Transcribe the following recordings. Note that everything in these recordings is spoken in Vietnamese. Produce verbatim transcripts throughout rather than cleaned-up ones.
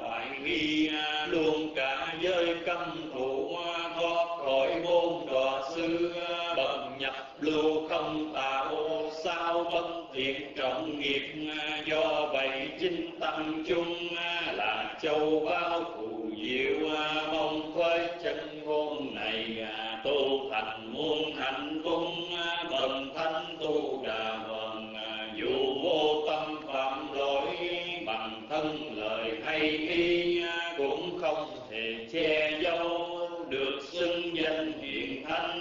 hoài nghi, luôn cả giới cấm thủ thoát khỏi môn đọa xứ. Bậc nhập lưu không tạo sao bất thiện trọng nghiệp, do vậy chính tâm chung là châu báu phù diệu. Mong với chân ngôn này tu thành muôn hạnh phúc, bần thánh tu đà hoàng. Dù vô tâm phạm lỗi bằng thân lời hay ý, cũng không thể che giấu được xưng danh hiền thánh.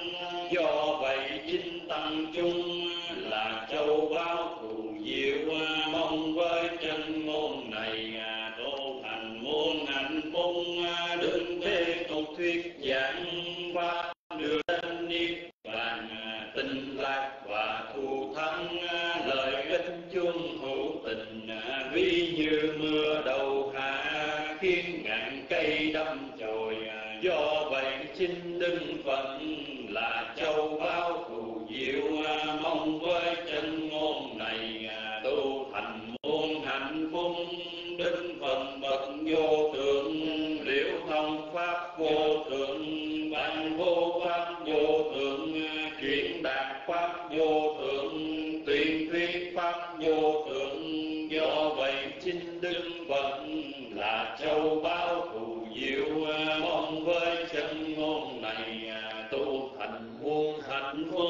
Do vậy chính tâm chung là châu báu phù diệu. Mong với chân ngôn này tu thành muôn hạnh phúc, đừng thế tục thuyết giảng pháp đưa đến niết bàn tinh lạc và thù thắng. Lợi ích chung hữu tình ví như mưa đầu hạ, khiến ngàn cây đâm chồi. Do vậy chính đức Phật là châu báu phù diệu. Mong với chân ngôn này tu thành muôn hạnh phúc, đức Phật bậc vô thượng. Liễu thông pháp vô thượng, văn vô pháp vô thượng, chuyển đạt pháp vô thượng, tuyên thuyết pháp vô thượng. Do vậy chính đức Phật là châu báu phù diệu. Mong với chân ngôn này tu thành muôn hạnh phúc,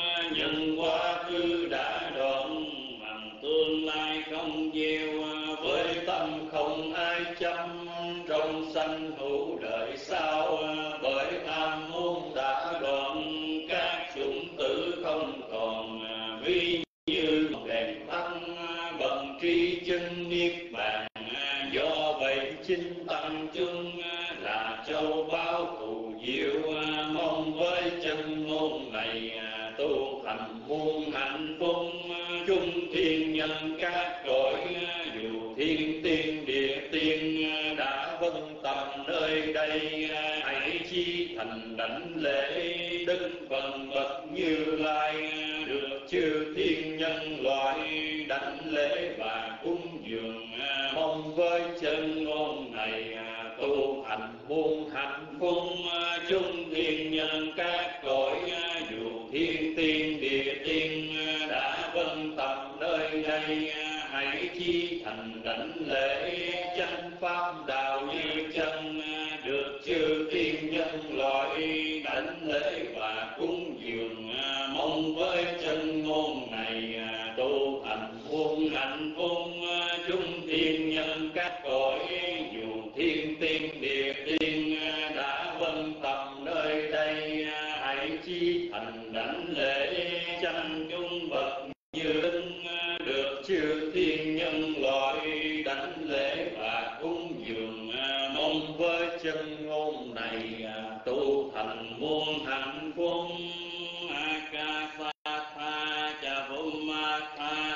nhân quá khứ đã đoạn bằng tương lai không gieo. Với tâm không ai chăm trong sanh hữu đời sau, bởi tham muốn đã đoạn các chủng tử không còn. Ví như đèn tắt bần tri chân niết bàn, do vậy chính tâm chung là châu báu phù diệu. Mong với chân ngôn này tu thành muôn hạnh phúc, chung thiên nhân các cõi. Dù thiên tiên địa tiên đã vân tập nơi đây, hãy chi thành đảnh lễ đức Phật bậc Như Lai. Được chư thiên nhân loại đảnh lễ và cúng dường. Mong với chân ngôn này tu thành muôn hạnh phúc, chung thiên nhân các cõi. Dù thiên tiên địa tiên đã vân tập nơi đây, hãy chi thành đảnh lễ chánh pháp đạo như chân. Được chư thiên nhân loại đảnh lễ và cúng dường. Mong với chân ngôn này tu thành muôn hạnh phúc, chung thiên nhân các cõi. Dù thiên tiên địa tiên đã vân tập nơi đây, hãy chi thành đảnh lễ chánh chung bậc Như Linh. Được chư thiên nhân loại đảnh lễ và cúng dường. Mong với chân ngôn này tu thành muôn hạnh phúc. Akasatha cha Bhummatha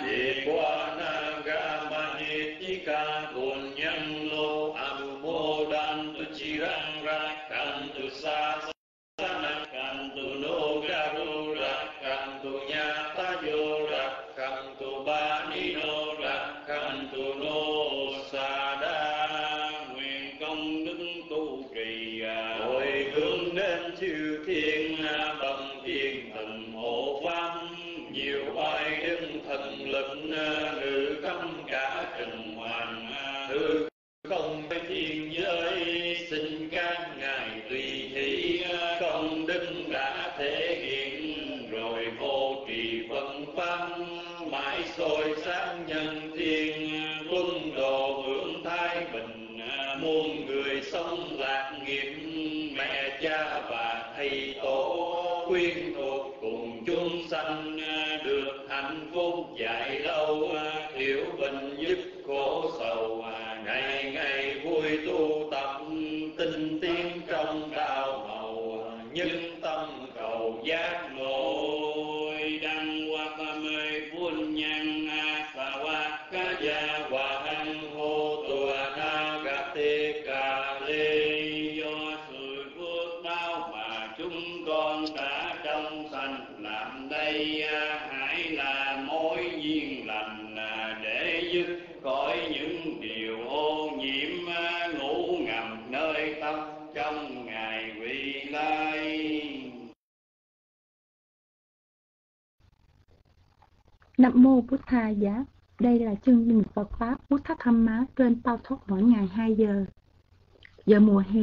Dekwanagamanhitika Punyamlo Anumodantu Chirang Rakantu Sasanakantu Nogaru Rakantu Nyatayo Rakantu Banino Rakantu Nosada. Nguyện công đức tu trì hồi hướng đến chư thiên bằng thiên thần hộ pháp. Nhiều oai đức thần lực ngự khắp cả trần hoàng. Hư không thiên giới xin các ngài tùy hỷ. Công đức đã thể hiện rồi hộ trì Phật pháp. Mãi soi sáng nhân thiên quân độ hưởng thái bình. Muôn người sống lạc nghiệp mẹ cha và thầy tổ. Quyên thuộc cùng chúng sanh được hạnh phúc dài lâu. Thiểu bình dứt khổ sầu ngày ngày vui tu tập. Tinh tiến trong đạo màu nhất tâm cầu giác ngộ. Đăng hoa mê buôn nhân sa wa ca gia wa hăng hô tùa na gà tê cà lê. Do sự phước báo mà chúng con đã trong sanh làm đây, hãy là mối duyên lành để dứt khỏi những điều ô nhiễm. trong ngày vị lai. Nam mô Bụt Thà Giá. Đây là chương trình Phật Pháp Bút Thát Tham Má trên Tao Thốt mỗi ngày hai giờ. Giờ mùa hè.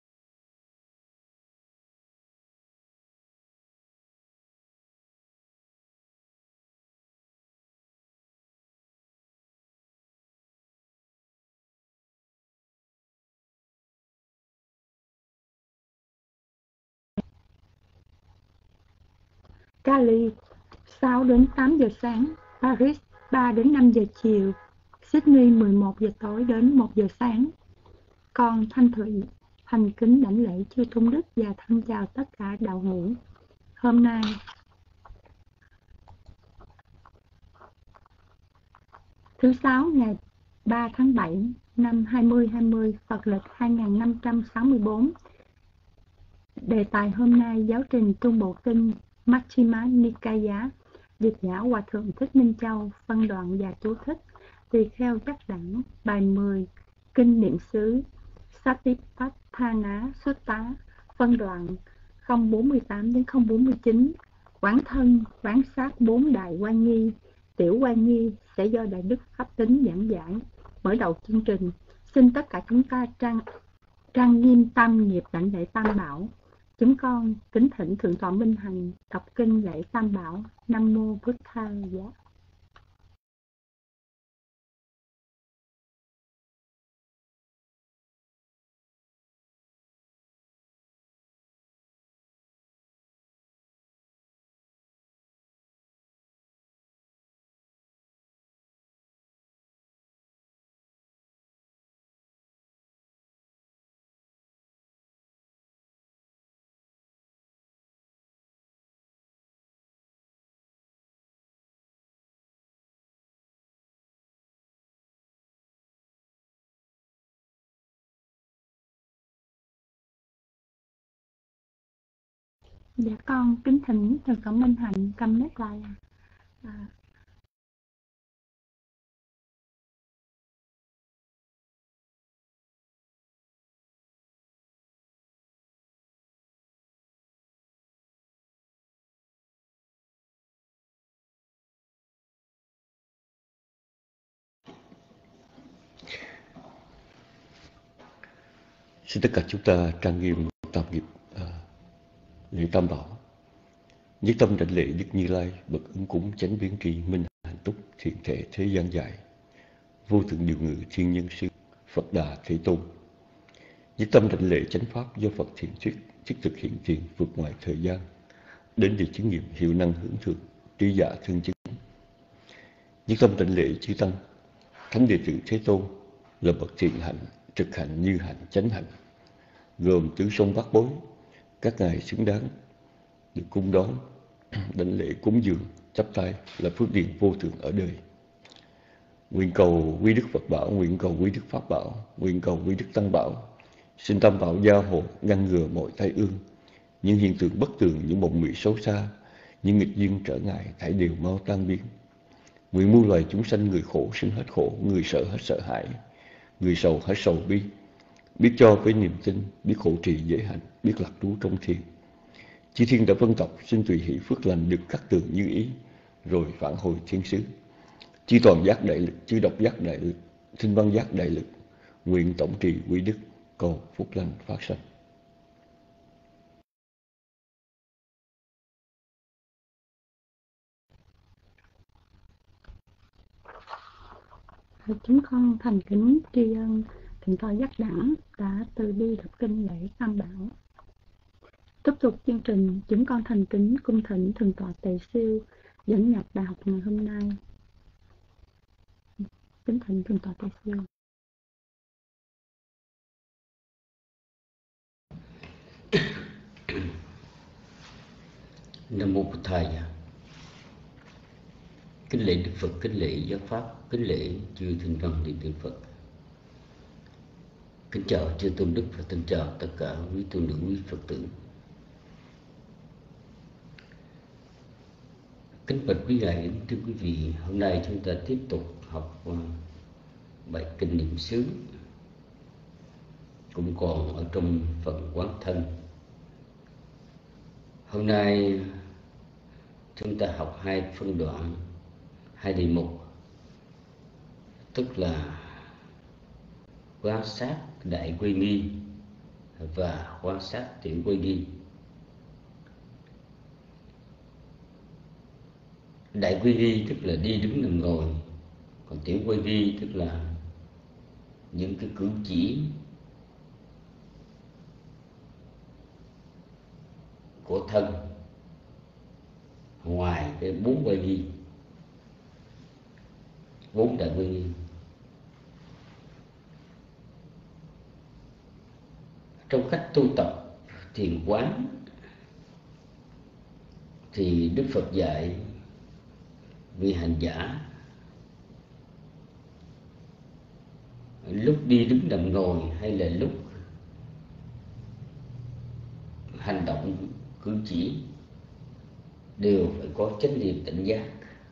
Cali sáu đến tám giờ sáng, Paris ba đến năm giờ chiều, Sydney mười một giờ tối đến một giờ sáng. Con Thanh Thủy thành kính đảnh lễ chư tôn đức và thân chào tất cả đạo hữu. Hôm nay thứ sáu ngày ba tháng bảy năm hai nghìn không trăm hai mươi, Phật lịch hai nghìn năm trăm sáu mươi tư. Đề tài hôm nay giáo trình Trung Bộ Kinh Majjhima Nikaya, dịch giả Hòa Thượng Thích Minh Châu, phân đoạn và chú thích. Tỳ kheo giác đẳng, bài mười, Kinh Niệm xứ Satipatthana Sutta, phân đoạn không bốn mươi tám đến không bốn mươi chín. Quán thân, quán sát bốn đại quan nghi. Tiểu quan nghi sẽ do Đại Đức Pháp Tính giảng giải. Mở đầu chương trình, xin tất cả chúng ta trang, trang nghiêm tam nghiệp đảnh lễ Tam Bảo. Chúng con kính thỉnh Thượng tọa Minh Hạnh đọc kinh lễ Tam Bảo. Nam mô Bụt Thà Giá. Dạ con kính thỉnh Thượng tọa Minh Hạnh cầm nét lại. À. Xin tất cả chúng ta trang nghiêm tam nghiệp à, lễ Tam Bảo. Nhất tâm đảnh lễ Đức Như Lai, bậc ứng cúng chánh biến tri minh hạnh túc thiện thể thế gian dài, vô thượng điều ngự thiên nhân sư Phật Đà Thế Tôn. Nhất tâm đảnh lễ chánh pháp do Phật thiện thuyết chức thực hiện tiền vượt ngoài thời gian, đến để chứng nghiệm hiệu năng hưởng thượng trí giả thương chứng. Nhất tâm đảnh lễ chư tăng thánh đệ tử Thế Tôn là bậc thiện hạnh, trực hạnh, như hạnh, chánh hạnh, gồm tứ sông bát bối. Các ngài xứng đáng được cung đón, đảnh lễ cúng dường, chắp tay là phước điền vô thượng ở đời. Nguyện cầu quý đức Phật bảo, nguyện cầu quý đức Pháp bảo, nguyện cầu quý đức Tăng bảo, xin Tam Bảo gia hộ ngăn ngừa mọi tai ương, những hiện tượng bất tường, những mộng mị xấu xa, những nghịch duyên trở ngại thảy đều mau tan biến. Nguyện muôn loài chúng sanh, người khổ sinh hết khổ, người sợ hết sợ hãi, người sầu hết sầu bi, biết cho với niềm tin, biết hộ trì dễ hạnh, biết lạc trú trong thiền. Chư thiên đã vân tộc xin tùy hỷ phước lành được cắt tường như ý, rồi phản hồi thiên xứ. Chư toàn giác đại lực, chư độc giác đại lực, thinh văn giác đại lực, nguyện tổng trì quý đức, cầu phúc lành phát sanh. Chúng con thành kính tri ân Thượng tọa Giác Đẳng đã từ bi đọc kinh lễ Tam Bảo. Tiếp tục chương trình, chúng con thành kính cung thỉnh Thượng tọa Tề Siêu dẫn nhập bài học ngày hôm nay. Kính thỉnh Thượng tọa Tề Siêu. Nam mô Bụt Thầy. Kính lễ Đức Phật, kính lễ Giác Pháp, kính lễ chư Thinh Văn Điện tử Phật. Kính chào chư tôn đức và kính chào tất cả quý tôn nữ, quý Phật tử. Kính bạch quý ngài, thưa quý vị, hôm nay chúng ta tiếp tục học bài kinh niệm xứ. cũng còn ở trong phần quán thân. Hôm nay chúng ta học hai phân đoạn, hai đề mục, tức là quan sát đại quy nghi và quan sát tiểu quy nghi. Đại quy nghi tức là đi đứng nằm ngồi, còn tiểu quy nghi tức là những cái cử chỉ của thân ngoài cái bốn quy nghi, bốn đại quy nghi. Trong cách tu tập thiền quán thì Đức Phật dạy vị hành giả lúc đi đứng nằm ngồi hay là lúc hành động cử chỉ đều phải có chánh niệm tỉnh giác.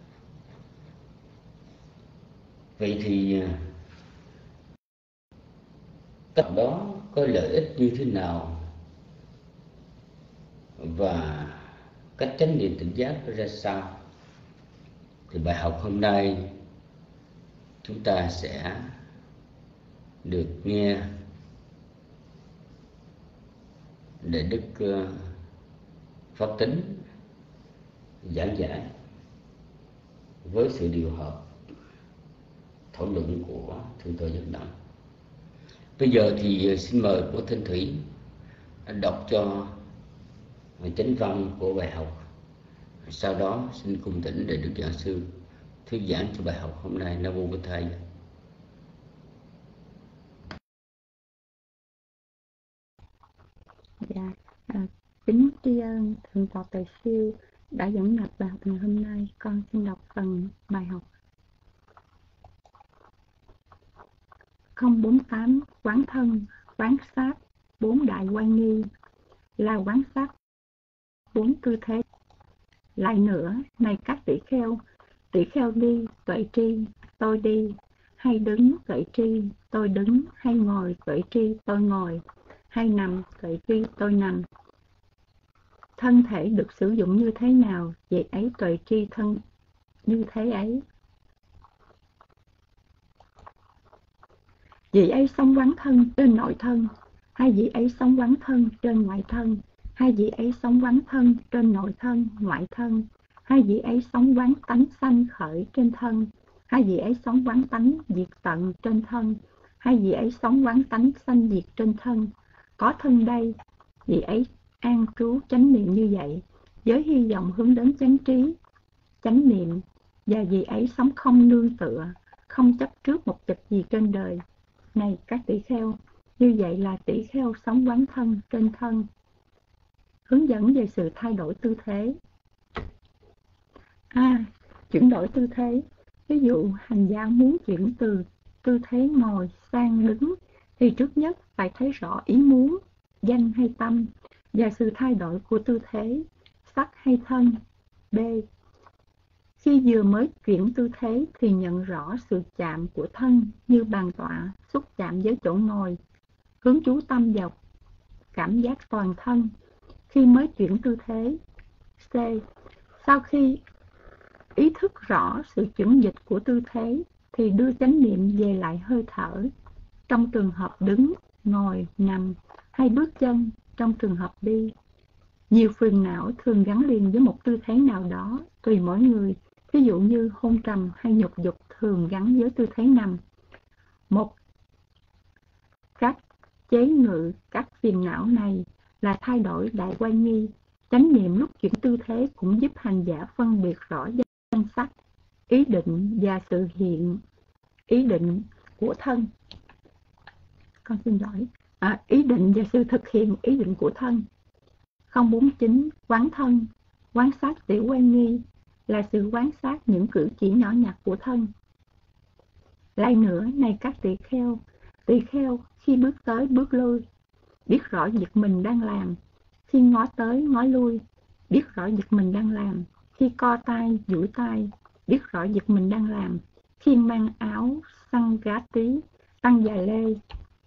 Vậy thì cách đó có lợi ích như thế nào và cách chánh niệm tỉnh giác ra sao? Thì bài học hôm nay chúng ta sẽ được nghe Đại Đức Pháp Tính giảng giải với sự điều hợp thảo luận của Thượng tọa Dẫn Đẳng. Bây giờ thì xin mời cô Thanh Thủy đọc cho chánh văn của bài học. Sau đó xin cung thỉnh Đại Đức Giảng Sư thuyết giảng cho bài học hôm nay. Nam mô Bổn Thầy. Dạ, à, kính tri ân Thượng tọa Từ Siêu đã dẫn nhập bài học ngày hôm nay. Con xin đọc phần bài học. không bốn tám quán thân, quán sát bốn đại quan nghi là quán sát bốn tư thế. Lại nữa, này các tỷ kheo, tỷ kheo đi, tuệ tri, tôi đi, hay đứng, tuệ tri, tôi đứng, hay ngồi, tuệ tri, tôi ngồi, hay nằm, tuệ tri, tôi nằm. Thân thể được sử dụng như thế nào, vậy ấy tuệ tri thân như thế ấy. Vị ấy sống quán thân trên nội thân, hay vị ấy sống quán thân trên ngoại thân, hay vị ấy sống quán thân trên nội thân, ngoại thân, hay vị ấy sống quán tánh sanh khởi trên thân, hay vị ấy sống quán tánh diệt tận trên thân, hay vị ấy sống quán tánh sanh diệt trên thân. Có thân đây, vị ấy an trú chánh niệm như vậy, với hy vọng hướng đến chánh trí, chánh niệm, và vị ấy sống không nương tựa, không chấp trước một vật gì trên đời. Này các tỷ kheo, như vậy là tỷ kheo sống quán thân trên thân. Hướng dẫn về sự thay đổi tư thế. A. À, chuyển đổi tư thế. Ví dụ hành giả muốn chuyển từ tư thế ngồi sang đứng thì trước nhất phải thấy rõ ý muốn, danh hay tâm, và sự thay đổi của tư thế, sắc hay thân. B. Khi vừa mới chuyển tư thế thì nhận rõ sự chạm của thân như bàn tọa xúc chạm với chỗ ngồi, hướng chú tâm vào cảm giác toàn thân khi mới chuyển tư thế. C. Sau khi ý thức rõ sự chuyển dịch của tư thế thì đưa chánh niệm về lại hơi thở trong trường hợp đứng, ngồi, nằm, hay bước chân trong trường hợp đi. Nhiều phiền não thường gắn liền với một tư thế nào đó tùy mỗi người. Ví dụ như hôn trầm hay nhục dục thường gắn với tư thế nằm. Một cách chế ngự các phiền não này là thay đổi đại quan nghi. Chánh niệm lúc chuyển tư thế cũng giúp hành giả phân biệt rõ danh sắc, ý định và sự hiện ý định của thân. Con xin lỗi. À, ý định và sự thực hiện ý định của thân. không bốn chín quán thân, quán sát tiểu quan nghi là sự quán sát những cử chỉ nhỏ nhặt của thân. Lại nữa, này các tỳ kheo, tỳ kheo khi bước tới bước lui, biết rõ việc mình đang làm. Khi ngó tới ngó lui, biết rõ việc mình đang làm. Khi co tay duỗi tay, biết rõ việc mình đang làm. Khi mang áo xăng gá tí, tăng dài lê,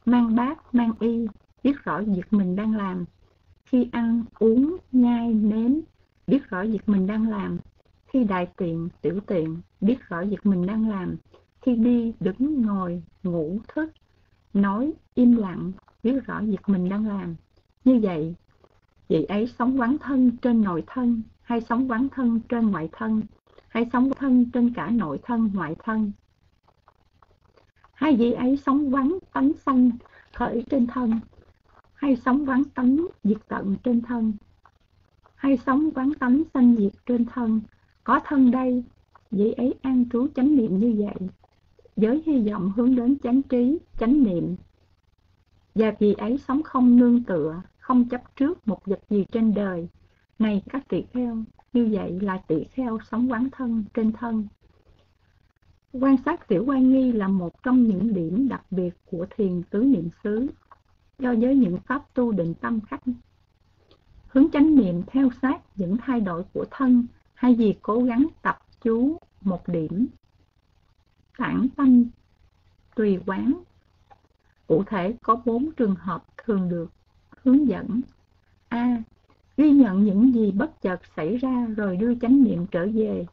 mang bát, mang y, biết rõ việc mình đang làm. Khi ăn, uống, nhai, nếm, biết rõ việc mình đang làm. Khi đại tiện, tiểu tiện, biết rõ việc mình đang làm. Khi đi, đứng, ngồi, ngủ, thức, nói, im lặng, biết rõ việc mình đang làm. Như vậy, vị ấy sống quán thân trên nội thân, hay sống quán thân trên ngoại thân, hay sống thân trên cả nội thân, ngoại thân. Hai vị ấy sống quán tánh sanh khởi trên thân, hay sống quán tánh diệt tận trên thân, hay sống quán tánh sanh diệt trên thân. Có thân đây, vị ấy an trú chánh niệm như vậy, với hy vọng hướng đến chánh trí, chánh niệm. Và vị ấy sống không nương tựa, không chấp trước một vật gì trên đời. Này các tỳ kheo, như vậy là tỳ kheo sống quán thân trên thân. Quan sát tiểu oai nghi là một trong những điểm đặc biệt của thiền tứ niệm xứ, do với những pháp tu định tâm khác. Hướng chánh niệm theo sát những thay đổi của thân, hay vì cố gắng tập chú một điểm, tản tâm tùy quán. Cụ thể có bốn trường hợp thường được hướng dẫn. A. Ghi nhận những gì bất chợt xảy ra rồi đưa chánh niệm trở về.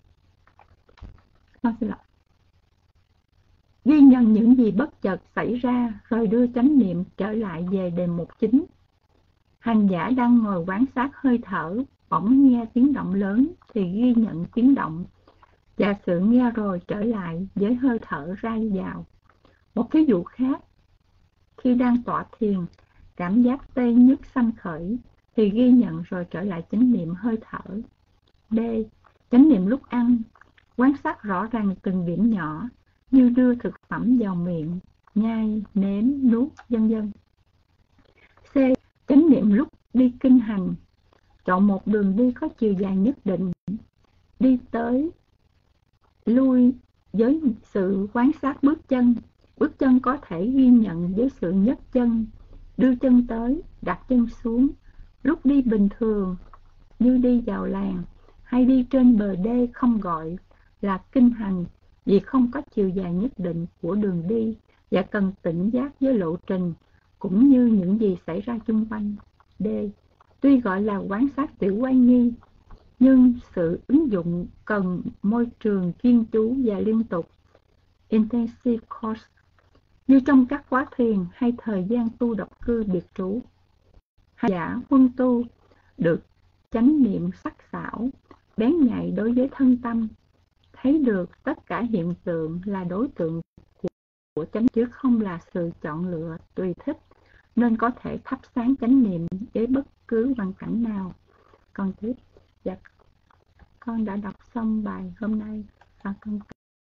Con xin lỗi. Ghi nhận những gì bất chợt xảy ra rồi đưa chánh niệm trở lại về đề mục chính. Hành giả đang ngồi quan sát hơi thở, bỗng nghe tiếng động lớn thì ghi nhận tiếng động. Giả sử nghe rồi trở lại với hơi thở ra vào. Một ví dụ khác, khi đang tọa thiền, cảm giác tê nhức sanh khởi thì ghi nhận rồi trở lại chánh niệm hơi thở. D. Chánh niệm lúc ăn, quan sát rõ ràng từng điểm nhỏ như đưa thực phẩm vào miệng, nhai, nếm, nuốt, vân vân. C. Chánh niệm lúc đi kinh hành, chọn một đường đi có chiều dài nhất định, đi tới, lui với sự quan sát bước chân. Bước chân có thể ghi nhận với sự nhấc chân, đưa chân tới, đặt chân xuống. Lúc đi bình thường, như đi vào làng, hay đi trên bờ đê không gọi là kinh hành, vì không có chiều dài nhất định của đường đi và cần tỉnh giác với lộ trình, cũng như những gì xảy ra chung quanh. D. Tuy gọi là quan sát tiểu oai nghi, nhưng sự ứng dụng cần môi trường chuyên chú và liên tục, intensive course, như trong các khóa thiền hay thời gian tu độc cư biệt trú. Hành giả huân tu được chánh niệm sắc sảo, bén nhạy đối với thân tâm, thấy được tất cả hiện tượng là đối tượng của, của chánh chứ không là sự chọn lựa tùy thích, nên có thể thắp sáng chánh niệm với bất cứ hoàn cảnh nào. Con tiếp. Dạ, con đã đọc xong bài hôm nay và con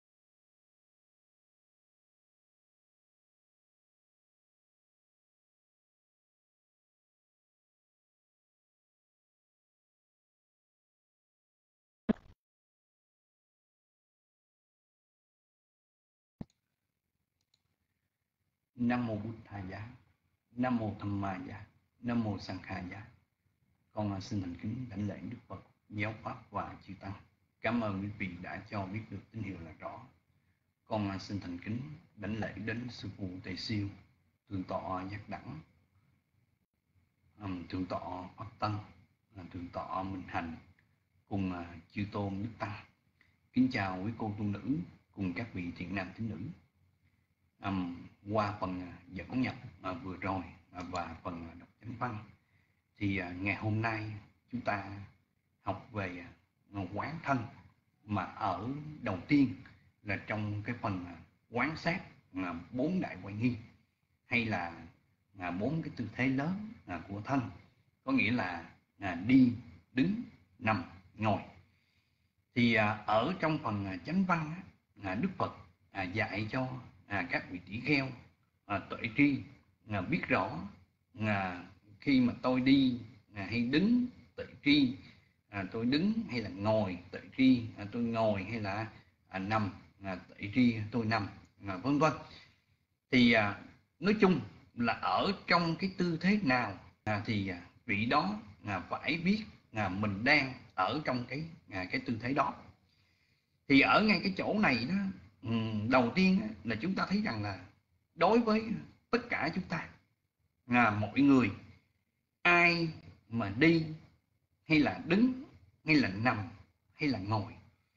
Nam mô Bụt Thầy Giá, Nam mô Tham Ma Giá, Nam mô Sang Kha Giá. Con xin thành kính đảnh lễ Đức Phật, Giáo Pháp và Chư Tăng. Cảm ơn quý vị đã cho biết được tín hiệu là rõ. Con xin thành kính đảnh lễ đến sư phụ Tề Siêu, thượng tọa Giác Đẳng, thượng tọa Pháp Tân, thượng tọa Minh Hành cùng chư tôn Đức Tăng. Kính chào quý cô tu nữ cùng các vị thiện nam tín nữ. Um, qua phần dẫn nhập uh, vừa rồi uh, và phần đọc chánh văn thì uh, ngày hôm nay chúng ta học về uh, quán thân, mà ở đầu tiên là trong cái phần uh, quán sát uh, bốn đại oai nghi, hay là uh, bốn cái tư thế lớn uh, của thân, có nghĩa là uh, đi, đứng, nằm, ngồi. Thì uh, ở trong phần uh, chánh văn uh, Đức Phật uh, dạy cho À, các vị tỷ kheo à, tuệ tri à, biết rõ à, khi mà tôi đi à, hay đứng tuệ tri, à, tôi đứng hay là ngồi tuệ tri, à, tôi ngồi hay là à, nằm à, tuệ tri, tôi nằm, à, vân vân. Thì à, nói chung là ở trong cái tư thế nào à, thì à, vị đó à, phải biết à, mình đang ở trong cái à, cái tư thế đó. Thì ở ngay cái chỗ này đó, đầu tiên là chúng ta thấy rằng là đối với tất cả chúng ta, à, mọi người, ai mà đi hay là đứng hay là nằm hay là ngồi,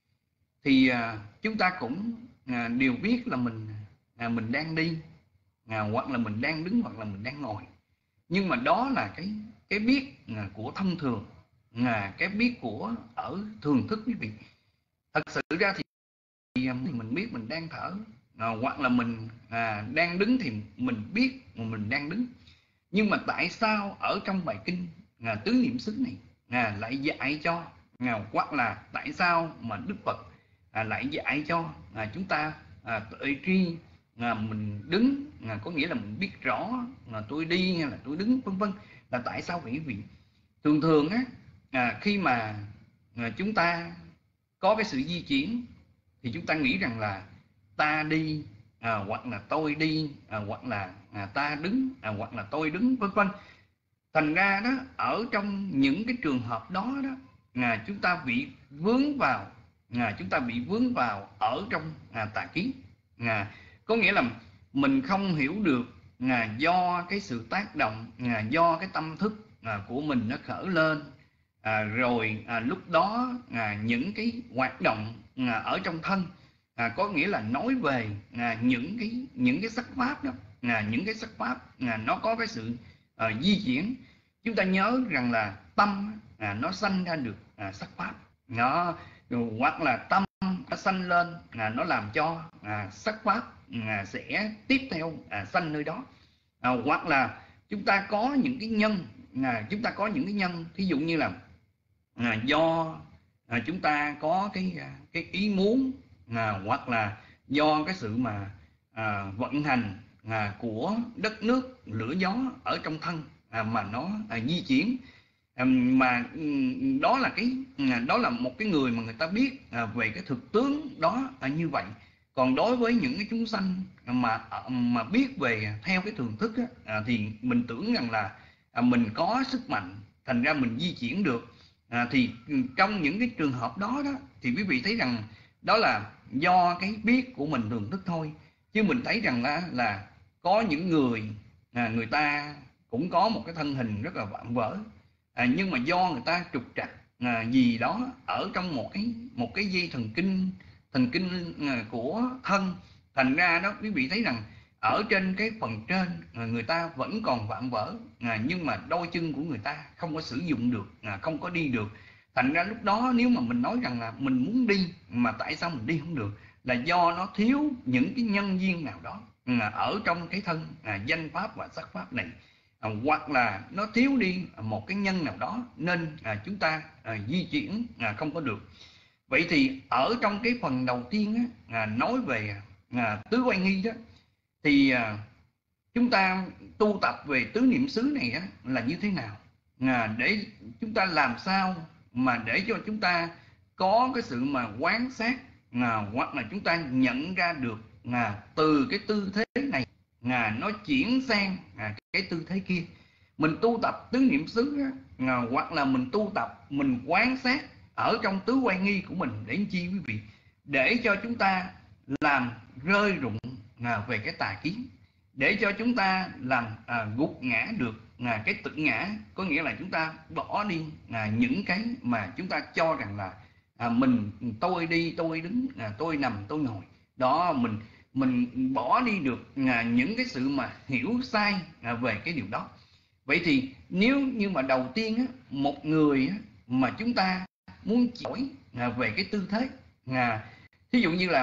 thì à, chúng ta cũng à, đều biết là mình à, mình đang đi, à, hoặc là mình đang đứng, hoặc là mình đang ngồi. Nhưng mà đó là cái cái biết à, của thông thường, à, cái biết của ở thường thức quý vị. Thật sự ra thì, thì mình biết mình đang thở, à, hoặc là mình à, đang đứng thì mình biết mình đang đứng. Nhưng mà tại sao ở trong bài kinh à, tứ niệm xứ này à, lại dạy cho, à, hoặc là tại sao mà Đức Phật à, lại dạy cho à, chúng ta à, tự tri à, mình đứng, à, có nghĩa là mình biết rõ là tôi đi hay là tôi đứng, vân vân, là tại sao vậy quý vị? Thường thường á, à, khi mà à, chúng ta có cái sự di chuyển thì chúng ta nghĩ rằng là ta đi, à, hoặc là tôi đi, à, hoặc là à, ta đứng, à, hoặc là tôi đứng, vân vân. Thành ra đó, ở trong những cái trường hợp đó đó, à, chúng ta bị vướng vào, à, chúng ta bị vướng vào ở trong à, tà kiến. À, có nghĩa là mình không hiểu được à, do cái sự tác động, à, do cái tâm thức à, của mình nó khởi lên, à, rồi à, lúc đó à, những cái hoạt động à, ở trong thân, à, có nghĩa là nói về à, những cái những cái sắc pháp đó, à, những cái sắc pháp à, nó có cái sự à, di chuyển. Chúng ta nhớ rằng là tâm à, nó sanh ra được à, sắc pháp, nó hoặc là tâm nó sanh lên, à, nó làm cho à, sắc pháp à, sẽ tiếp theo à, sanh nơi đó, à, hoặc là chúng ta có những cái nhân, à, chúng ta có những cái nhân, thí dụ như là à, do à, chúng ta có cái cái ý muốn, à, hoặc là do cái sự mà à, vận hành à, của đất nước lửa gió ở trong thân à, mà nó à, di chuyển, à, mà đó là cái à, đó là một cái người mà người ta biết à, về cái thực tướng đó à, như vậy. Còn đối với những cái chúng sanh mà mà biết về theo cái thường thức á, à, thì mình tưởng rằng là à, mình có sức mạnh, thành ra mình di chuyển được. À, thì trong những cái trường hợp đó đó thì quý vị thấy rằng đó là do cái biết của mình thường thức thôi. Chứ mình thấy rằng là là có những người à, người ta cũng có một cái thân hình rất là vạm vỡ, à, nhưng mà do người ta trục trặc à, gì đó ở trong một cái một cái dây thần kinh thần kinh à, của thân, thành ra đó quý vị thấy rằng ở trên cái phần trên à, người ta vẫn còn vạm vỡ, à, nhưng mà đôi chân của người ta không có sử dụng được, à, không có đi được. Thành ra lúc đó nếu mà mình nói rằng là mình muốn đi mà tại sao mình đi không được, là do nó thiếu những cái nhân duyên nào đó à, ở trong cái thân à, danh pháp và sắc pháp này, à, hoặc là nó thiếu đi một cái nhân nào đó nên à, chúng ta à, di chuyển à, không có được. Vậy thì ở trong cái phần đầu tiên á, à, nói về à, tứ oai nghi đó, thì à, chúng ta tu tập về tứ niệm xứ này á, là như thế nào, à, để chúng ta làm sao mà để cho chúng ta có cái sự mà quán sát, à, hoặc là chúng ta nhận ra được à, từ cái tư thế này à, nó chuyển sang à, cái tư thế kia. Mình tu tập tứ niệm xứ á, à, hoặc là mình tu tập mình quán sát ở trong tứ oai nghi của mình để chi quý vị, để cho chúng ta làm rơi rụng à, về cái tà kiến, để cho chúng ta làm à, gục ngã được à, cái tự ngã, có nghĩa là chúng ta bỏ đi à, những cái mà chúng ta cho rằng là à, mình tôi đi tôi đứng, à, tôi nằm tôi ngồi đó, mình mình bỏ đi được à, những cái sự mà hiểu sai à, về cái điều đó. Vậy thì nếu như mà đầu tiên á, một người á, mà chúng ta muốn đổi à, về cái tư thế, à, ví dụ như là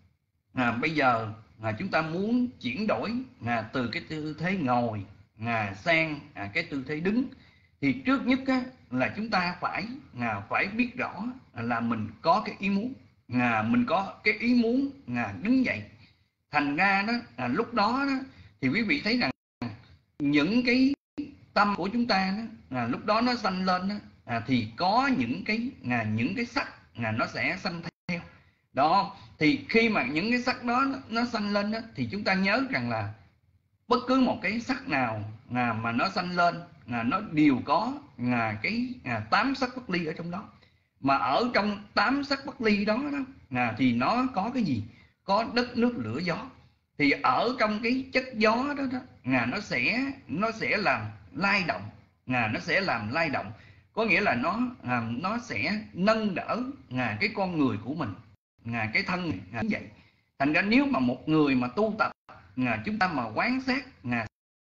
à, bây giờ à, chúng ta muốn chuyển đổi à, từ cái tư thế ngồi à, sang à, cái tư thế đứng, thì trước nhất á, là chúng ta phải à, phải biết rõ là mình có cái ý muốn, à, mình có cái ý muốn à, đứng dậy. Thành ra đó à, lúc đó, đó thì quý vị thấy rằng những cái tâm của chúng ta đó, à, lúc đó nó sanh lên đó, à, thì có những cái à, những cái sắc à, nó sẽ sanh theo đó. Thì khi mà những cái sắc đó nó sanh lên đó, thì chúng ta nhớ rằng là bất cứ một cái sắc nào à, mà nó sanh lên à, nó đều có à, cái à, tám sắc bất ly ở trong đó. Mà ở trong tám sắc bất ly đó, đó à, thì nó có cái gì? Có đất nước lửa gió. thì ở trong cái chất gió đó đó à, nó sẽ nó sẽ làm lay động, à, nó sẽ làm lay động, có nghĩa là nó à, nó sẽ nâng đỡ à, cái con người của mình, à, cái thân này à, như vậy. Thành ra nếu mà một người mà tu tập à, chúng ta mà quán sát à,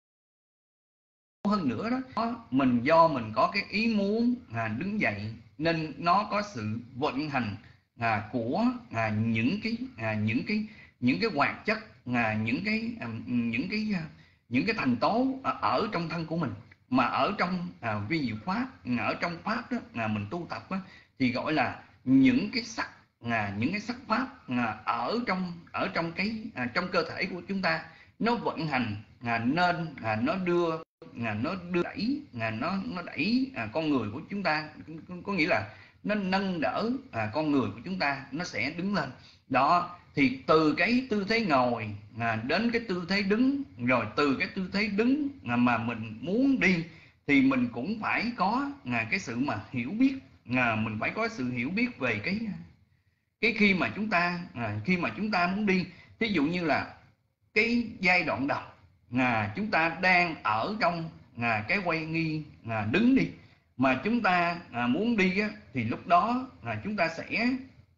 hơn nữa đó, mình do mình có cái ý muốn à, đứng dậy nên nó có sự vận hành à, của à, những cái à, những cái những cái hoạt chất, à, những cái à, những cái à, những cái thành tố ở, ở trong thân của mình. Mà ở trong à, vi diệu pháp, ở trong pháp đó à, mình tu tập đó, thì gọi là những cái sắc à, những cái sắc pháp à, ở trong ở trong cái à, trong cơ thể của chúng ta nó vận hành à, nên à, nó đưa à, nó đưa đẩy à, nó nó đẩy à, con người của chúng ta, có nghĩa là nó nâng đỡ à, con người của chúng ta nó sẽ đứng lên đó. Thì từ cái tư thế ngồi à, đến cái tư thế đứng, rồi từ cái tư thế đứng à, mà mình muốn đi thì mình cũng phải có à, cái sự mà hiểu biết, à, mình phải có sự hiểu biết về cái cái khi mà chúng ta à, khi mà chúng ta muốn đi. Ví dụ như là cái giai đoạn đầu à, chúng ta đang ở trong à, cái quay nghi à, đứng đi, mà chúng ta à, muốn đi á, thì lúc đó à, chúng ta sẽ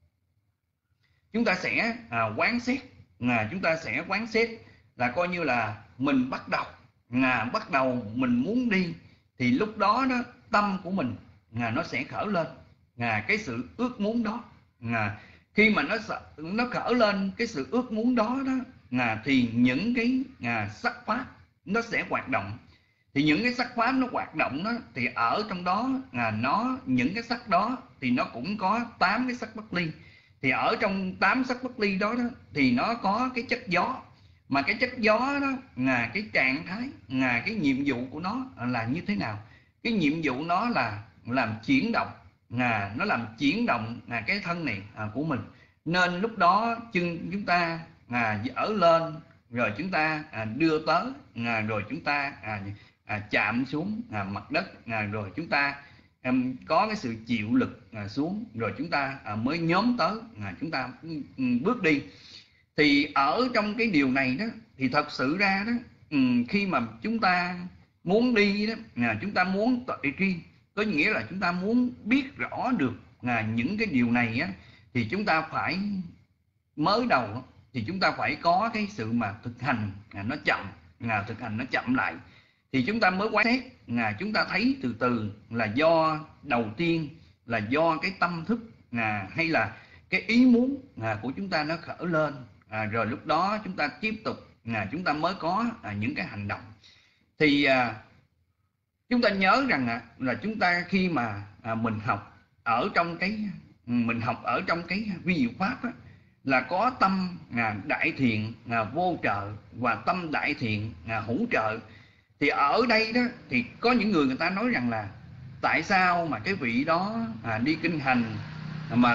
chúng ta sẽ à, quán xét à, chúng ta sẽ quán xét là coi như là mình bắt đầu à, bắt đầu mình muốn đi, thì lúc đó đó tâm của mình à, nó sẽ khởi lên à, cái sự ước muốn đó. À, khi mà nó nó khởi lên cái sự ước muốn đó đó à, thì những cái à, sắc pháp nó sẽ hoạt động. Thì những cái sắc pháp nó hoạt động đó, thì ở trong đó à, nó những cái sắc đó thì nó cũng có tám cái sắc bất ly. Thì ở trong tám sắc bất ly đó, đó thì nó có cái chất gió, mà cái chất gió đó là cái trạng thái, là cái nhiệm vụ của nó là như thế nào? Cái nhiệm vụ nó là làm chuyển động, là nó làm chuyển động là cái thân này à, của mình. Nên lúc đó chân chúng ta à, dở lên, rồi chúng ta à, đưa tới à, rồi chúng ta à, à, chạm xuống à, mặt đất à, rồi chúng ta à, có cái sự chịu lực à, xuống, rồi chúng ta à, mới nhóm tới à, chúng ta ừ, bước đi. Thì ở trong cái điều này đó thì thật sự ra đó ừ, khi mà chúng ta muốn đi đó à, chúng ta muốn tuệ tri, có nghĩa là chúng ta muốn biết rõ được à, những cái điều này á, thì chúng ta phải mới đầu thì chúng ta phải có cái sự mà thực hành à, nó chậm à, thực hành nó chậm lại, thì chúng ta mới quan sát à, chúng ta thấy từ từ là do đầu tiên là do cái tâm thức à, hay là cái ý muốn à, của chúng ta nó khởi lên à, rồi lúc đó chúng ta tiếp tục à, chúng ta mới có à, những cái hành động. Thì à, chúng ta nhớ rằng à, là chúng ta khi mà à, mình học ở trong cái mình học ở trong cái vi diệu pháp á, là có tâm à, đại thiện à, vô trợ và tâm đại thiện à, hữu trợ. Thì ở đây đó thì có những người người ta nói rằng là tại sao mà cái vị đó à, đi kinh hành mà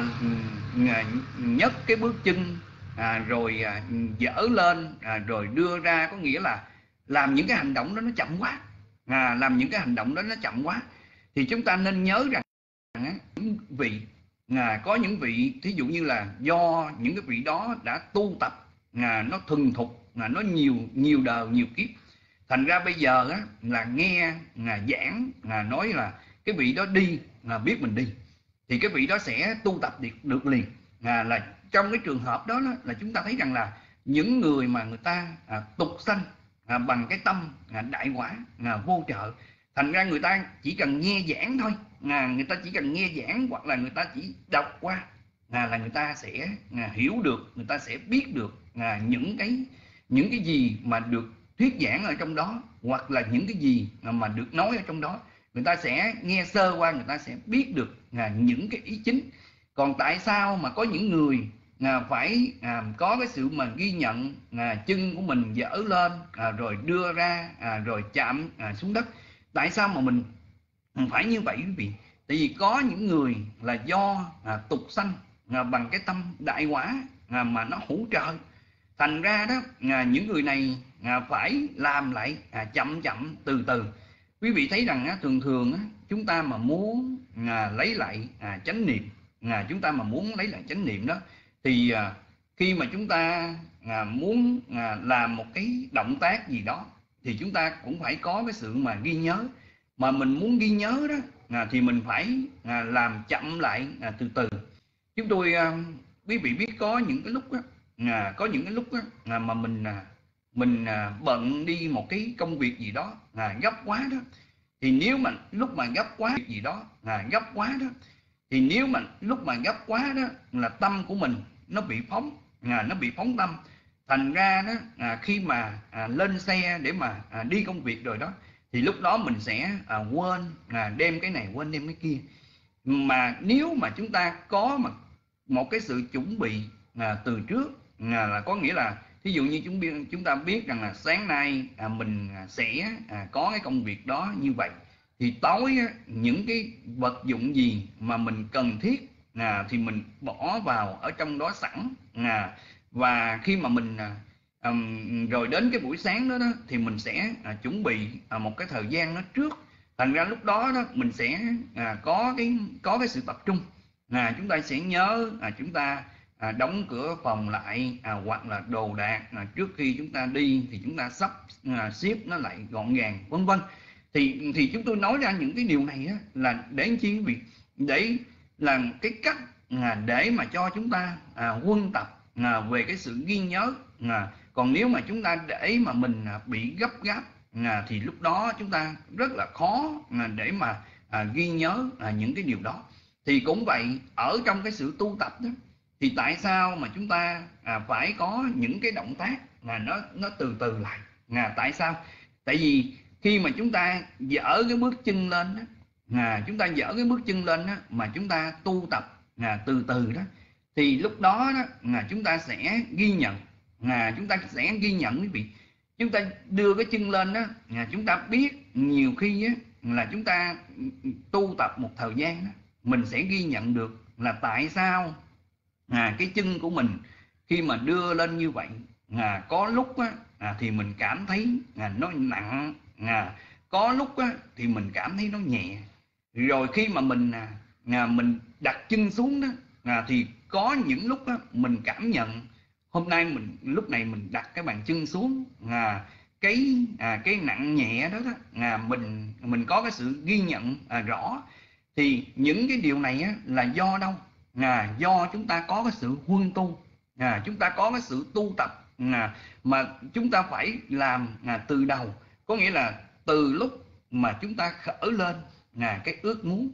à, nhấc cái bước chân à, rồi à, dở lên à, rồi đưa ra, có nghĩa là làm những cái hành động đó nó chậm quá à, làm những cái hành động đó nó chậm quá. Thì chúng ta nên nhớ rằng à, những vị à, có những vị thí dụ như là do những cái vị đó đã tu tập à, nó thuần thục à, nó nhiều nhiều đời nhiều kiếp, thành ra bây giờ á, là nghe à, giảng à, nói là cái vị đó đi là biết mình đi, thì cái vị đó sẽ tu tập được, được liền à, là trong cái trường hợp đó, đó là chúng ta thấy rằng là những người mà người ta à, tục sanh à, bằng cái tâm à, đại quả à, vô trợ, thành ra người ta chỉ cần nghe giảng thôi à, người ta chỉ cần nghe giảng hoặc là người ta chỉ đọc qua à, là người ta sẽ à, hiểu được, người ta sẽ biết được à, những cái những cái gì mà được thuyết giảng ở trong đó, hoặc là những cái gì mà được nói ở trong đó, người ta sẽ nghe sơ qua, người ta sẽ biết được à, những cái ý chính. Còn tại sao mà có những người à, phải à, có cái sự mà ghi nhận à, chân của mình dở lên à, rồi đưa ra à, rồi chạm à, xuống đất? Tại sao mà mình phải như vậy quý vị? Tại vì có những người là do à, tục sanh à, bằng cái tâm đại quả à, mà nó hữu trợ, thành ra đó à, những người này à, phải làm lại à, chậm chậm từ từ. Quý vị thấy rằng á, thường thường á, chúng ta mà muốn à, lấy lại à, chánh niệm à, chúng ta mà muốn lấy lại chánh niệm đó thì à, khi mà chúng ta à, muốn à, làm một cái động tác gì đó thì chúng ta cũng phải có cái sự mà ghi nhớ. Mà mình muốn ghi nhớ đó à, thì mình phải à, làm chậm lại à, từ từ. Chúng tôi à, quý vị biết có những cái lúc đó, à, có những cái lúc đó, à, mà mình à, mình à, bận đi một cái công việc gì đó à, gấp quá đó, thì nếu mà lúc mà gấp quá gì đó à, gấp quá đó thì nếu mà lúc mà gấp quá đó là tâm của mình nó bị phóng à, nó bị phóng tâm. Thành ra đó à, khi mà à, lên xe để mà à, đi công việc rồi đó thì lúc đó mình sẽ à, quên à, đem cái này quên đem cái kia. Mà nếu mà chúng ta có mà một cái sự chuẩn bị à, từ trước à, là có nghĩa là ví dụ như chúng biết chúng ta biết rằng là sáng nay à, mình sẽ à, có cái công việc đó như vậy, thì tối á, những cái vật dụng gì mà mình cần thiết à, thì mình bỏ vào ở trong đó sẵn à, và khi mà mình à, um, rồi đến cái buổi sáng đó, đó thì mình sẽ à, chuẩn bị à, một cái thời gian nó trước. Thành ra lúc đó đó mình sẽ à, có cái có cái sự tập trung à, chúng ta sẽ nhớ à, chúng ta à, đóng cửa phòng lại à, hoặc là đồ đạc à, trước khi chúng ta đi thì chúng ta sắp à, xếp nó lại gọn gàng, vân vân. Thì thì chúng tôi nói ra những cái điều này á, là để chi việc để là cái cách à, để mà cho chúng ta à, huân tập à, về cái sự ghi nhớ. À, còn nếu mà chúng ta để mà mình à, bị gấp gáp à, thì lúc đó chúng ta rất là khó à, để mà à, ghi nhớ à, những cái điều đó. Thì cũng vậy, ở trong cái sự tu tập đó thì tại sao mà chúng ta à, phải có những cái động tác mà nó nó từ từ lại à, tại sao? Tại vì khi mà chúng ta dở cái bước chân lên đó, à, chúng ta dở cái bước chân lên đó, mà chúng ta tu tập à, từ từ đó thì lúc đó, đó à, chúng ta sẽ ghi nhận à, chúng ta sẽ ghi nhận quý vị. Chúng ta đưa cái chân lên đó à, chúng ta biết nhiều khi á, là chúng ta tu tập một thời gian đó, mình sẽ ghi nhận được là tại sao à, cái chân của mình khi mà đưa lên như vậy à, có lúc á, à, thì mình cảm thấy à, nó nặng à, có lúc á, thì mình cảm thấy nó nhẹ. Rồi khi mà mình à, mình đặt chân xuống đó à, thì có những lúc á, mình cảm nhận hôm nay mình lúc này mình đặt cái bàn chân xuống à, cái à, cái nặng nhẹ đó, đó à, mình mình có cái sự ghi nhận à, rõ. Thì những cái điều này á, là do đâu? À, do chúng ta có cái sự huân tu à, chúng ta có cái sự tu tập à, mà chúng ta phải làm à, từ đầu. Có nghĩa là từ lúc mà chúng ta khởi lên à, cái ước muốn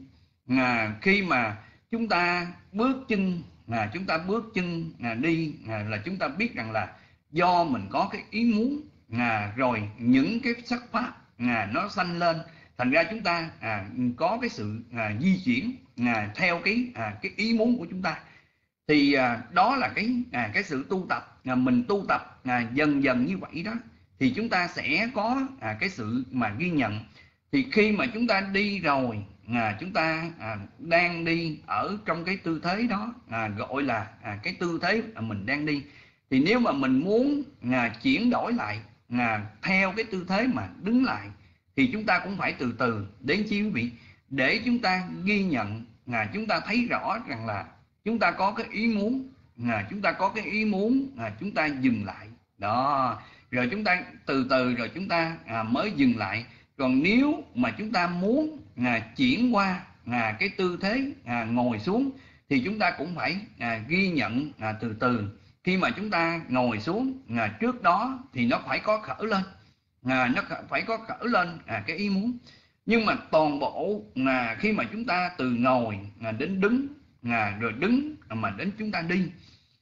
à, khi mà chúng ta bước chân à, chúng ta bước chân à, đi à, là chúng ta biết rằng là do mình có cái ý muốn à, rồi những cái sắc pháp à, nó sanh lên. Thành ra chúng ta à, có cái sự à, di chuyển à, theo cái à, cái ý muốn của chúng ta. Thì à, đó là cái à, cái sự tu tập à, mình tu tập à, dần dần như vậy đó thì chúng ta sẽ có à, cái sự mà ghi nhận. Thì khi mà chúng ta đi rồi à, chúng ta à, đang đi ở trong cái tư thế đó à, gọi là à, cái tư thế mà mình đang đi. Thì nếu mà mình muốn à, chuyển đổi lại à, theo cái tư thế mà đứng lại thì chúng ta cũng phải từ từ đến chi quý vị, để chúng ta ghi nhận à, chúng ta thấy rõ rằng là chúng ta có cái ý muốn à, chúng ta có cái ý muốn à, chúng ta dừng lại đó, rồi chúng ta từ từ rồi chúng ta à, mới dừng lại. Còn nếu mà chúng ta muốn à, chuyển qua à, cái tư thế à, ngồi xuống thì chúng ta cũng phải à, ghi nhận à, từ từ. Khi mà chúng ta ngồi xuống à, trước đó thì nó phải có khởi lên à, nó phải có khởi lên à, cái ý muốn. Nhưng mà toàn bộ là khi mà chúng ta từ ngồi à, đến đứng à, rồi đứng mà đến chúng ta đi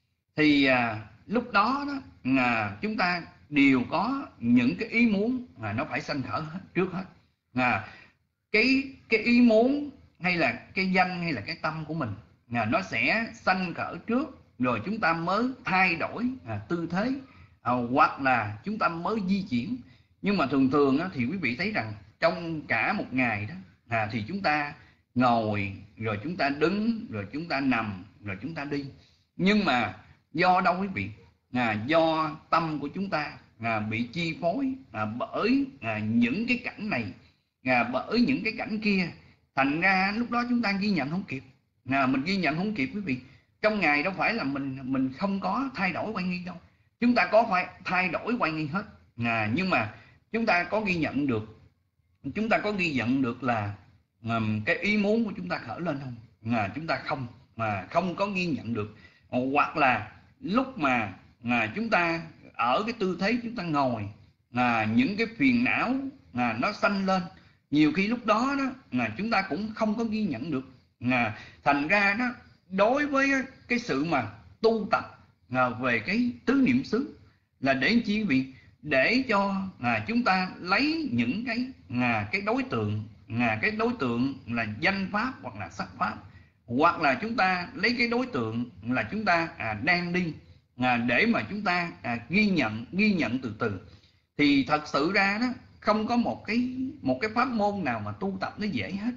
thì à, lúc đó, đó à, chúng ta đều có những cái ý muốn à, nó phải sanh khởi hết, trước hết à, cái cái ý muốn hay là cái danh hay là cái tâm của mình à, nó sẽ sanh khởi trước, rồi chúng ta mới thay đổi à, tư thế à, hoặc là chúng ta mới di chuyển. Nhưng mà thường thường á, thì quý vị thấy rằng trong cả một ngày đó à, thì chúng ta ngồi rồi chúng ta đứng rồi chúng ta nằm rồi chúng ta đi. Nhưng mà do đâu quý vị? À, do tâm của chúng ta à, bị chi phối à, bởi à, những cái cảnh này à, bởi những cái cảnh kia. Thành ra lúc đó chúng ta ghi nhận không kịp à, mình ghi nhận không kịp quý vị. Trong ngày đâu phải là mình mình không có thay đổi quan nghi đâu, chúng ta có phải thay đổi oai nghi hết. À, nhưng mà chúng ta có ghi nhận được, chúng ta có ghi nhận được là um, cái ý muốn của chúng ta khởi lên không? À, chúng ta không mà không có ghi nhận được. Hoặc là lúc mà à, chúng ta ở cái tư thế chúng ta ngồi, à, những cái phiền não à, nó sanh lên, nhiều khi lúc đó đó à, chúng ta cũng không có ghi nhận được. À, thành ra đó, đối với cái sự mà tu tập à, về cái tứ niệm xứ là để chi vị? Để cho à, chúng ta lấy những cái à, cái đối tượng à, cái đối tượng là danh pháp hoặc là sắc pháp, hoặc là chúng ta lấy cái đối tượng là chúng ta à, đang đi à, để mà chúng ta à, ghi nhận ghi nhận từ từ. Thì thật sự ra đó, không có một cái một cái pháp môn nào mà tu tập nó dễ hết.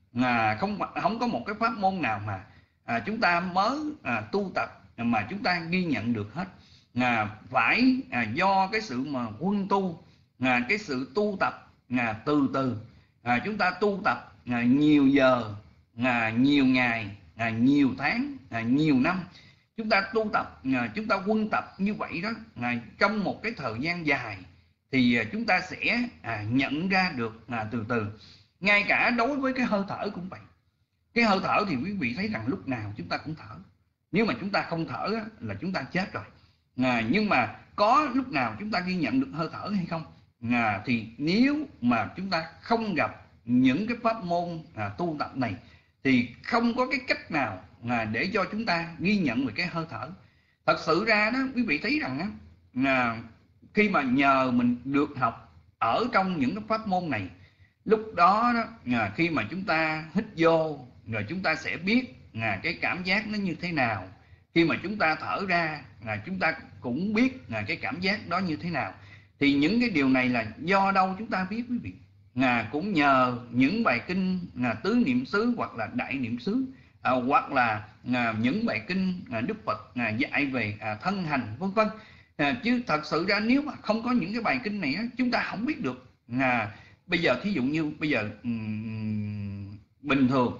À, không không có một cái pháp môn nào mà à, chúng ta mới à, tu tập mà chúng ta ghi nhận được hết. À, phải à, do cái sự mà huân tu, à, cái sự tu tập à, từ từ, à, chúng ta tu tập à, nhiều giờ, à, nhiều ngày, à, nhiều tháng, à, nhiều năm. Chúng ta tu tập, à, chúng ta huân tập như vậy đó, à, trong một cái thời gian dài thì à, chúng ta sẽ à, nhận ra được à, từ từ. Ngay cả đối với cái hơi thở cũng vậy. Cái hơi thở thì quý vị thấy rằng lúc nào chúng ta cũng thở. Nếu mà chúng ta không thở á, là chúng ta chết rồi. À, nhưng mà có lúc nào chúng ta ghi nhận được hơi thở hay không? À, thì nếu mà chúng ta không gặp những cái pháp môn à, tu tập này thì không có cái cách nào à, để cho chúng ta ghi nhận về cái hơi thở. Thật sự ra đó, quý vị thấy rằng á, à, khi mà nhờ mình được học ở trong những cái pháp môn này, lúc đó, đó à, khi mà chúng ta hít vô rồi chúng ta sẽ biết à, cái cảm giác nó như thế nào. Khi mà chúng ta thở ra à, chúng ta cũng biết à, cái cảm giác đó như thế nào. Thì những cái điều này là do đâu chúng ta biết quý vị? À, cũng nhờ những bài kinh à, tứ niệm xứ hoặc là đại niệm xứ, à, hoặc là à, những bài kinh à, Đức Phật à, dạy về à, thân hành vân vân. À, chứ thật sự ra nếu mà không có những cái bài kinh này á, chúng ta không biết được. À, bây giờ thí dụ như bây giờ um, bình thường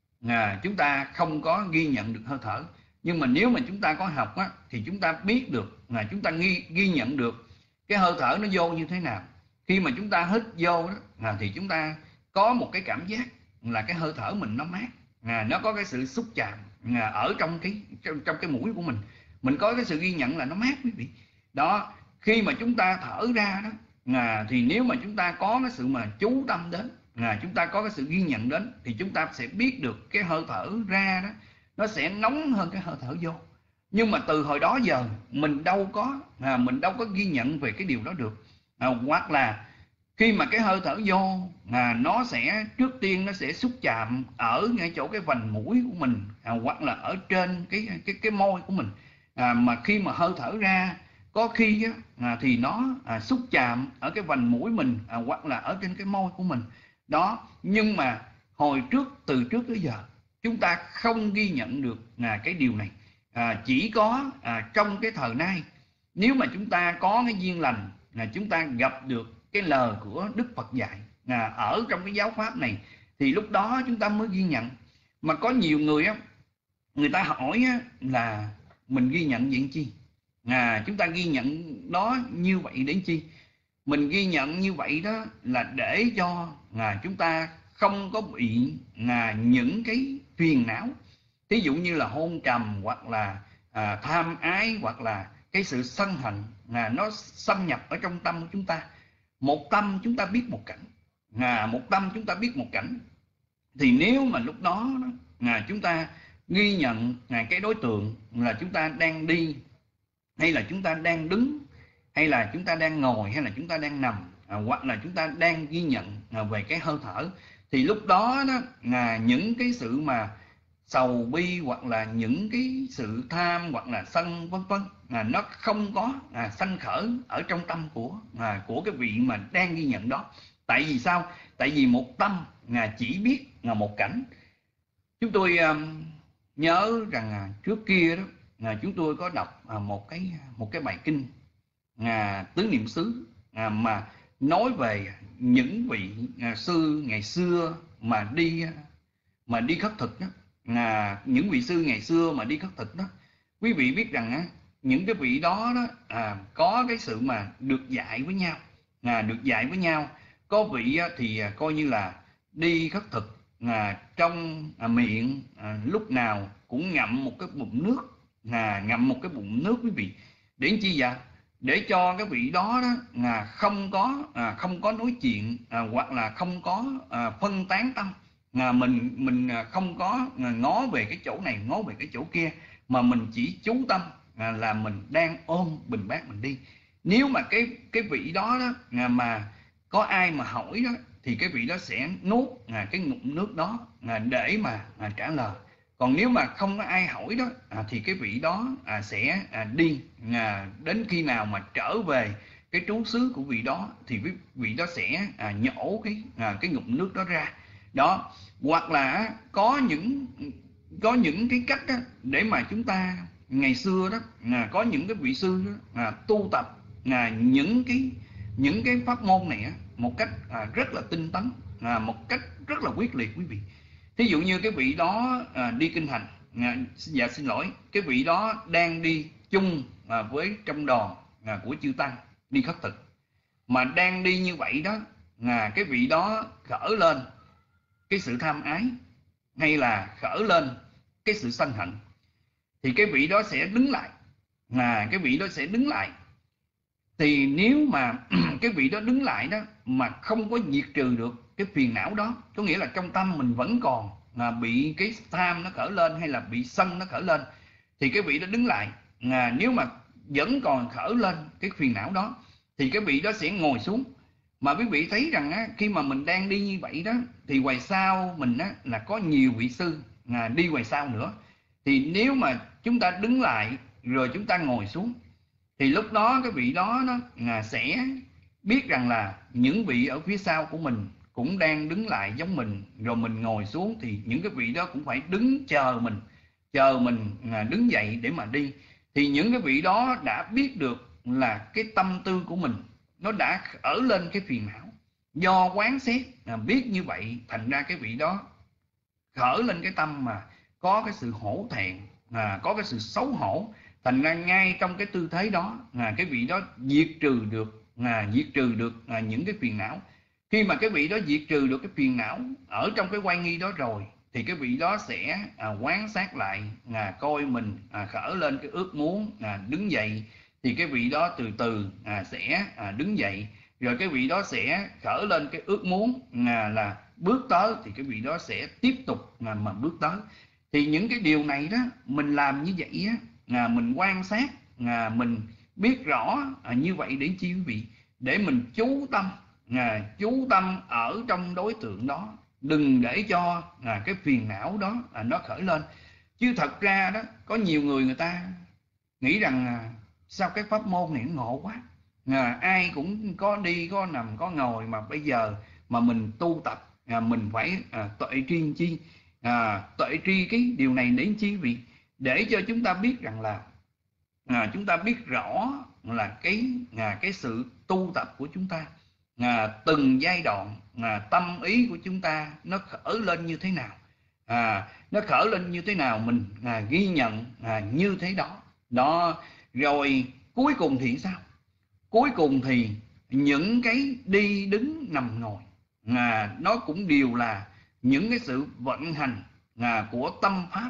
à, chúng ta không có ghi nhận được hơi thở, nhưng mà nếu mà chúng ta có học á, thì chúng ta biết được, là chúng ta ghi, ghi nhận được cái hơi thở nó vô như thế nào. Khi mà chúng ta hít vô đó, à, thì chúng ta có một cái cảm giác là cái hơi thở mình nó mát, à, nó có cái sự xúc chạm à, ở trong cái trong, trong cái mũi của mình, mình có cái sự ghi nhận là nó mát quý vị. Đó, khi mà chúng ta thở ra đó, à, thì nếu mà chúng ta có cái sự mà chú tâm đến, à, chúng ta có cái sự ghi nhận đến, thì chúng ta sẽ biết được cái hơi thở ra đó nó sẽ nóng hơn cái hơi thở vô. Nhưng mà từ hồi đó giờ mình đâu có à, mình đâu có ghi nhận về cái điều đó được. À, hoặc là khi mà cái hơi thở vô à, nó sẽ trước tiên nó sẽ xúc chạm ở ngay chỗ cái vành mũi của mình, à, hoặc là ở trên cái cái cái môi của mình. À, mà khi mà hơi thở ra có khi á, à, thì nó à, xúc chạm ở cái vành mũi mình, à, hoặc là ở trên cái môi của mình đó. Nhưng mà hồi trước, từ trước tới giờ chúng ta không ghi nhận được à, cái điều này. À, chỉ có à, trong cái thời nay, nếu mà chúng ta có cái duyên lành, là chúng ta gặp được cái lời của Đức Phật dạy à, ở trong cái giáo pháp này, thì lúc đó chúng ta mới ghi nhận. Mà có nhiều người á, người ta hỏi á, là mình ghi nhận vậy chi? À, chúng ta ghi nhận đó như vậy để chi? Mình ghi nhận như vậy đó là để cho à, chúng ta không có bị à, những cái phiền não, ví dụ như là hôn trầm, hoặc là à, tham ái, hoặc là cái sự sân hận à, nó xâm nhập ở trong tâm của chúng ta. Một tâm chúng ta biết một cảnh, à, một tâm chúng ta biết một cảnh. Thì nếu mà lúc đó, đó à, chúng ta ghi nhận à, cái đối tượng là chúng ta đang đi, hay là chúng ta đang đứng, hay là chúng ta đang ngồi, hay là chúng ta đang nằm, à, hoặc là chúng ta đang ghi nhận à, về cái hơi thở, thì lúc đó, đó à, những cái sự mà sầu bi, hoặc là những cái sự tham, hoặc là sân vân vân à, nó không có à, sanh khởi ở trong tâm của à, của cái vị mà đang ghi nhận đó. Tại vì sao? Tại vì một tâm à, chỉ biết là một cảnh. Chúng tôi à, nhớ rằng à, trước kia đó à, chúng tôi có đọc à, một cái một cái bài kinh à, tứ niệm xứ à, mà nói về những vị à, sư ngày xưa mà đi mà đi khất thực đó. À, những vị sư ngày xưa mà đi khất thực đó, quý vị biết rằng á, những cái vị đó đó à, có cái sự mà được dạy với nhau, à, được dạy với nhau. Có vị á, thì à, coi như là đi khất thực à, trong à, miệng à, lúc nào cũng ngậm một cái bụng nước, à, ngậm một cái bụng nước quý vị. Để chi vậy? Để cho cái vị đó đó à, không có à, không có nói chuyện à, hoặc là không có à, phân tán tâm, à, mình mình không có ngó về cái chỗ này ngó về cái chỗ kia, mà mình chỉ chú tâm à, là mình đang ôm bình bát mình đi. Nếu mà cái cái vị đó đó à, mà có ai mà hỏi đó thì cái vị đó sẽ nuốt à, cái ngụm nước đó à, để mà à, trả lời. Còn nếu mà không có ai hỏi đó à, thì cái vị đó à, sẽ à, đi à, đến khi nào mà trở về cái trú xứ của vị đó thì vị, vị đó sẽ à, nhổ cái à, cái ngụm nước đó ra đó. Hoặc là có những có những cái cách đó để mà chúng ta ngày xưa đó à, có những cái vị sư đó, à, tu tập à, những cái những cái pháp môn này á, một cách à, rất là tinh tấn, à, một cách rất là quyết liệt quý vị. Thí dụ như cái vị đó à, đi kinh hành, à, dạ xin lỗi, cái vị đó đang đi chung à, với trong đoàn à, của chư tăng đi khất thực, mà đang đi như vậy đó, à, cái vị đó khởi lên cái sự tham ái hay là khởi lên cái sự sân hận, thì cái vị đó sẽ đứng lại, à, cái vị đó sẽ đứng lại. Thì nếu mà cái vị đó đứng lại đó mà không có diệt trừ được cái phiền não đó, có nghĩa là trong tâm mình vẫn còn à, bị cái tham nó khởi lên hay là bị sân nó khởi lên, thì cái vị đó đứng lại, à, nếu mà vẫn còn khởi lên cái phiền não đó thì cái vị đó sẽ ngồi xuống. Mà quý vị thấy rằng á, khi mà mình đang đi như vậy đó thì ngoài sau mình á, là có nhiều vị sư à, đi ngoài sau nữa. Thì nếu mà chúng ta đứng lại rồi chúng ta ngồi xuống thì lúc đó cái vị đó nó à, sẽ biết rằng là những vị ở phía sau của mình cũng đang đứng lại giống mình, rồi mình ngồi xuống thì những cái vị đó cũng phải đứng chờ mình, chờ mình à, đứng dậy để mà đi. Thì những cái vị đó đã biết được là cái tâm tư của mình nó đã ở lên cái phiền não, do quán xét à, biết như vậy, thành ra cái vị đó khởi lên cái tâm mà có cái sự hổ thẹn, à, có cái sự xấu hổ. Thành ra ngay trong cái tư thế đó à, cái vị đó diệt trừ được à, diệt trừ được à, những cái phiền não. Khi mà cái vị đó diệt trừ được cái phiền não ở trong cái oai nghi đó rồi thì cái vị đó sẽ à, quán sát lại, à, coi mình à, khởi lên cái ước muốn à, đứng dậy, thì cái vị đó từ từ à, sẽ à, đứng dậy. Rồi cái vị đó sẽ khởi lên cái ước muốn à, là bước tới, thì cái vị đó sẽ tiếp tục à, mà bước tới. Thì những cái điều này đó mình làm như vậy á, à, mình quan sát, à, mình biết rõ à, như vậy để chi quý vị? Để mình chú tâm, à, chú tâm ở trong đối tượng đó, đừng để cho à, cái phiền não đó à, nó khởi lên. Chứ thật ra đó có nhiều người người ta nghĩ rằng à, sao cái pháp môn này nó ngộ quá, à, ai cũng có đi có nằm có ngồi, mà bây giờ mà mình tu tập à, mình phải à, tuệ tri chi, à, tuệ tri cái điều này để chi vị? Để cho chúng ta biết rằng là à, chúng ta biết rõ là cái à, cái sự tu tập của chúng ta à, từng giai đoạn à, tâm ý của chúng ta nó khởi lên như thế nào, à, nó khởi lên như thế nào mình à, ghi nhận à, như thế đó đó. Rồi cuối cùng thì sao? Cuối cùng thì những cái đi đứng nằm ngồi à, nó cũng đều là những cái sự vận hành à, của tâm pháp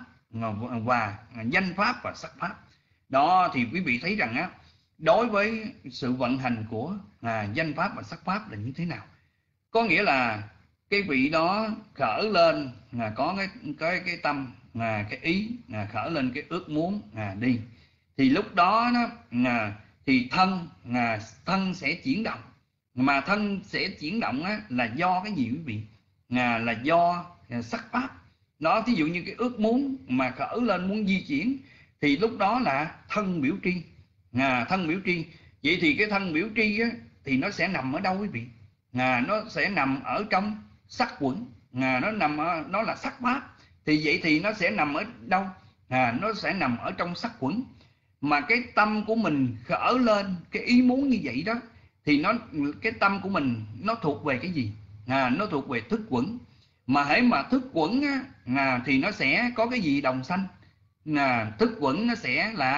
và danh pháp và sắc pháp đó. Thì quý vị thấy rằng á, đối với sự vận hành của à, danh pháp và sắc pháp là như thế nào? Có nghĩa là cái vị đó khởi lên à, có cái cái cái tâm à, cái ý à, khởi lên cái ước muốn à, đi, thì lúc đó nó à, thì thân à, thân sẽ chuyển động. Mà thân sẽ chuyển động á, là do cái gì quý vị? À, là do à, sắc pháp đó. Thí dụ như cái ước muốn mà khởi lên muốn di chuyển thì lúc đó là thân biểu tri, à, thân biểu tri. Vậy thì cái thân biểu tri á, thì nó sẽ nằm ở đâu quý vị? À, nó sẽ nằm ở trong sắc quẩn, à, nó nằm ở, nó là sắc pháp. Thì vậy thì nó sẽ nằm ở đâu? À, nó sẽ nằm ở trong sắc quẩn. Mà cái tâm của mình khởi lên cái ý muốn như vậy đó, thì nó cái tâm của mình nó thuộc về cái gì? À, nó thuộc về thức quẩn. Mà hễ mà thức quẩn á, à, thì nó sẽ có cái gì đồng sanh? À, thức quẩn nó sẽ là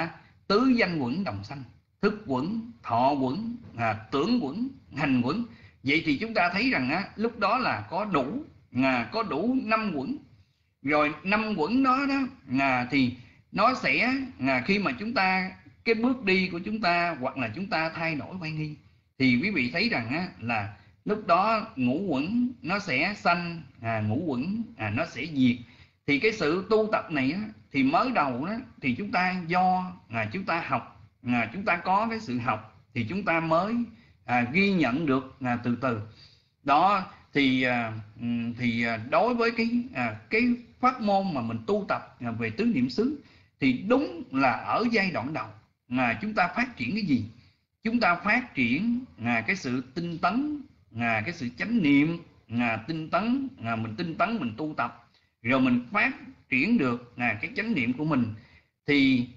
tứ danh quẩn đồng sanh, thức quẩn, thọ quẩn, à, tưởng quẩn, hành quẩn. Vậy thì chúng ta thấy rằng á, lúc đó là có đủ à, có đủ năm quẩn. Rồi năm quẩn đó đó à, thì nó sẽ à, khi mà chúng ta cái bước đi của chúng ta hoặc là chúng ta thay đổi quan nghi, thì quý vị thấy rằng á, là lúc đó ngũ quẩn nó sẽ sanh, à, ngũ quẩn à, nó sẽ diệt. Thì cái sự tu tập này á, thì mới đầu đó thì chúng ta do à, chúng ta học, à, chúng ta có cái sự học thì chúng ta mới à, ghi nhận được à, từ từ đó. Thì à, thì đối với cái à, cái pháp môn mà mình tu tập à, về tứ niệm xứ, thì đúng là ở giai đoạn đầu mà chúng ta phát triển cái gì? Chúng ta phát triển à, cái sự tinh tấn, à, cái sự chánh niệm, à, tinh tấn, à, mình tinh tấn mình tu tập, rồi mình phát triển được à, cái chánh niệm của mình. Thì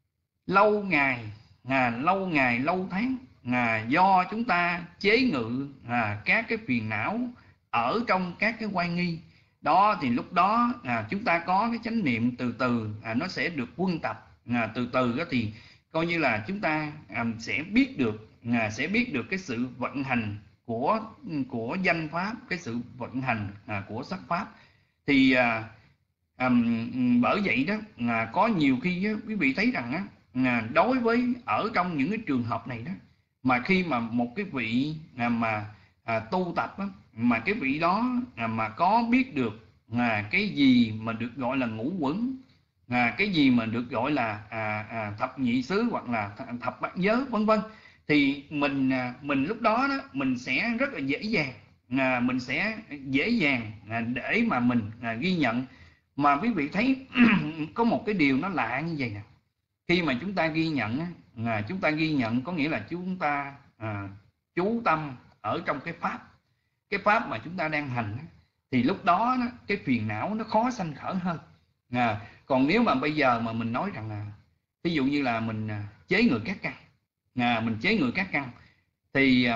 lâu ngày à, lâu ngày lâu tháng à, do chúng ta chế ngự à, các cái phiền não ở trong các cái oai nghi đó, thì lúc đó à, chúng ta có cái chánh niệm từ từ à, nó sẽ được quân tập à, từ từ đó, thì coi như là chúng ta à, sẽ biết được à, sẽ biết được cái sự vận hành của của danh pháp, cái sự vận hành à, của sắc pháp. Thì à, à, bởi vậy đó à, có nhiều khi á, quý vị thấy rằng á, à, đối với ở trong những cái trường hợp này đó, mà khi mà một cái vị à, mà à, tu tập á, mà cái vị đó à, mà có biết được à, cái gì mà được gọi là ngũ quẩn, à, cái gì mà được gọi là à, à, thập nhị xứ hoặc là thập bát giới vân vân, thì mình à, mình lúc đó đó mình sẽ rất là dễ dàng à, mình sẽ dễ dàng à, để mà mình à, ghi nhận. Mà quý vị thấy có một cái điều nó lạ như vậy nè, khi mà chúng ta ghi nhận á, à, chúng ta ghi nhận có nghĩa là chúng ta à, chú tâm ở trong cái pháp cái pháp mà chúng ta đang hành, thì lúc đó, đó cái phiền não nó khó sanh khởi hơn. À, còn nếu mà bây giờ mà mình nói rằng là ví dụ như là mình chế ngự các căn, à, mình chế ngự các căn, thì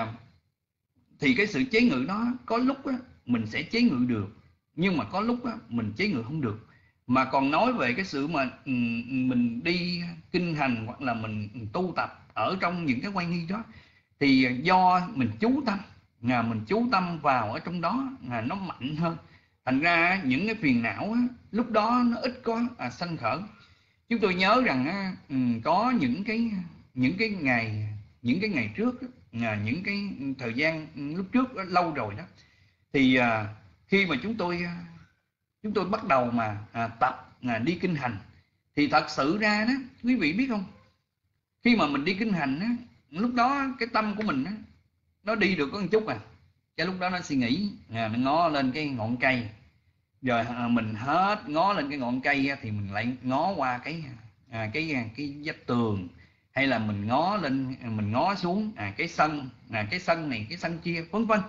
thì cái sự chế ngự đó có lúc đó, mình sẽ chế ngự được, nhưng mà có lúc đó, mình chế ngự không được. Mà còn nói về cái sự mà mình đi kinh hành hoặc là mình tu tập ở trong những cái quan nghi đó, thì do mình chú tâm, à, mình chú tâm vào ở trong đó à, nó mạnh hơn, thành ra những cái phiền não á, lúc đó nó ít có à, sanh khởi. Chúng tôi nhớ rằng á, có những cái những cái ngày những cái ngày trước à, những cái thời gian lúc trước đó, lâu rồi đó, thì à, khi mà chúng tôi chúng tôi bắt đầu mà à, tập à, đi kinh hành, thì thật sự ra đó quý vị biết không, khi mà mình đi kinh hành á, lúc đó cái tâm của mình á, nó đi được có một chút à, cái lúc đó nó suy nghĩ à, nó ngó lên cái ngọn cây, rồi à, mình hết ngó lên cái ngọn cây á, thì mình lại ngó qua cái à, cái cái vách tường, hay là mình ngó lên mình ngó xuống à, cái sân à, cái sân này cái sân kia vân vân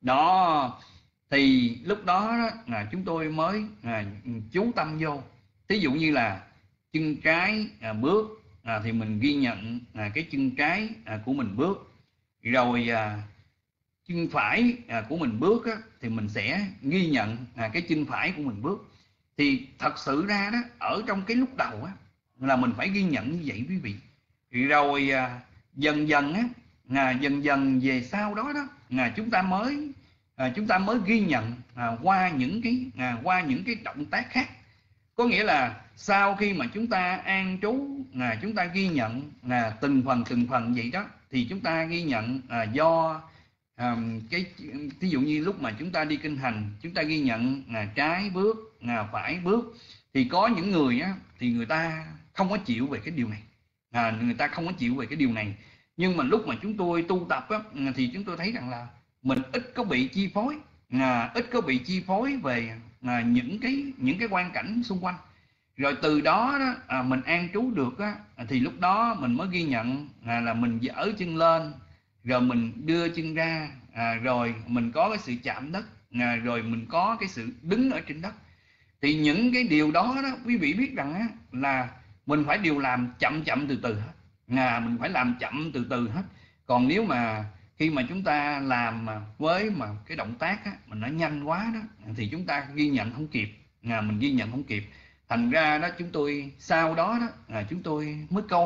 đó. Thì lúc đó là chúng tôi mới à, chú tâm vô. Thí dụ như là chân trái à, bước à, thì mình ghi nhận à, cái chân trái à, của mình bước, rồi à, chân phải à, của mình bước á, thì mình sẽ ghi nhận à, cái chân phải của mình bước. Thì thật sự ra đó ở trong cái lúc đầu á, là mình phải ghi nhận như vậy quý vị. Rồi à, dần dần á, à, dần dần về sau đó đó à, chúng ta mới À, chúng ta mới ghi nhận à, qua những cái à, qua những cái động tác khác. Có nghĩa là sau khi mà chúng ta an trú à, chúng ta ghi nhận à, từng phần từng phần vậy đó, thì chúng ta ghi nhận à, do à, cái ví dụ như lúc mà chúng ta đi kinh hành, chúng ta ghi nhận à, trái bước à, phải bước. Thì có những người á, thì người ta không có chịu về cái điều này, à, người ta không có chịu về cái điều này. Nhưng mà lúc mà chúng tôi tu tập á, thì chúng tôi thấy rằng là mình ít có bị chi phối, à, ít có bị chi phối về à, những cái những cái quan cảnh xung quanh. Rồi từ đó, đó à, mình an trú được á, thì lúc đó mình mới ghi nhận à, là mình dở chân lên, rồi mình đưa chân ra, à, rồi mình có cái sự chạm đất, à, rồi mình có cái sự đứng ở trên đất. Thì những cái điều đó, đó quý vị biết rằng á, là mình phải điều làm chậm chậm từ từ hết, à, mình phải làm chậm từ từ hết. Còn nếu mà khi mà chúng ta làm mà với mà cái động tác á, mình nó nhanh quá đó, thì chúng ta ghi nhận không kịp, à, mình ghi nhận không kịp. Thành ra đó chúng tôi sau đó đó à, chúng tôi mới coi lại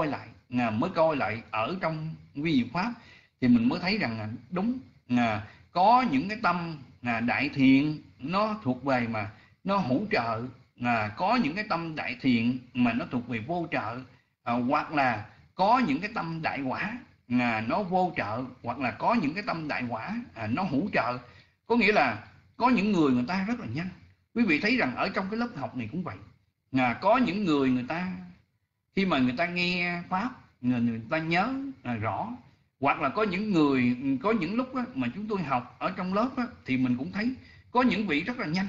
à, mới coi lại ở trong vi diệu pháp thì mình mới thấy rằng là đúng, à, có những cái tâm à, đại thiện nó thuộc về mà nó hữu trợ, à, có những cái tâm đại thiện mà nó thuộc về vô trợ, à, hoặc là có những cái tâm đại quả à, nó vô trợ, hoặc là có những cái tâm đại quả à, nó hữu trợ. Có nghĩa là có những người người ta rất là nhanh. Quý vị thấy rằng ở trong cái lớp học này cũng vậy, à, có những người người ta khi mà người ta nghe pháp người, người ta nhớ à, rõ, hoặc là có những người có những lúc á, mà chúng tôi học ở trong lớp á, thì mình cũng thấy có những vị rất là nhanh,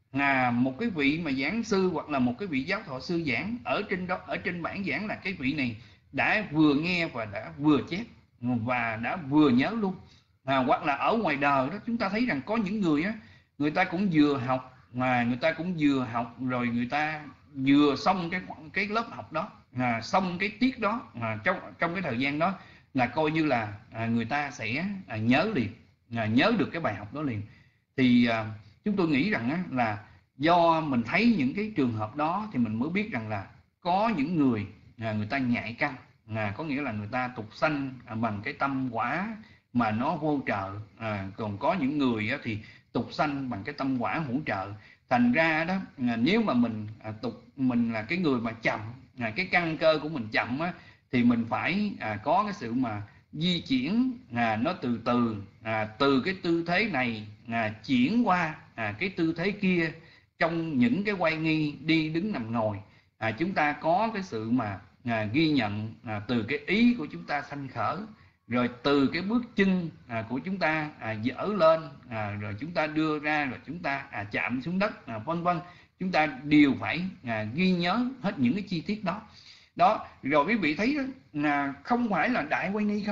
là một cái vị mà giảng sư hoặc là một cái vị giáo thọ sư giảng ở trên đó, ở trên bảng giảng là cái vị này đã vừa nghe và đã vừa chép và đã vừa nhớ luôn. À, hoặc là ở ngoài đời đó chúng ta thấy rằng có những người á, người ta cũng vừa học mà người ta cũng vừa học rồi người ta vừa xong cái cái lớp học đó, à, xong cái tiết đó, à, trong trong cái thời gian đó là coi như là à, người ta sẽ à, nhớ liền, à, nhớ được cái bài học đó liền. Thì à, chúng tôi nghĩ rằng á, là do mình thấy những cái trường hợp đó thì mình mới biết rằng là có những người à, người ta nhạy căn, à, có nghĩa là người ta tục sanh à, bằng cái tâm quả mà nó vô trợ, à, còn có những người á, thì tục sanh bằng cái tâm quả hữu trợ. Thành ra đó à, nếu mà mình à, tục mình là cái người mà chậm, à, cái căn cơ của mình chậm á, thì mình phải à, có cái sự mà di chuyển à, nó từ từ, à, từ cái tư thế này à, chuyển qua à, cái tư thế kia trong những cái quay nghi đi đứng nằm ngồi. À, chúng ta có cái sự mà à, ghi nhận à, từ cái ý của chúng ta sanh khởi, rồi từ cái bước chân à, của chúng ta à, dở lên, à, rồi chúng ta đưa ra, rồi chúng ta à, chạm xuống đất, à, vân vân. Chúng ta đều phải à, ghi nhớ hết những cái chi tiết đó. Đó, rồi quý vị thấy đó, là không phải là đại quay nghi không,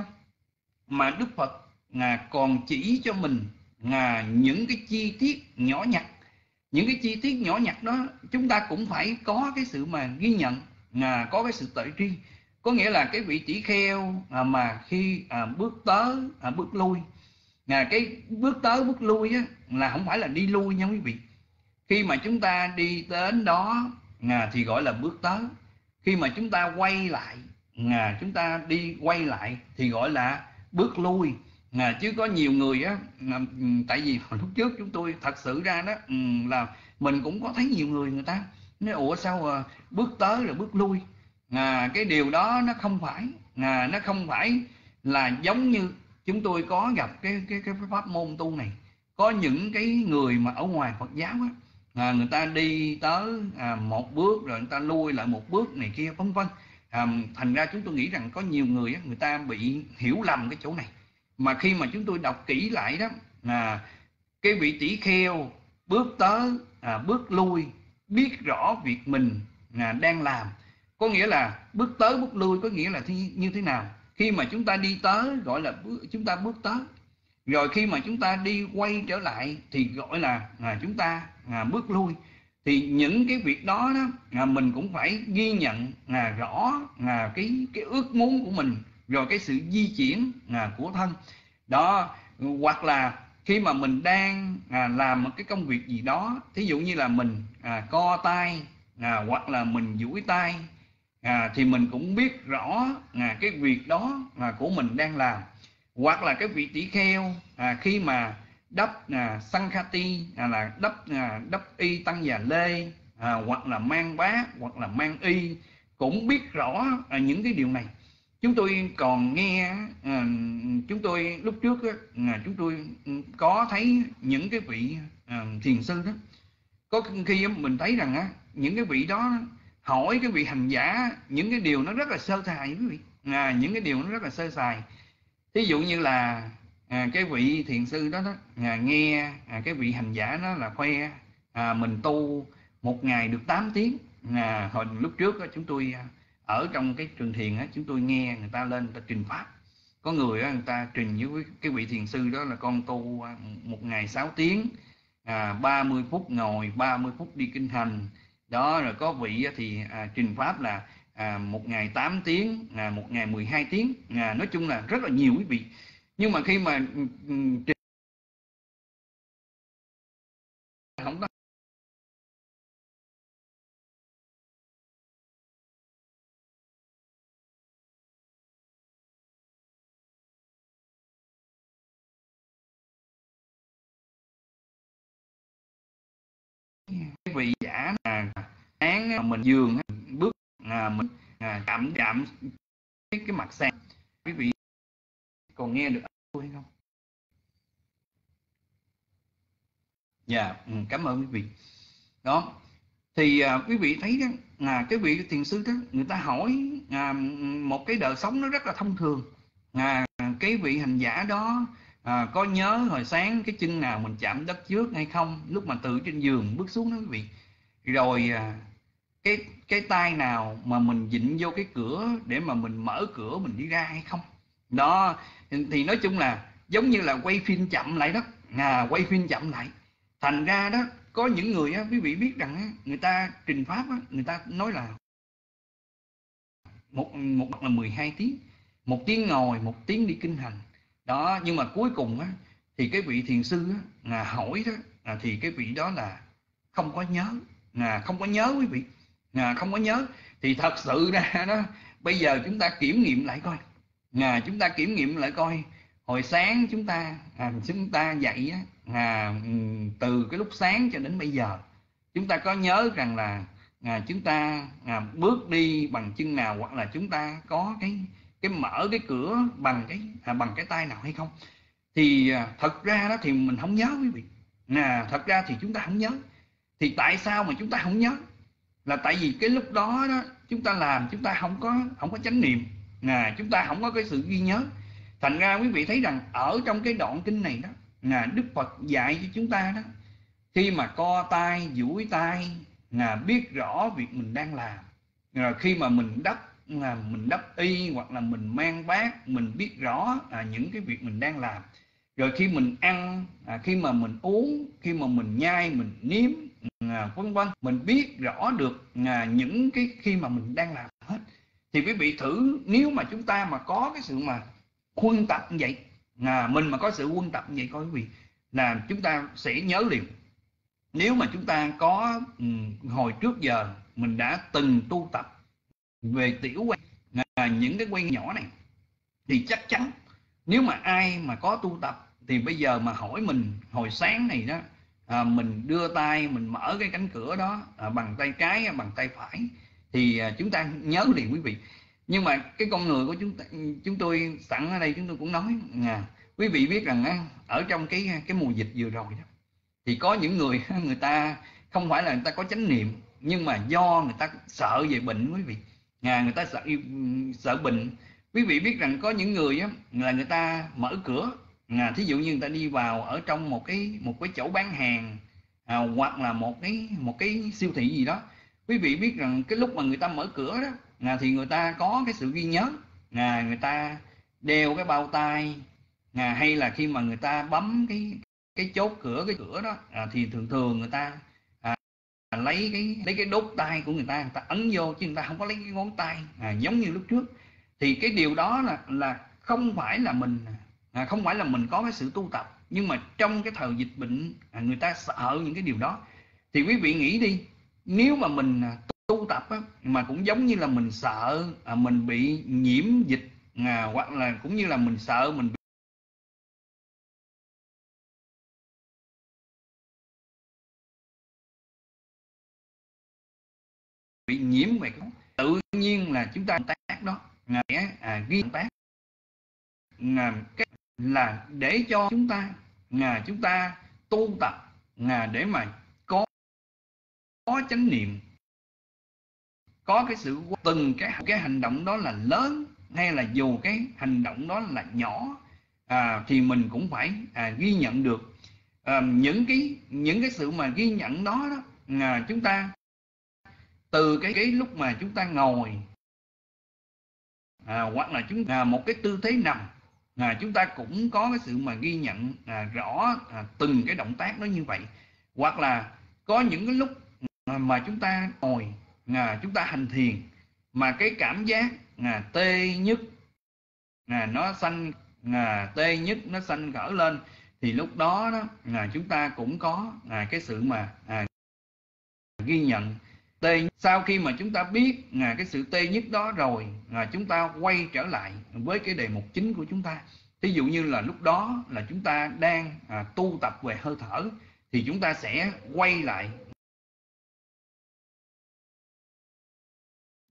mà Đức Phật là còn chỉ cho mình là những cái chi tiết nhỏ nhặt. Những cái chi tiết nhỏ nhặt đó chúng ta cũng phải có cái sự mà ghi nhận, là có cái sự tuệ tri. Có nghĩa là cái vị tỷ kheo à, mà khi à, bước tới à, bước lui, là cái bước tới bước lui á, là không phải là đi lui nha quý vị. Khi mà chúng ta đi đến đó à, thì gọi là bước tới. Khi mà chúng ta quay lại à, chúng ta đi quay lại thì gọi là bước lui. À, chứ có nhiều người á, à, tại vì lúc trước chúng tôi thật sự ra đó là mình cũng có thấy nhiều người người ta nói ủa sao à, bước tới rồi bước lui. À, cái điều đó nó không phải, à, nó không phải là giống như chúng tôi có gặp cái cái cái pháp môn tu này. Có những cái người mà ở ngoài Phật giáo á, à, người ta đi tới à, một bước rồi người ta lui lại một bước này kia vân vân. À, thành ra chúng tôi nghĩ rằng có nhiều người á, người ta bị hiểu lầm cái chỗ này. Mà khi mà chúng tôi đọc kỹ lại đó, à, cái vị tỷ kheo bước tới à, bước lui, biết rõ việc mình à, đang làm. Có nghĩa là bước tới bước lui có nghĩa là thi, như thế nào. Khi mà chúng ta đi tới gọi là bước, chúng ta bước tới. Rồi khi mà chúng ta đi quay trở lại thì gọi là à, chúng ta à, bước lui. Thì những cái việc đó, đó à, mình cũng phải ghi nhận à, rõ à, cái, cái ước muốn của mình, rồi cái sự di chuyển à, của thân. Đó, hoặc là khi mà mình đang à, làm một cái công việc gì đó, thí dụ như là mình à, co tay à, hoặc là mình duỗi tay, à, thì mình cũng biết rõ à, cái việc đó à, của mình đang làm. Hoặc là cái vị tỷ kheo à, khi mà đắp à, Sankhati à, là đắp à, đắp y tăng già lê, à, hoặc là mang bát hoặc là mang y, cũng biết rõ à, những cái điều này. Chúng tôi còn nghe à, chúng tôi lúc trước á, à, chúng tôi có thấy những cái vị à, thiền sư đó, có khi mình thấy rằng á, những cái vị đó hỏi cái vị hành giả những cái điều nó rất là sơ sài quý vị, à, những cái điều nó rất là sơ sài. Ví dụ như là à, cái vị thiền sư đó, đó à, nghe à, cái vị hành giả đó là khoe à, mình tu một ngày được tám tiếng. À, hồi lúc trước đó, chúng tôi ở trong cái trường thiền đó, chúng tôi nghe người ta lên người ta trình pháp. Có người đó, người ta trình với cái vị thiền sư đó là con tu một ngày sáu tiếng, à, ba mươi phút ngồi, ba mươi phút đi kinh hành. Đó, rồi có vị thì à, trình pháp là à, một ngày tám tiếng, à, một ngày mười hai tiếng, à, nói chung là rất là nhiều quý vị. Nhưng mà khi mà không có cái vị giả là án mà mình giường bước à, mình à, chạm chạm cái, cái mặt sàn. Quý vị còn nghe được tôi hay không? Dạ, yeah, cảm ơn quý vị. Đó thì à, quý vị thấy đó là cái vị thiền sư đó, người ta hỏi à, một cái đời sống nó rất là thông thường. À, cái vị hành giả đó à, có nhớ hồi sáng cái chân nào mình chạm đất trước hay không, lúc mà từ trên giường bước xuống đó quý vị. Rồi à, cái cái tay nào mà mình dịnh vô cái cửa để mà mình mở cửa mình đi ra hay không. Đó thì nói chung là giống như là quay phim chậm lại đó, à, quay phim chậm lại. Thành ra đó có những người á, quý vị biết rằng á, người ta trình pháp á, người ta nói là một một là mười hai tiếng, một tiếng ngồi, một tiếng đi kinh hành. Đó, nhưng mà cuối cùng á thì cái vị thiền sư á, là hỏi đó là thì cái vị đó là không có nhớ, là không có nhớ quý vị, là không có nhớ. Thì thật sự ra đó, bây giờ chúng ta kiểm nghiệm lại coi, là chúng ta kiểm nghiệm lại coi hồi sáng chúng ta à, chúng ta dậy á, à, từ cái lúc sáng cho đến bây giờ chúng ta có nhớ rằng là à, chúng ta à, bước đi bằng chân nào, hoặc là chúng ta có cái cái mở cái cửa bằng cái à, bằng cái tay nào hay không. Thì à, thật ra đó thì mình không nhớ quý vị, à, thật ra thì chúng ta không nhớ. Thì tại sao mà chúng ta không nhớ? Là tại vì cái lúc đó đó chúng ta làm chúng ta không có không có chánh niệm, à, chúng ta không có cái sự ghi nhớ. Thành ra quý vị thấy rằng ở trong cái đoạn kinh này đó, là Đức Phật dạy cho chúng ta đó, khi mà co tay duỗi tay là biết rõ việc mình đang làm. Rồi khi mà mình đắp là mình đắp y hoặc là mình mang bát, mình biết rõ à, những cái việc mình đang làm. Rồi khi mình ăn, à, khi mà mình uống, khi mà mình nhai, mình nếm, à, vân vân, mình biết rõ được à, những cái khi mà mình đang làm hết. Thì quý vị thử, nếu mà chúng ta mà có cái sự mà huân tập như vậy, à, mình mà có sự huân tập như vậy coi quý vị, là chúng ta sẽ nhớ liền. Nếu mà chúng ta có um, hồi trước giờ mình đã từng tu tập về tiểu quan, à, những cái quan nhỏ này, thì chắc chắn nếu mà ai mà có tu tập thì bây giờ mà hỏi mình hồi sáng này đó, à, mình đưa tay mình mở cái cánh cửa đó à, bằng tay trái bằng tay phải thì à, chúng ta nhớ liền quý vị. Nhưng mà cái con người của chúng ta, chúng tôi sẵn ở đây chúng tôi cũng nói, à, quý vị biết rằng á, ở trong cái cái mùa dịch vừa rồi đó, thì có những người người ta không phải là người ta có chánh niệm, nhưng mà do người ta sợ về bệnh quý vị, à, người ta sợ sợ bệnh. Quý vị biết rằng có những người á, là người ta mở cửa, à, thí dụ như người ta đi vào ở trong một cái một cái chỗ bán hàng, à, hoặc là một cái một cái siêu thị gì đó. Quý vị biết rằng cái lúc mà người ta mở cửa đó, à, thì người ta có cái sự ghi nhớ, à, người ta đeo cái bao tay, à, hay là khi mà người ta bấm cái cái chốt cửa cái cửa đó, à, thì thường thường người ta à, lấy cái lấy cái đốt tay của người ta, người ta ấn vô, chứ người ta không có lấy cái ngón tay à, giống như lúc trước. Thì cái điều đó là là không phải là mình à, không phải là mình có cái sự tu tập, nhưng mà trong cái thời dịch bệnh à, người ta sợ những cái điều đó. Thì quý vị nghĩ đi, nếu mà mình tu tập á, mà cũng giống như là mình sợ à, mình bị nhiễm dịch, à, hoặc là cũng như là mình sợ mình bị nhiễm về cái tự nhiên là chúng ta động tác đó à, à, ghi động tác à, cái là để cho chúng ta à, chúng ta tu tập à, để mà có có chánh niệm, có cái sự từng cái cái hành động đó là lớn hay là dù cái hành động đó là nhỏ, à, thì mình cũng phải à, ghi nhận được à, những cái những cái sự mà ghi nhận đó đó à, chúng ta từ cái cái lúc mà chúng ta ngồi, à, hoặc là chúng à, một cái tư thế nằm, à, chúng ta cũng có cái sự mà ghi nhận à, rõ à, từng cái động tác đó như vậy. Hoặc là có những cái lúc mà chúng ta ngồi, à, chúng ta hành thiền mà cái cảm giác à, tê nhức à, nó sanh à, tê nhức nó sanh khởi lên, thì lúc đó đó à, chúng ta cũng có à, cái sự mà à, ghi nhận tê. Sau khi mà chúng ta biết à, cái sự tê nhức đó rồi, à, chúng ta quay trở lại với cái đề mục chính của chúng ta. Ví dụ như là lúc đó là chúng ta đang à, tu tập về hơi thở, thì chúng ta sẽ quay lại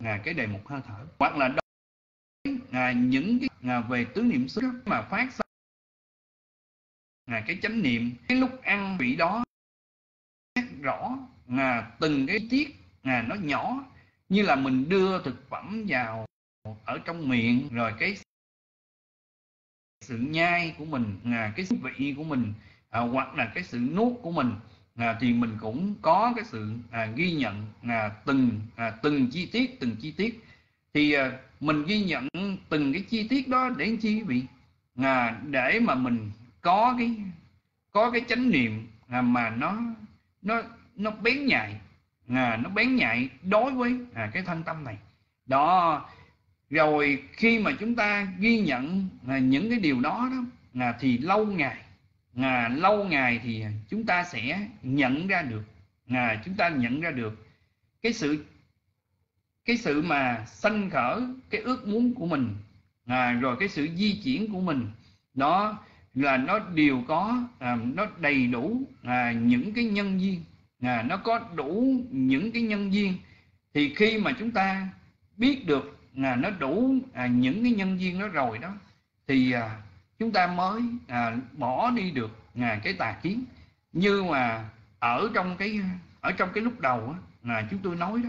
à, cái đề mục hơi thở, hoặc là đối à, những cái à, về tứ niệm xứ mà phát sinh à, cái chánh niệm cái lúc ăn vị đó rõ à, từng cái tiết à, nó nhỏ như là mình đưa thực phẩm vào ở trong miệng, rồi cái sự nhai của mình à, cái vị của mình à, hoặc là cái sự nuốt của mình à, thì mình cũng có cái sự à, ghi nhận à, từng à, từng chi tiết từng chi tiết thì à, mình ghi nhận từng cái chi tiết đó để làm chi quý vị à, để mà mình có cái có cái chánh niệm à, mà nó nó nó bén nhạy à, nó bén nhạy đối với à, cái thân tâm này đó. Rồi khi mà chúng ta ghi nhận à, những cái điều đó đó à, thì lâu ngày à, lâu ngày thì chúng ta sẽ nhận ra được à, chúng ta nhận ra được cái sự cái sự mà sanh khởi cái ước muốn của mình à, rồi cái sự di chuyển của mình đó là nó đều có à, nó đầy đủ à, những cái nhân duyên à, nó có đủ những cái nhân duyên. Thì khi mà chúng ta biết được à, nó đủ à, những cái nhân duyên đó rồi đó thì à, chúng ta mới à, bỏ đi được à, cái tà kiến. Như mà ở trong cái ở trong cái lúc đầu á, là chúng tôi nói đó,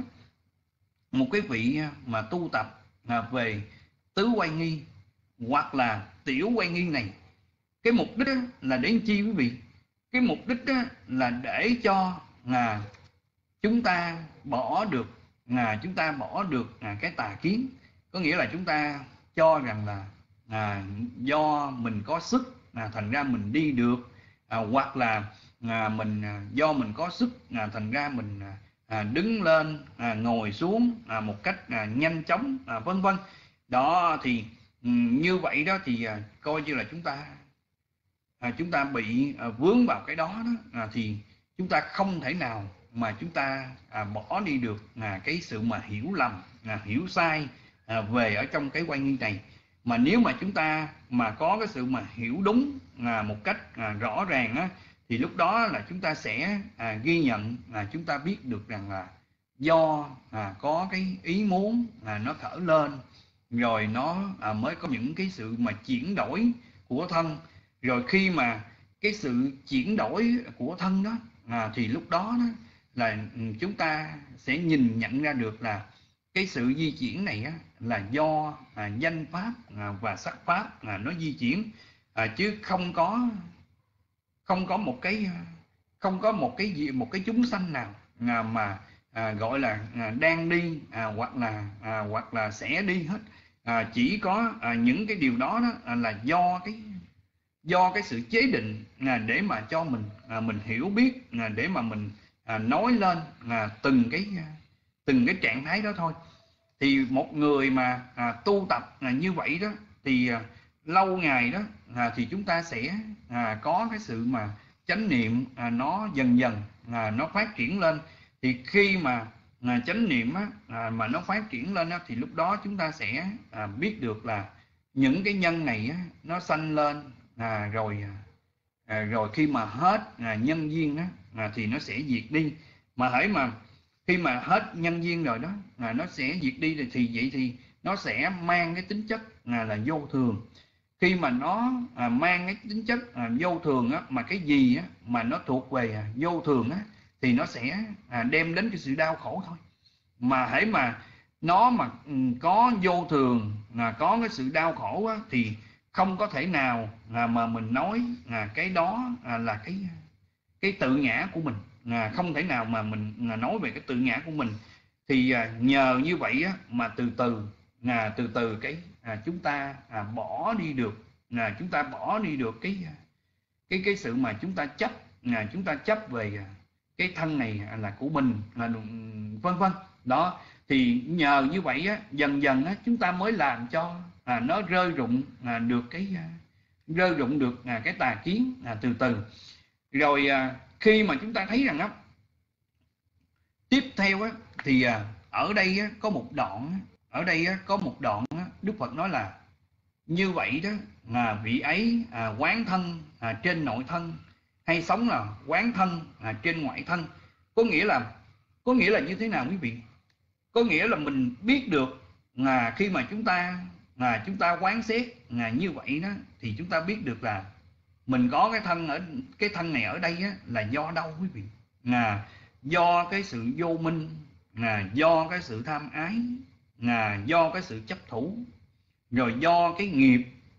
một cái vị mà tu tập à, về tứ oai nghi hoặc là tiểu oai nghi này, cái mục đích là để chi quý vị? Cái mục đích là để cho à, chúng ta bỏ được à, chúng ta bỏ được à, cái tà kiến. Có nghĩa là chúng ta cho rằng là à, do mình có sức à, thành ra mình đi được à, hoặc là à, mình à, do mình có sức à, thành ra mình à, đứng lên à, ngồi xuống à, một cách à, nhanh chóng à, vân vân đó. Thì um, như vậy đó thì à, coi như là chúng ta à, chúng ta bị à, vướng vào cái đó, đó à, thì chúng ta không thể nào mà chúng ta à, bỏ đi được à, cái sự mà hiểu lầm à, hiểu sai à, về ở trong cái oai nghi này. Mà nếu mà chúng ta mà có cái sự mà hiểu đúng à, một cách à, rõ ràng á, thì lúc đó là chúng ta sẽ à, ghi nhận à, chúng ta biết được rằng là do à, có cái ý muốn à, nó khởi lên rồi nó à, mới có những cái sự mà chuyển đổi của thân. Rồi khi mà cái sự chuyển đổi của thân đó à, thì lúc đó, đó là chúng ta sẽ nhìn nhận ra được là cái sự di chuyển này á, là do à, danh pháp à, và sắc pháp à, nó di chuyển à, chứ không có không có một cái không có một cái gì một cái chúng sanh nào à, mà à, gọi là à, đang đi à, hoặc là à, hoặc là sẽ đi hết. À, chỉ có à, những cái điều đó, đó à, là do cái do cái sự chế định à, để mà cho mình à, mình hiểu biết à, để mà mình à, nói lên à, từng cái từng cái trạng thái đó thôi. Thì một người mà à, tu tập à, như vậy đó thì à, lâu ngày đó à, thì chúng ta sẽ à, có cái sự mà chánh niệm à, nó dần dần à, nó phát triển lên. Thì khi mà à, chánh niệm á, à, mà nó phát triển lên á, thì lúc đó chúng ta sẽ à, biết được là những cái nhân này á, nó sanh lên à, rồi à, rồi khi mà hết à, nhân duyên á, à, thì nó sẽ diệt đi. Mà hãy mà khi mà hết nhân duyên rồi đó à, nó sẽ diệt đi thì, thì vậy thì nó sẽ mang cái tính chất à, là vô thường. Khi mà nó à, mang cái tính chất à, vô thường á, mà cái gì á, mà nó thuộc về à, vô thường á, thì nó sẽ à, đem đến cái sự đau khổ thôi. Mà hãy mà nó mà um, có vô thường à, có cái sự đau khổ á, thì không có thể nào à, mà mình nói à, cái đó à, là cái cái tự ngã của mình. À, không thể nào mà mình à, nói về cái tự ngã của mình. Thì à, nhờ như vậy á, mà từ từ à, từ từ cái à, chúng ta à, bỏ đi được à, chúng ta bỏ đi được cái cái cái sự mà chúng ta chấp à, chúng ta chấp về à, cái thân này là của mình là vân vân đó. Thì nhờ như vậy á, dần dần á, chúng ta mới làm cho à, nó rơi rụng à, được cái à, rơi rụng được à, cái tà kiến à, từ từ. Rồi à, khi mà chúng ta thấy rằng á, tiếp theo á, thì à, ở đây á, có một đoạn ở đây á, có một đoạn á, Đức Phật nói là như vậy đó là vị ấy à, quán thân à, trên nội thân, hay sống là quán thân à, trên ngoại thân. Có nghĩa là có nghĩa là như thế nào quý vị? Có nghĩa là mình biết được là khi mà chúng ta là chúng ta quán xét là như vậy đó, thì chúng ta biết được là mình có cái thân ở cái thân này ở đây á, là do đâu quý vị? Là do cái sự vô minh, là do cái sự tham ái, là do cái sự chấp thủ, rồi do cái nghiệp,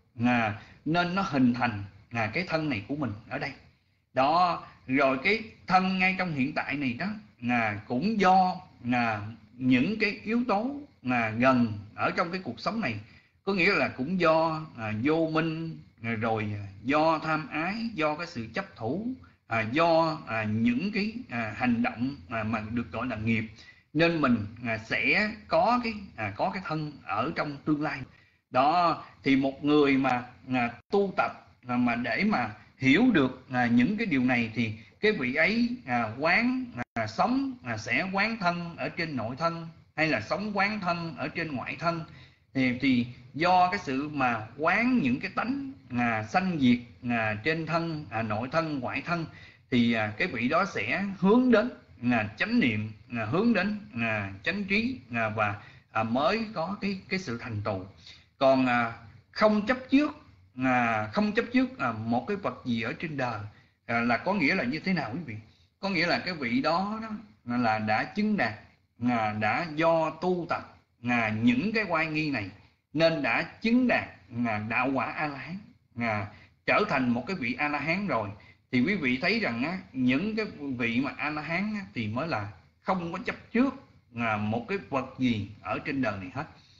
là nên nó hình thành là cái thân này của mình ở đây đó. Rồi cái thân ngay trong hiện tại này đó là cũng do là những cái yếu tố là gần ở trong cái cuộc sống này, có nghĩa là cũng do à, vô minh, rồi do tham ái, do cái sự chấp thủ, à, do à, những cái à, hành động à, mà được gọi là nghiệp, nên mình à, sẽ có cái à, có cái thân ở trong tương lai đó. Thì một người mà à, tu tập à, mà để mà hiểu được à, những cái điều này thì cái vị ấy à, quán à, sống à, sẽ quán thân ở trên nội thân, hay là sống quán thân ở trên ngoại thân. Thì, thì do cái sự mà quán những cái tánh à, sanh diệt à, trên thân à, nội thân ngoại thân, thì à, cái vị đó sẽ hướng đến à, chánh niệm, à, hướng đến à, chánh trí à, và à, mới có cái cái sự thành tựu. Còn à, không chấp trước à, không chấp trước à, một cái vật gì ở trên đời à, là có nghĩa là như thế nào quý vị? Có nghĩa là cái vị đó, đó là đã chứng đạt, à, đã do tu tập à, những cái oai nghi này nên đã chứng đạt à, đạo quả A La Hán, à, trở thành một cái vị A La Hán rồi. Thì quý vị thấy rằng á, những cái vị mà A La Hán á, thì mới là không có chấp trước à, một cái vật gì ở trên đời này hết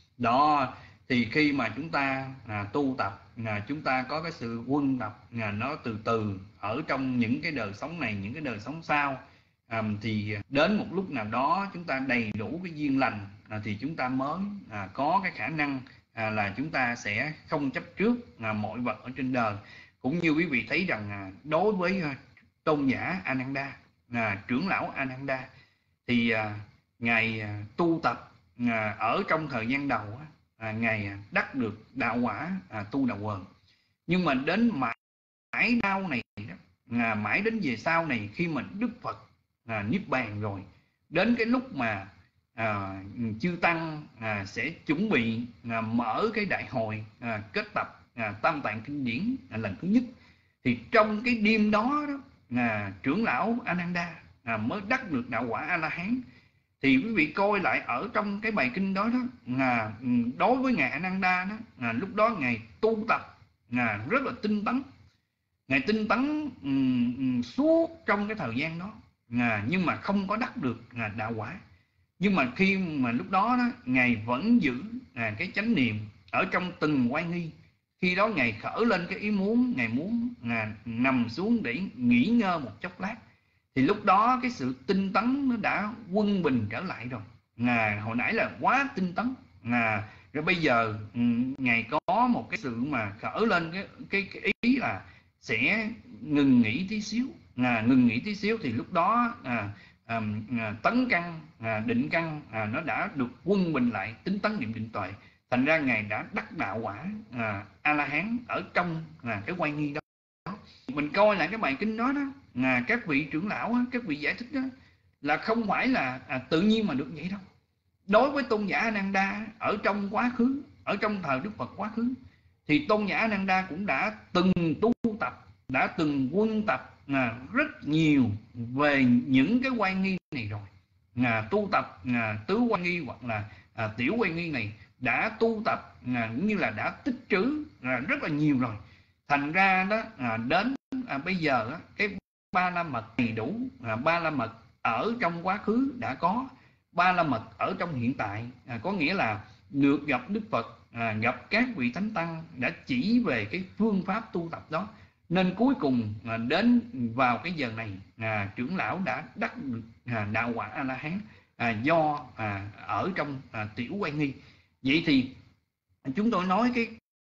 đó. Thì khi mà chúng ta à, tu tập, à, chúng ta có cái sự quân tập à, nó từ từ ở trong những cái đời sống này, những cái đời sống sau, à, thì đến một lúc nào đó chúng ta đầy đủ cái duyên lành à, thì chúng ta mới à, có cái khả năng à, là chúng ta sẽ không chấp trước à, mọi vật ở trên đời. Cũng như quý vị thấy rằng à, đối với à, tôn giả Ananda, à, trưởng lão Ananda, thì à, ngài à, tu tập à, ở trong thời gian đầu á, À, ngài đắc được đạo quả à, tu đạo quần. Nhưng mà đến mãi, mãi đau này đó, à, mãi đến về sau này, khi mà Đức Phật à, niết bàn rồi, đến cái lúc mà à, chư tăng à, sẽ chuẩn bị à, mở cái đại hội à, kết tập à, Tam Tạng Kinh Điển à, lần thứ nhất, thì trong cái đêm đó, đó à, trưởng lão Ananda à, mới đắc được đạo quả A La Hán. Thì quý vị coi lại ở trong cái bài kinh đó đó, là đối với ngài Ananda đó, là lúc đó ngài tu tập là rất là tinh tấn, ngài tinh tấn um, suốt trong cái thời gian đó, à, nhưng mà không có đắc được à, đạo quả. Nhưng mà khi mà lúc đó, đó ngài vẫn giữ à, cái chánh niệm ở trong từng oai nghi. Khi đó ngài khởi lên cái ý muốn, ngài muốn à, nằm xuống để nghỉ ngơi một chốc lát. Thì lúc đó cái sự tinh tấn nó đã quân bình trở lại rồi. À, hồi nãy là quá tinh tấn. À, rồi bây giờ ngài có một cái sự mà khởi lên cái, cái, cái ý là sẽ ngừng nghỉ tí xíu. À, ngừng nghỉ tí xíu thì lúc đó à, à, tấn căn, à, định căn à, nó đã được quân bình lại, tính tấn niệm định tuệ. Thành ra ngài đã đắc đạo quả à, A La Hán ở trong à, cái oai nghi đó. Mình coi lại cái bài kinh đó đó, à, các vị trưởng lão á, các vị giải thích đó, là không phải là à, tự nhiên mà được vậy đâu. Đối với tôn giả Ananda ở trong quá khứ, ở trong thời Đức Phật quá khứ, thì tôn giả Ananda cũng đã từng tu tập, đã từng quân tập à, rất nhiều về những cái oai nghi này rồi. À, tu tập à, tứ oai nghi hoặc là à, tiểu oai nghi này đã tu tập à, như là đã tích trữ à, rất là nhiều rồi. Thành ra đó à, đến à, bây giờ á, cái ba la mật đầy đủ, à, ba la mật ở trong quá khứ đã có, ba la mật ở trong hiện tại, à, có nghĩa là được gặp Đức Phật, à, gặp các vị thánh tăng đã chỉ về cái phương pháp tu tập đó. Nên cuối cùng à, đến vào cái giờ này à, trưởng lão đã đắc được à, đạo quả A La Hán à, do à, ở trong à, tiểu oai nghi. Vậy thì chúng tôi nói cái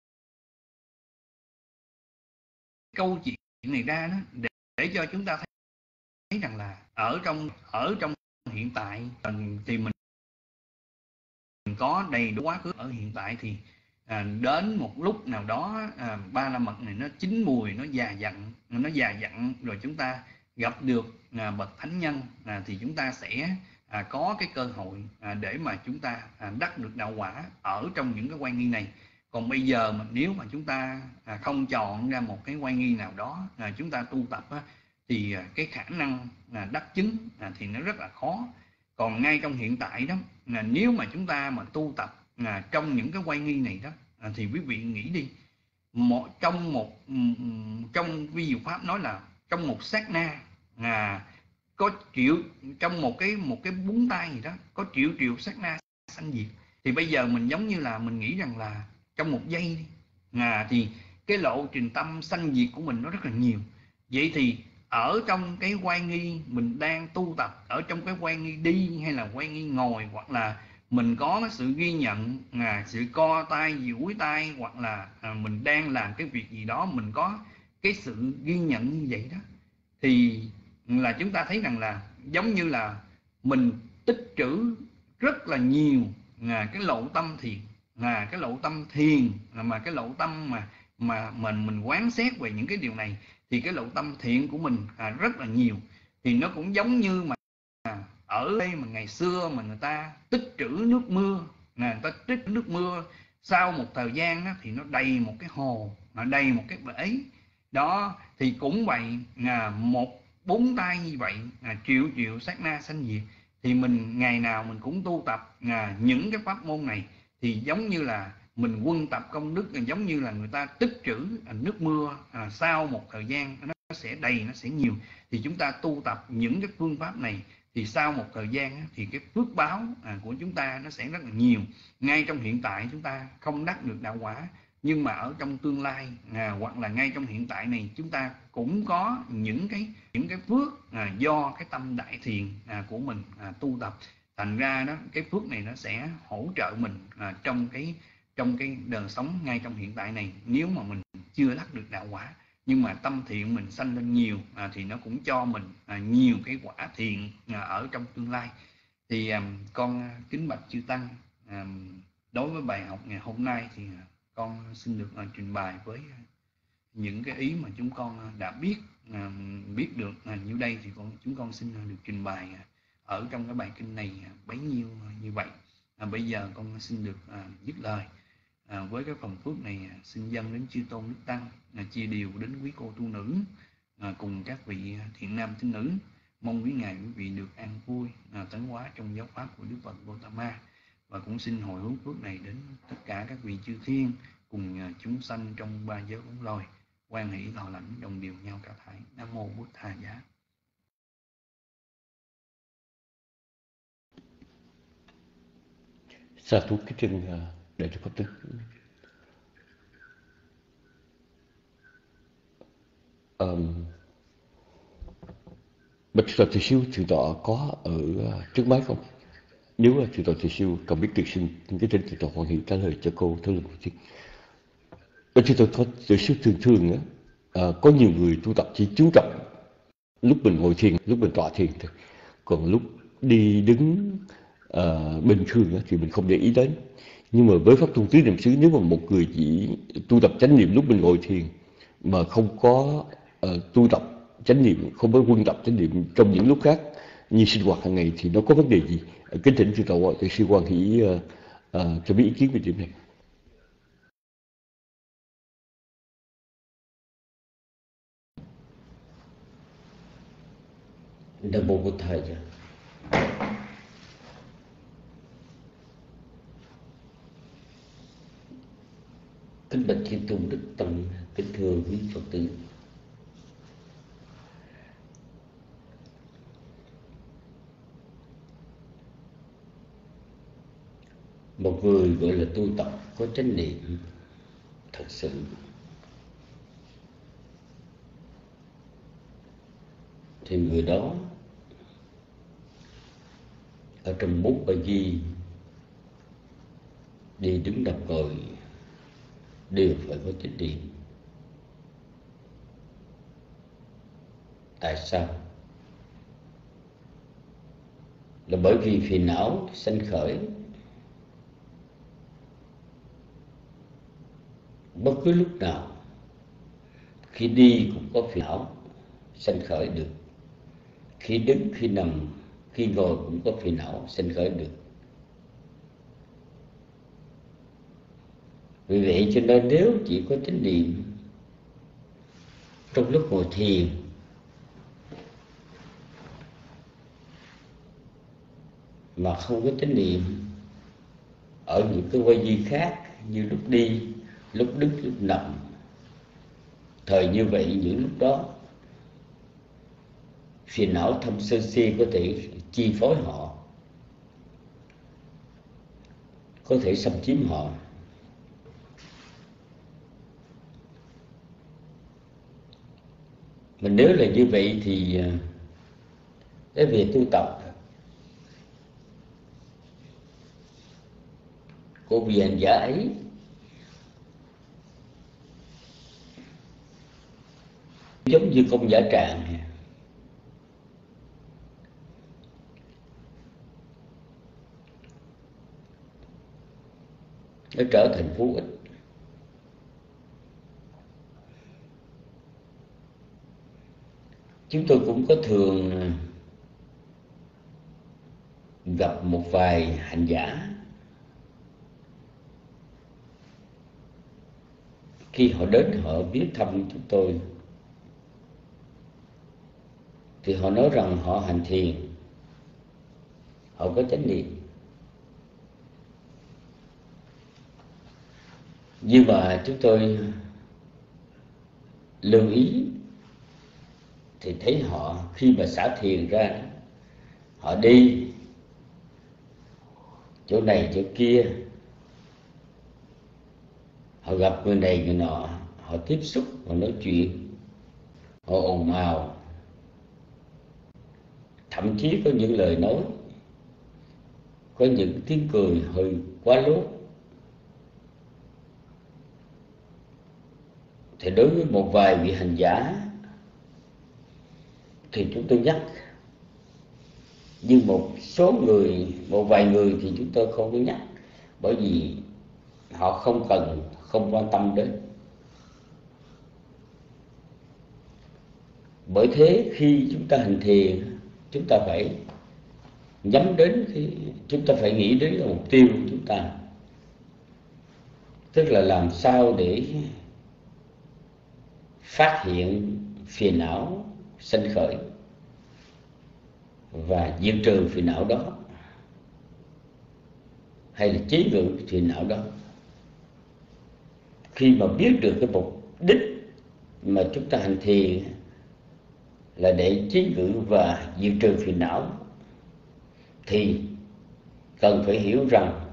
câu chuyện này ra đó để, để cho chúng ta thấy, thấy rằng là ở trong ở trong hiện tại thì mình có đầy đủ quá khứ ở hiện tại, thì à, đến một lúc nào đó à, ba la mật này nó chín mùi, nó già dặn, nó già dặn rồi chúng ta gặp được à, bậc thánh nhân à, thì chúng ta sẽ à, có cái cơ hội à, để mà chúng ta à, đắc được đạo quả ở trong những cái oai nghi này. Còn bây giờ mà nếu mà chúng ta à, không chọn ra một cái oai nghi nào đó à, chúng ta tu tập á, thì à, cái khả năng à, đắc chứng à, thì nó rất là khó. Còn ngay trong hiện tại đó, là nếu mà chúng ta mà tu tập à, trong những cái oai nghi này đó à, thì quý vị nghĩ đi, một trong một trong vi diệu pháp nói là trong một sát na à, có triệu, trong một cái một cái búng tay gì đó có triệu triệu sát na sanh diệt. Thì bây giờ mình giống như là mình nghĩ rằng là trong một giây đi à, thì cái lộ trình tâm sanh diệt của mình nó rất là nhiều. Vậy thì ở trong cái oai nghi mình đang tu tập, ở trong cái oai nghi đi hay là oai nghi ngồi, hoặc là mình có cái sự ghi nhận à, sự co tay duỗi tay, hoặc là à, mình đang làm cái việc gì đó mình có cái sự ghi nhận như vậy đó, thì là chúng ta thấy rằng là giống như là mình tích trữ rất là nhiều à, cái lộ tâm thiền, à, cái lộ tâm thiền mà cái lộ tâm mà mà mình mình quán xét về những cái điều này, thì cái lộ tâm thiện của mình à, rất là nhiều. Thì nó cũng giống như mà à, ở đây mà ngày xưa mà người ta tích trữ nước mưa, người ta tích nước mưa sau một thời gian đó, thì nó đầy một cái hồ, nó đầy một cái bể đó. Thì cũng vậy, à, một bốn tay như vậy à, triệu triệu sát na sanh diệt. Thì mình ngày nào mình cũng tu tập à, những cái pháp môn này, thì giống như là mình quân tập công đức, giống như là người ta tích trữ nước mưa à, sau một thời gian nó sẽ đầy, nó sẽ nhiều. Thì chúng ta tu tập những cái phương pháp này, thì sau một thời gian thì cái phước báo à, của chúng ta nó sẽ rất là nhiều. Ngay trong hiện tại chúng ta không đắc được đạo quả, nhưng mà ở trong tương lai à, hoặc là ngay trong hiện tại này chúng ta cũng có những cái những cái phước à, do cái tâm đại thiền à, của mình à, tu tập. Thành ra đó, cái phước này nó sẽ hỗ trợ mình à, trong cái trong cái đời sống ngay trong hiện tại này. Nếu mà mình chưa đắc được đạo quả, nhưng mà tâm thiện mình sanh lên nhiều à, thì nó cũng cho mình à, nhiều cái quả thiện à, ở trong tương lai. Thì à, con kính bạch chư tăng, à, đối với bài học ngày hôm nay thì à, con xin được à, trình bày với những cái ý mà chúng con đã biết à, biết được à, như đây, thì con chúng con xin được trình bày à, ở trong cái bài kinh này à, bấy nhiêu à, như vậy. À, bây giờ con xin được à, dứt lời. À, với cái phần phước này à, xin dâng đến chư tôn đức tăng, à, chia đều đến quý cô tu nữ à, cùng các vị thiện nam tín nữ. Mong quý ngài quý vị được an vui à, tấn hóa trong giáo pháp của Đức Phật Gautama. Và cũng xin hồi hướng phước này đến tất cả các vị chư thiên cùng à, chúng sanh trong ba giới bốn loài, quan hỷ thọ lãnh đồng điều nhau cả thảy. Nam mô Bụt Thà Giá. Sa thú kính trân đại đức Phật tử. Um, Bạch Thượng Tọa Thiền Siêu Thượng Tọa có ở uh, trước máy không? Nếu là Thượng Tọa Thiền Siêu cần biết được, xin cái tên Thượng Tọa hoan hỷ trả lời cho cô theo lời một tiếng. Bạch Thượng Tọa Thiền Siêu thường thường á, uh, có nhiều người tu tập chỉ chú trọng lúc mình ngồi thiền, lúc mình tọa thiền thôi. Còn lúc đi đứng uh, bình thường á, thì mình không để ý đến. Nhưng mà với pháp tu tứ niệm xứ, nếu mà một người chỉ tu tập chánh niệm lúc mình ngồi thiền mà không có uh, tu tập chánh niệm, không có quân tập chánh niệm trong những lúc khác như sinh hoạt hàng ngày, thì nó có vấn đề gì? Uh, kính thỉnh Thượng Tọa Thiền Sư hoan hỷ uh, uh, cho biết ý kiến về điểm này. Nam mô Bụt Thầy Giá. Kính bạch chư tôn đức tăng, kính thưa quý Phật tử. Một người gọi là tu tập có chánh niệm thật sự, thì người đó ở trong bốn ba di, đi đứng nằm ngồi đều phải có chánh niệm. Tại sao? Là bởi vì phiền não sanh khởi bất cứ lúc nào, khi đi cũng có phiền não sanh khởi được, khi đứng khi nằm khi ngồi cũng có phiền não sinh khởi được. Vì vậy cho nên nếu chỉ có chánh niệm trong lúc ngồi thiền mà không có chánh niệm ở những cái quay vi khác như lúc đi, lúc đứng, lúc nằm, thời như vậy những lúc đó phiền não tham sân si có thể chi phối họ, có thể xâm chiếm họ. Mà nếu là như vậy thì cái việc tu tập của vị hành giả ấy giống như công giả trạng, nó trở thành vô ích. Chúng tôi cũng có thường gặp một vài hành giả khi họ đến họ viếng thăm chúng tôi thì họ nói rằng họ hành thiền, họ có chánh niệm, nhưng mà chúng tôi lưu ý thì thấy họ khi mà xả thiền ra, họ đi chỗ này chỗ kia, họ gặp người này người nọ, họ tiếp xúc, họ nói chuyện, họ ồn ào, thậm chí có những lời nói, có những tiếng cười hơi quá lố. Thì đối với một vài vị hành giả thì chúng tôi nhắc, nhưng một số người, một vài người thì chúng tôi không có nhắc, bởi vì họ không cần, không quan tâm đến. Bởi thế khi chúng ta hành thiền, chúng ta phải nhắm đến cái, chúng ta phải nghĩ đến là mục tiêu của chúng ta, tức là làm sao để phát hiện phiền não sanh khởi và diệt trừ phiền não đó, hay là chế ngự phiền não đó. Khi mà biết được cái mục đích mà chúng ta hành thiền là để chế ngự và diệt trừ phiền não, thì cần phải hiểu rằng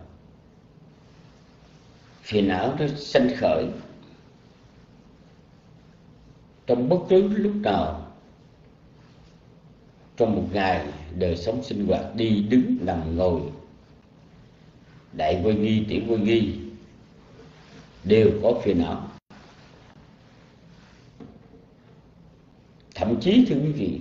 phiền não nó sanh khởi trong bất cứ lúc nào trong một ngày đời sống sinh hoạt, đi đứng nằm ngồi, đại quay nghi tiểu quay nghi đều có phiền não. Thậm chí thưa quý vị,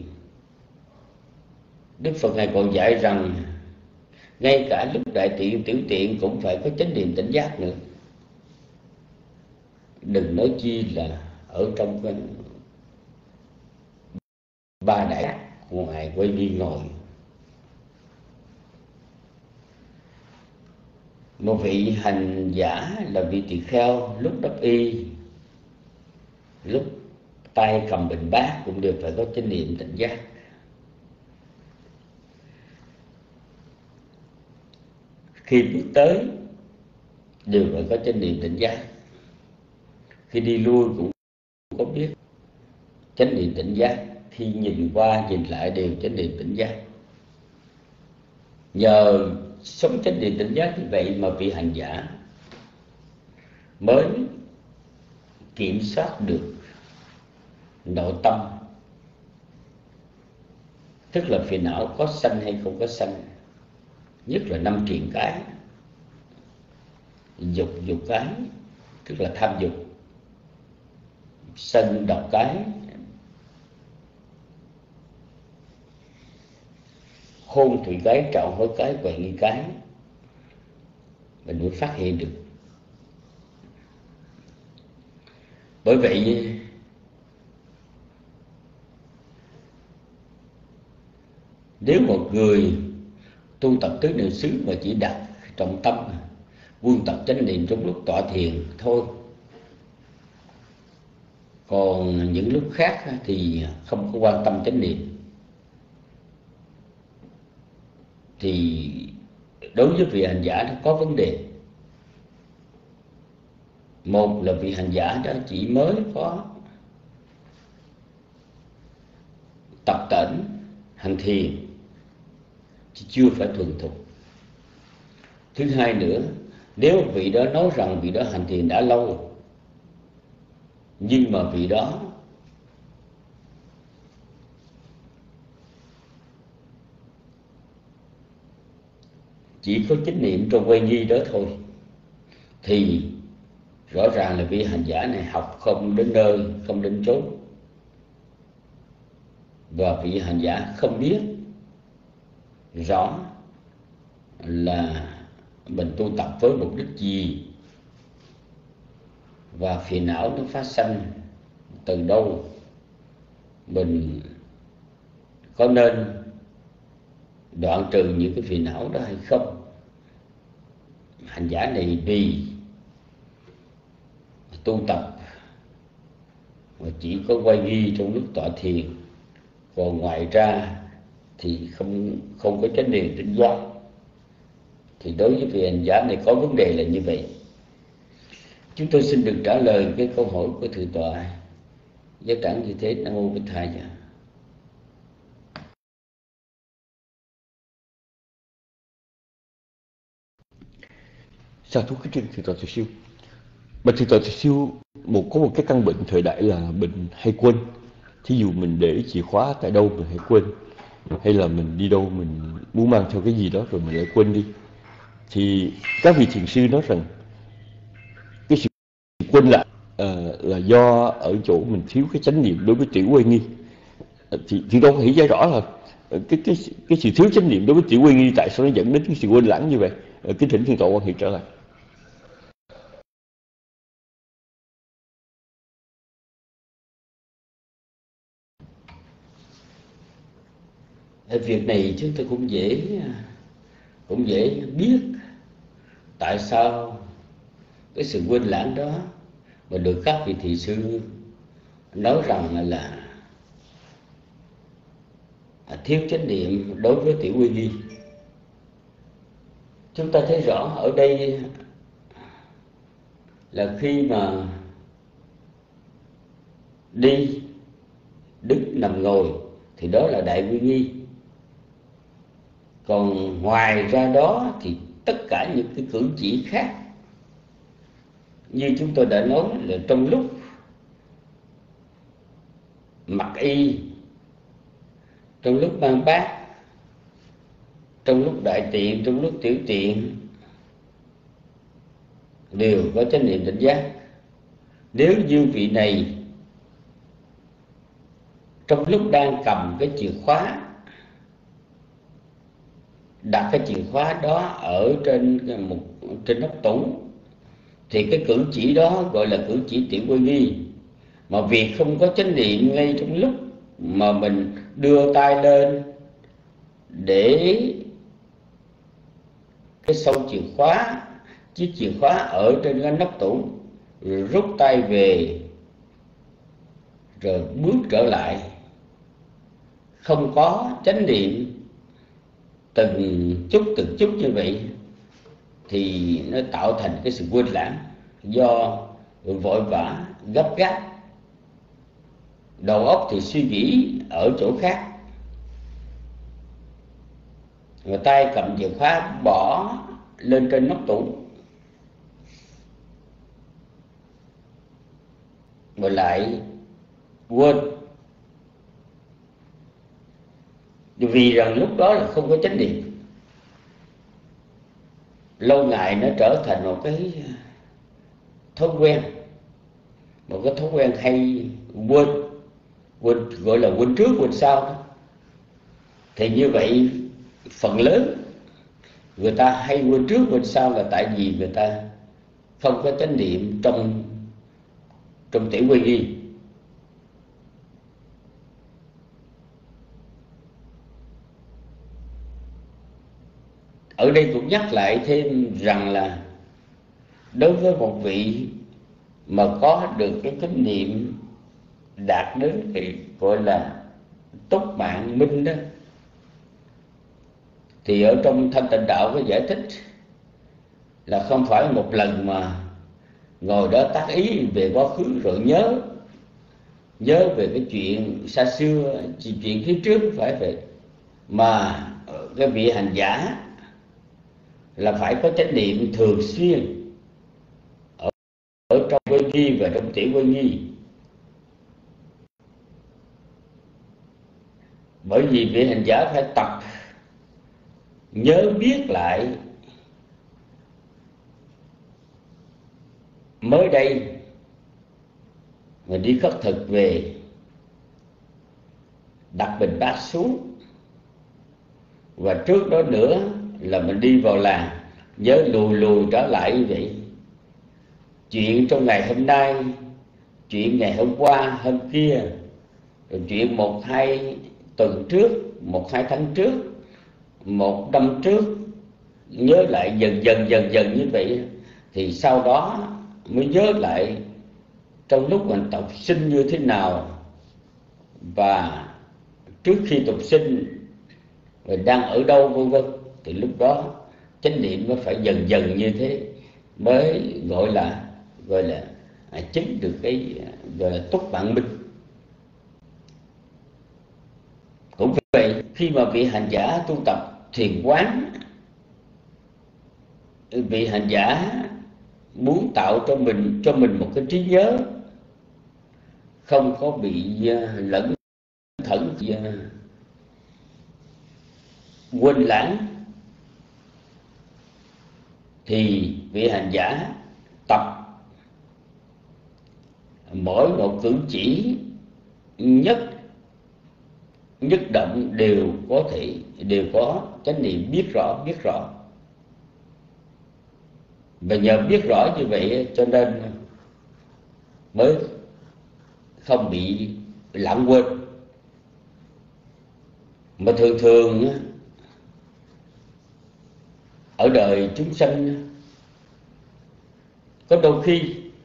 Đức Phật Ngài còn dạy rằng ngay cả lúc đại tiện tiểu tiện cũng phải có chánh niệm tỉnh giác nữa, đừng nói chi là ở trong cái ba đại ác của Ngài quay đi ngồi. Một vị hành giả là vị tỳ kheo, lúc đắp y, lúc tay cầm bình bát cũng đều phải có chánh niệm tỉnh giác. Khi bước tới đều phải có chánh niệm tỉnh giác. Khi đi lui cũng có biết chánh niệm tỉnh giác. Khi nhìn qua nhìn lại đều chánh niệm tỉnh giác. Nhờ sống chánh niệm tỉnh giác như vậy mà vị hành giả mới kiểm soát được nội tâm, tức là phiền não có sanh hay không có sanh, nhất là năm triền cái. Dục dục cái tức là tham dục, sân độc cái, hôn thủy cái, trạo hối cái, quậy nghi cái, mình mới phát hiện được. Bởi vậy Nếu một người tu tập tứ niệm xứ mà chỉ đặt trọng tâm quân tập chánh niệm trong lúc tọa thiền thôi, còn những lúc khác thì không có quan tâm chánh niệm, thì đối với vị hành giả nó có vấn đề. Một là vị hành giả đó chỉ mới có tập tễnh hành thiền chứ chưa phải thuần thục. Thứ hai nữa, nếu vị đó nói rằng vị đó hành thiền đã lâu, nhưng mà vị đó chỉ có chánh niệm trong quay nghi đó thôi, thì rõ ràng là vị hành giả này học không đến nơi, không đến chốn, và vị hành giả không biết rõ là mình tu tập với mục đích gì và phiền não nó phát sanh từ đâu, mình có nên đoạn trừ những cái phiền não đó hay không. Hành giả này vì tu tập mà chỉ có quay ghi trong lúc tọa thiền, còn ngoài ra thì không không có chánh niệm tỉnh giác, thì đối với vị hành giả này có vấn đề là như vậy. Chúng tôi xin được trả lời cái câu hỏi của thượng tọa. Giác đẳng như thế. Nam mô Bích Thầy. Sa thú kính trên thượng tọa Từ Siêu. Mà thượng tọa Từ Siêu một có một cái căn bệnh thời đại là bệnh hay quên. Thí dụ mình để chìa khóa tại đâu mình hay quên, hay là mình đi đâu mình muốn mang theo cái gì đó rồi mình lại quên đi. Thì các vị thiền sư nói rằng cái sự quên lại uh, là do ở chỗ mình thiếu cái chánh niệm đối với tiểu quay nghi. Uh, thì thì tôi có hiểu giải rõ là uh, cái cái cái sự thiếu chánh niệm đối với tiểu quay nghi tại sao nó dẫn đến cái sự quên lãng như vậy. Uh, kính thỉnh thượng tọa quan hệ trở lại. Việc này chúng tôi cũng dễ cũng dễ biết tại sao cái sự quên lãng đó mà được các vị thị sư nói rằng là thiếu chánh niệm đối với tiểu quy nghi. Chúng ta thấy rõ ở đây là khi mà đi, đứng, nằm, ngồi thì đó là đại quy nghi. Còn ngoài ra đó thì tất cả những cái cử chỉ khác, như chúng tôi đã nói là trong lúc mặc y, trong lúc mang bát, trong lúc đại tiện, trong lúc tiểu tiện, đều có chánh niệm tỉnh giác. Nếu như vị này trong lúc đang cầm cái chìa khóa, đặt cái chìa khóa đó ở trên một trên nắp tủ, thì cái cử chỉ đó gọi là cử chỉ tiểu quy nghi. Mà việc không có chánh niệm ngay trong lúc mà mình đưa tay lên để cái sâu chìa khóa, chiếc chìa khóa ở trên cái nắp tủ, rồi rút tay về, rồi bước trở lại, không có chánh niệm từng chút từng chút như vậy, thì nó tạo thành cái sự quên lãng do vội vã, gấp gáp. Đầu óc thì suy nghĩ ở chỗ khác, người tay cầm chìa khóa bỏ lên trên nắp tủ, rồi lại quên. Vì rằng lúc đó là không có chánh niệm, lâu ngày nó trở thành một cái thói quen, một cái thói quen hay quên, quên gọi là quên trước quên sau đó. Thì như vậy phần lớn người ta hay quên trước quên sau là tại vì người ta không có chánh niệm trong trong tiểu quy nghi. ở đây cũng nhắc lại thêm rằng là đối với một vị mà có được cái kinh nghiệm đạt đến cái gọi là túc mạng minh đó, thì ở trong Thanh Tịnh Đạo có giải thích là không phải một lần mà ngồi đó tác ý về quá khứ rồi nhớ nhớ về cái chuyện xa xưa, chuyện phía trước, phải vậy, mà cái vị hành giả là phải có chánh niệm thường xuyên ở, ở trong quay nghi và trong tiểu quay nghi. Bởi vì vị hành giả phải tập nhớ biết lại mới đây mình đi khất thực về đặt bình bát xuống, và trước đó nữa là mình đi vào làng nhớ lùi lùi trở lại như vậy. Chuyện trong ngày hôm nay, chuyện ngày hôm qua, hôm kia, rồi chuyện một hai tuần trước, một hai tháng trước, một năm trước, nhớ lại dần dần dần dần như vậy, thì sau đó mới nhớ lại trong lúc mình tập sinh như thế nào, và trước khi tục sinh mình đang ở đâu, vân vân. Thì lúc đó chánh niệm nó phải dần dần như thế mới gọi là gọi là à, chứng được cái gọi là túc mạng minh. Cũng vậy, khi mà vị hành giả tu tập thiền quán, vị hành giả muốn tạo cho mình cho mình một cái trí nhớ không có bị lẫn thẫn, quên lãng, thì vị hành giả tập mỗi một cử chỉ nhất nhất động đều có thể đều có chánh niệm biết rõ biết rõ. Và nhờ biết rõ như vậy cho nên mới không bị lãng quên. Mà thường thường ở đời chúng sanh có đôi khi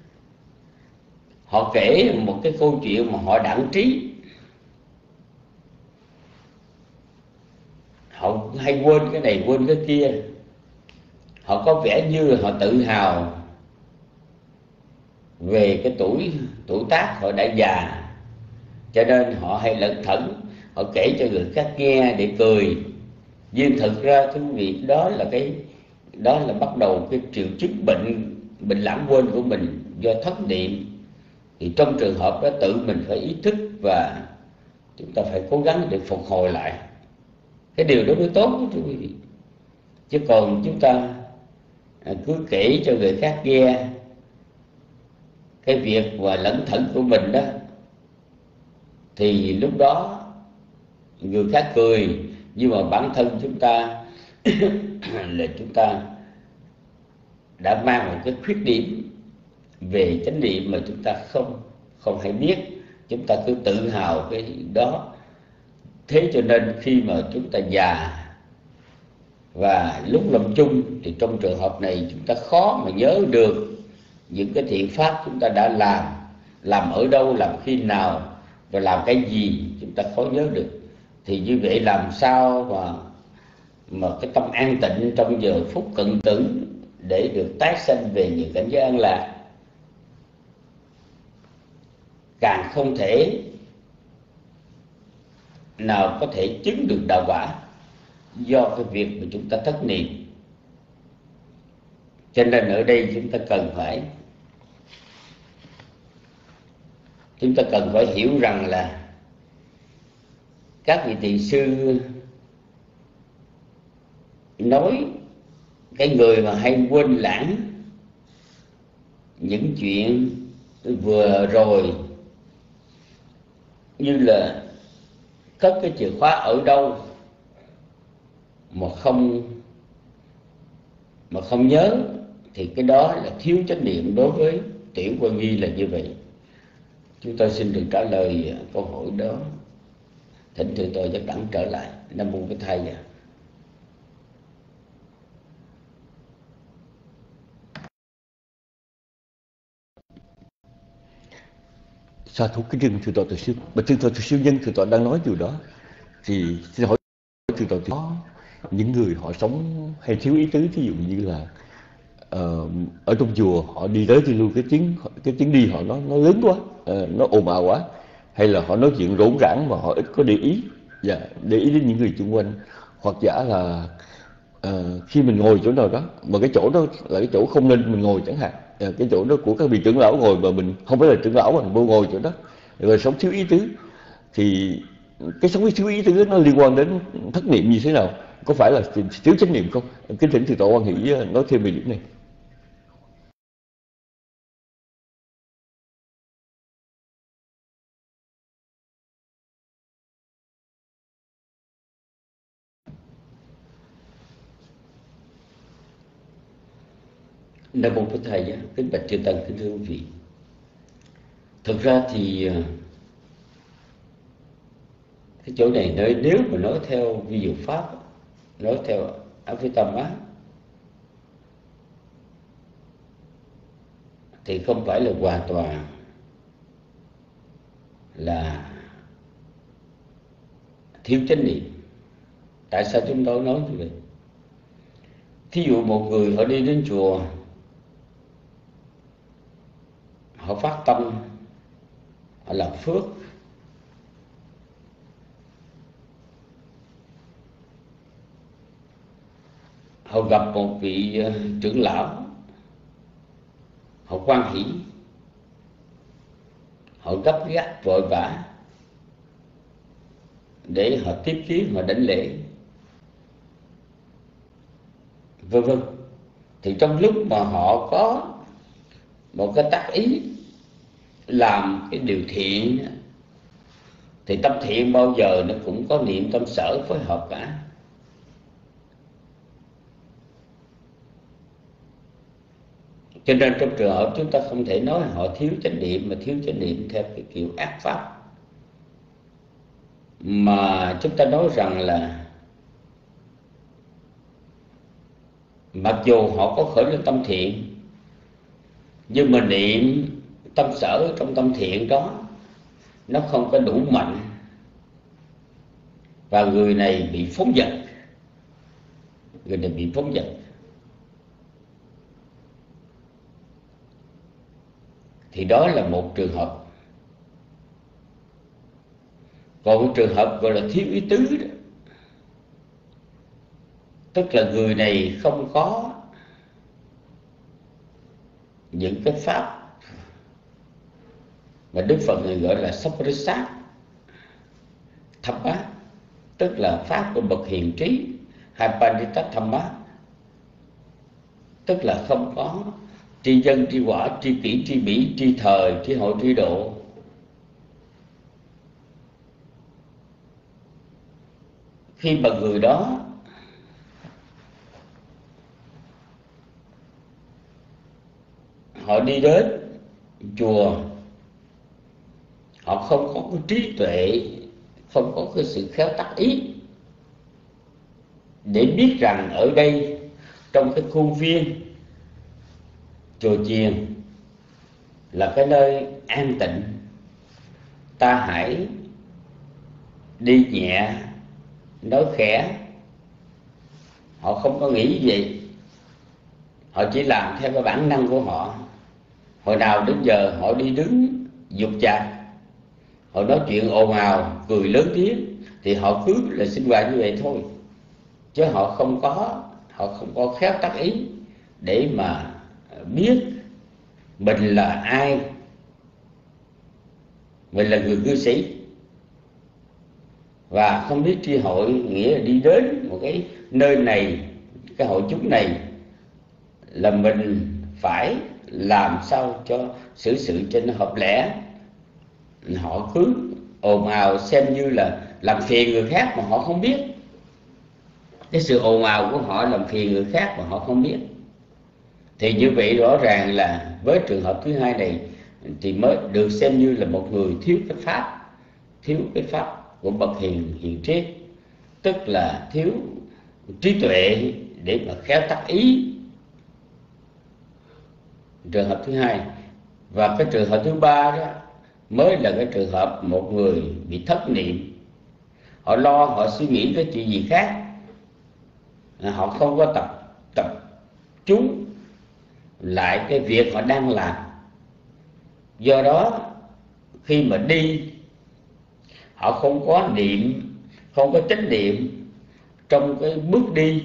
họ kể một cái câu chuyện mà họ đãng trí, họ hay quên cái này quên cái kia, họ có vẻ như họ tự hào về cái tuổi tuổi tác họ đã già, cho nên họ hay lẩn thẩn, họ kể cho người khác nghe để cười. Nhưng thực ra thưa quý vị, đó là cái đó là bắt đầu cái triệu chứng bệnh bệnh lãng quên của mình do thất niệm. Thì trong trường hợp đó tự mình phải ý thức và chúng ta phải cố gắng để phục hồi lại. Cái điều đó mới tốt thưa quý vị. Chứ còn chúng ta cứ kể cho người khác nghe cái việc và lẩn thẩn của mình đó, thì lúc đó người khác cười, nhưng mà bản thân chúng ta là chúng ta đã mang một cái khuyết điểm về chánh niệm mà chúng ta không không hay biết, chúng ta cứ tự hào cái đó. Thế cho nên khi mà chúng ta già và lúc lâm chung, thì trong trường hợp này chúng ta khó mà nhớ được những cái thiện pháp chúng ta đã làm, làm ở đâu, làm khi nào và làm cái gì, chúng ta khó nhớ được. Thì như vậy làm sao mà mà cái tâm an tịnh trong giờ phút cận tử để được tái sanh về những cảnh giới an lạc? Càng không thể nào có thể chứng được đạo quả do cái việc mà chúng ta thất niệm. Cho nên ở đây chúng ta cần phải chúng ta cần phải hiểu rằng là các vị tiền sư nói cái người mà hay quên lãng những chuyện vừa rồi, như là cất cái chìa khóa ở đâu mà không mà không nhớ, thì cái đó là thiếu chánh niệm. Đối với tiểu quan nghi là như vậy. Chúng tôi xin được trả lời câu hỏi đó. Thỉnh thưa tôi chắc đẳng trở lại. Nam mô Cái Thầy. Sa thú kính trưng thưa tọa tổ sư. Mà thưa tọa tổ sư, nhân thưa tọa đang nói điều đó thì xin hỏi thưa tọa tổ sư, những người họ sống hay thiếu ý tứ, thí dụ như là uh, ở trong chùa họ đi tới đi lui, cái tiếng cái tiếng đi họ nó nó lớn quá, uh, nó ồn ào quá, hay là họ nói chuyện rỗn rãng mà họ ít có để ý, và để ý đến những người xung quanh, hoặc giả là uh, khi mình ngồi chỗ nào đó mà cái chỗ đó là cái chỗ không nên mình ngồi chẳng hạn, uh, cái chỗ đó của các vị trưởng lão ngồi mà mình không phải là trưởng lão mà mình vô ngồi chỗ đó, rồi sống thiếu ý tứ, thì cái sống thiếu ý tứ nó liên quan đến thất niệm như thế nào? Có phải là thiếu chánh niệm không? Kính thỉnh Thượng tọa Quan Hỷ nói thêm về điểm này. Nam mô Phật Thầy, kính bạch chư tăng, kính thưa quý vị. Thực ra thì cái chỗ này nơi nếu mà nói theo vi diệu pháp, nói theo Abhidhamma thì không phải là hoàn toàn là thiếu chánh niệm. Tại sao chúng tôi nói như vậy? Thí dụ một người họ đi đến chùa, họ phát tâm, họ làm phước, họ gặp một vị trưởng lão, họ hoan hỷ, họ gấp gáp vội vã để họ tiếp kiến, họ đảnh lễ, vân vân. Thì trong lúc mà họ có một cái tác ý làm cái điều thiện, thì tâm thiện bao giờ nó cũng có niệm tâm sở phối hợp cả. Cho nên trong trường hợp chúng ta không thể nói họ thiếu chánh niệm, mà thiếu chánh niệm theo cái kiểu ác pháp, mà chúng ta nói rằng là mặc dù họ có khởi lên tâm thiện, nhưng mà niệm tâm sở trong tâm thiện đó nó không có đủ mạnh, và người này bị phóng dật, người này bị phóng dật. Thì đó là một trường hợp. Còn một trường hợp gọi là thiếu ý tứ đó, tức là người này không có những cái pháp mà Đức Phật này gọi là Sappurisa Thamma, tức là pháp của bậc hiền trí, hay Pandita Thamma, tức là không có tri dân, tri quả, tri kỷ, tri bỉ, tri thời, tri hội, tri độ. Khi mà người đó họ đi đến chùa, họ không có cái trí tuệ, không có cái sự khéo tác ý để biết rằng ở đây trong cái khuôn viên chùa chiền là cái nơi an tịnh, ta hãy đi nhẹ nói khẽ. Họ không có nghĩ vậy, họ chỉ làm theo cái bản năng của họ. Hồi nào đến giờ họ đi đứng dục chạc, họ nói chuyện ồn ào, cười lớn tiếng, thì họ cứ là sinh hoạt như vậy thôi, chứ họ không có họ không có khéo tác ý để mà biết mình là ai, mình là người cư sĩ, và không biết tri hội nghĩa là đi đến một cái nơi này, cái hội chúng này là mình phải làm sao cho xử sự cho nó hợp lẽ. Họ cứ ồn ào xem như là làm phiền người khác mà họ không biết. Cái sự ồn ào của họ làm phiền người khác mà họ không biết. Thì như vậy rõ ràng là với trường hợp thứ hai này thì mới được xem như là một người thiếu cái pháp, thiếu cái pháp của bậc hiền hiền triết, tức là thiếu trí tuệ để mà khéo tác ý. Trường hợp thứ hai. Và cái trường hợp thứ ba đó, mới là cái trường hợp một người bị thất niệm. Họ lo, họ suy nghĩ cái chuyện gì khác, họ không có tập tập trung lại cái việc họ đang làm. Do đó khi mà đi, họ không có niệm, không có chánh niệm trong cái bước đi.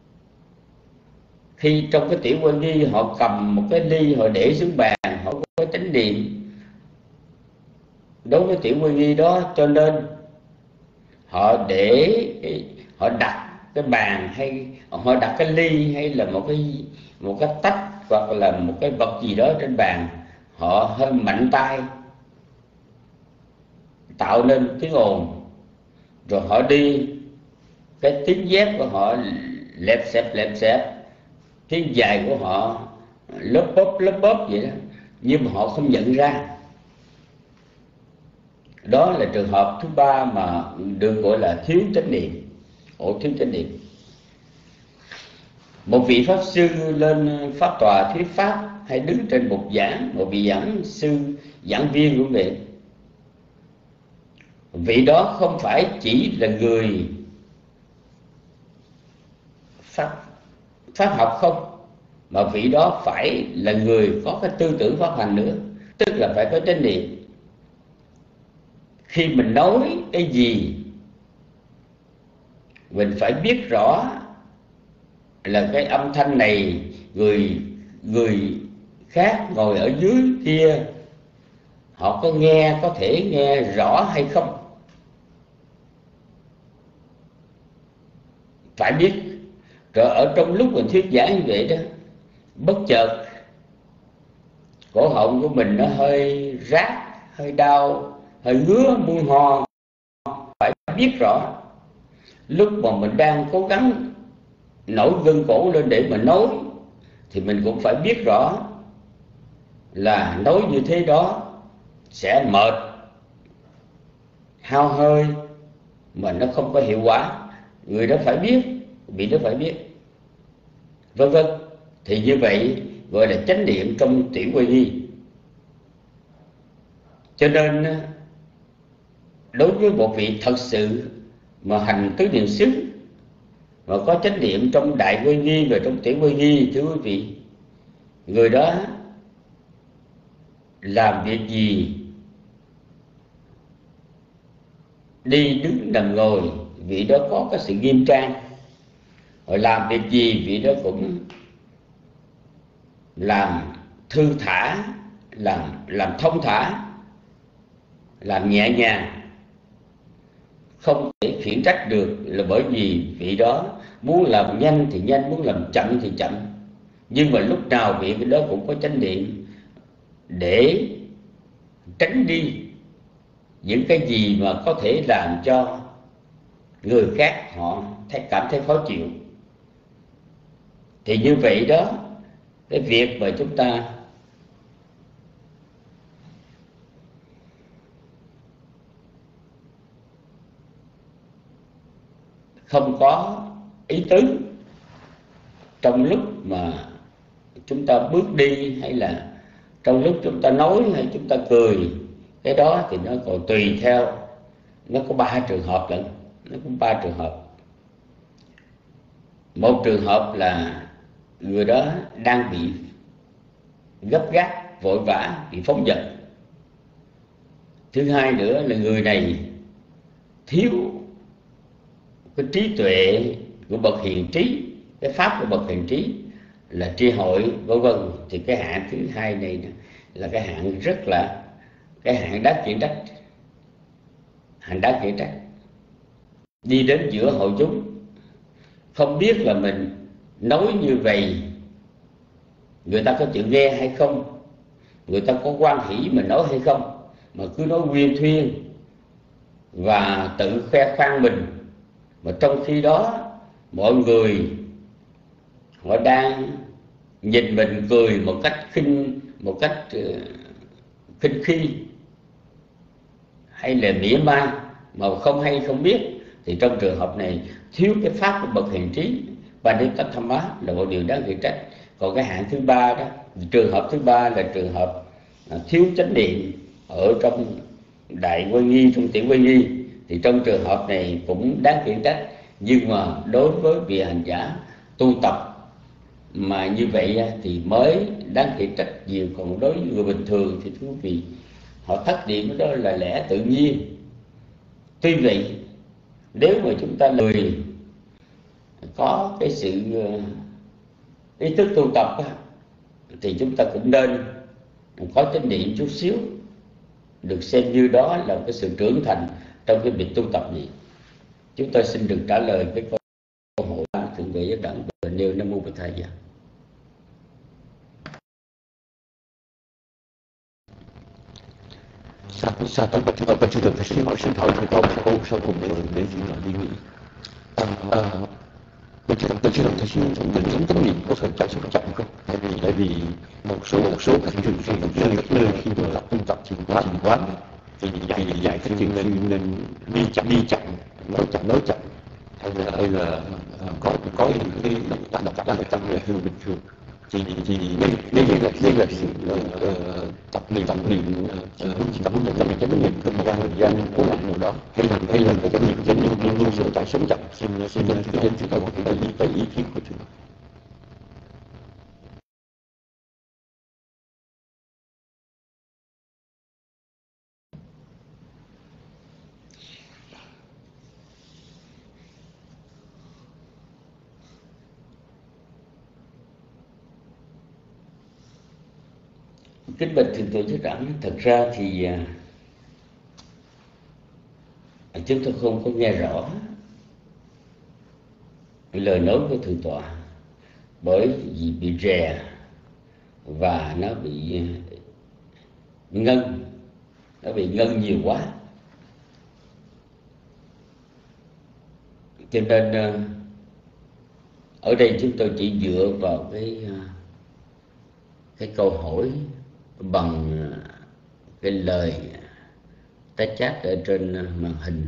Khi trong cái tiểu quan nghi họ cầm một cái ly họ để xuống bàn, họ không có chánh niệm đối với tiểu quan nghi đó, cho nên họ để họ đặt cái bàn hay họ đặt cái ly hay là một cái một cái tách hoặc là một cái vật gì đó trên bàn, họ hơi mạnh tay tạo nên tiếng ồn, rồi họ đi, cái tiếng dép của họ lẹp xẹp lẹp xẹp, tiếng giày của họ lớp bóp lớp bóp vậy đó, nhưng mà họ không nhận ra. Đó là trường hợp thứ ba mà được gọi là thiếu chánh niệm, ổ thiếu chánh niệm. Một vị pháp sư lên pháp tòa thuyết pháp hay đứng trên bục giảng, một vị giảng sư giảng viên của vị, vị đó không phải chỉ là người pháp pháp học không, mà vị đó phải là người có cái tư tưởng pháp hành nữa, tức là phải có chánh niệm. Khi mình nói cái gì, mình phải biết rõ là cái âm thanh này người người khác ngồi ở dưới kia họ có nghe, có thể nghe rõ hay không, phải biết. Rồi ở trong lúc mình thuyết giảng như vậy đó, bất chợt cổ họng của mình nó hơi rát, hơi đau, hơi ngứa, muốn ho, phải biết rõ. Lúc mà mình đang cố gắng nổi gân cổ lên để mà nói, thì mình cũng phải biết rõ là nói như thế đó sẽ mệt, hao hơi, mà nó không có hiệu quả. Người đó phải biết, vị đó phải biết, vân vân. Thì như vậy gọi là chánh niệm trong tiểu quy nghi. Cho nên đối với một vị thật sự mà hành tứ niệm xứ, mà có chánh niệm trong đại quy nghi và trong tiểu quy nghi, thưa quý vị, người đó làm việc gì, đi đứng nằm ngồi, vị đó có cái sự nghiêm trang. Họ làm việc gì, vị đó cũng làm thư thả, làm làm thông thả, làm nhẹ nhàng, không thể khiển trách được, là bởi vì vị đó muốn làm nhanh thì nhanh, muốn làm chậm thì chậm. Nhưng mà lúc nào vị đó cũng có chánh niệm để tránh đi những cái gì mà có thể làm cho người khác họ thấy cảm thấy khó chịu. Thì như vậy đó, cái việc mà chúng ta không có ý tứ trong lúc mà chúng ta bước đi, hay là trong lúc chúng ta nói hay chúng ta cười, cái đó thì nó còn tùy theo. Nó có ba trường hợp lận, nó có ba trường hợp. Một trường hợp là người đó đang bị gấp gáp, vội vã, bị phóng dật. Thứ hai nữa là người này thiếu cái trí tuệ của bậc hiền trí, cái pháp của bậc hiền trí là tri hội, vân vân. Thì cái hạng thứ hai này là cái hạng rất là cái hạng đáng khiển trách, hạng đáng khiển trách. Đi đến giữa hội chúng, không biết là mình nói như vậy người ta có chịu nghe hay không, người ta có quan hỷ mình nói hay không, mà cứ nói uyên thuyên và tự khoe khoang mình. Mà trong khi đó mọi người họ đang nhìn mình cười một cách khinh, một cách uh, khinh khi hay là mỉa mai mà không hay không biết, thì trong trường hợp này thiếu cái pháp của bậc hiền trí, Panittatthama, là một điều đáng khiển trách. Còn cái hạng thứ ba đó, trường hợp thứ ba là trường hợp uh, thiếu chánh niệm ở trong đại quan nghi, trong tiểu quan nghi, thì trong trường hợp này cũng đáng khiển trách. Nhưng mà đối với vị hành giả tu tập mà như vậy thì mới đáng khiển trách nhiều. Còn đối với người bình thường thì thưa quý vị, họ thất niệm đó là lẽ tự nhiên. Tuy vậy, nếu mà chúng ta là người có cái sự ý thức tu tập thì chúng ta cũng nên có chánh niệm chút xíu, được xem như đó là cái sự trưởng thành trong cái việc tu tập này. Chúng tôi xin được trả lời cái câu hỏi thượng vị giác đẳng và nêu. Nam mô Bổn Thầy Dạ. Sa sa tất cả chúng ta chưa được thầy hỏi xin hỏi thầy câu câu sau cùng để để diễn lại đi nghĩ. Tôi chưa tôi chưa thầy xin định hướng chánh niệm có thể chạy xuống chậm không? Tại vì tại vì một số một số các trường khi nơi nơi khi mà tập tu tập thì quá thì quá thì dạy dạy cái chuyện nên nên đi chậm đi chậm nói chậm nói chậm hay là hay là có có những cái động tác động tác trong người thường bình thường thì thì đây đây là đây là sự tập luyện tập luyện tập luyện tập luyện cái niệm trong một thời gian cố định nào đó hay là hay là cái niệm cái niệm luôn luôn sự tại sống chậm. Xin xin xin xin chúng ta có thể ý cái ý kiến của chúng ta. Kính bạch thượng tọa Giác Đẳng, thật ra thì chúng tôi không có nghe rõ lời nói của thượng tọa, bởi vì bị rè và nó bị ngân, nó bị ngân nhiều quá, cho nên ở đây chúng tôi chỉ dựa vào cái cái câu hỏi bằng cái lời tá chát ở trên màn hình.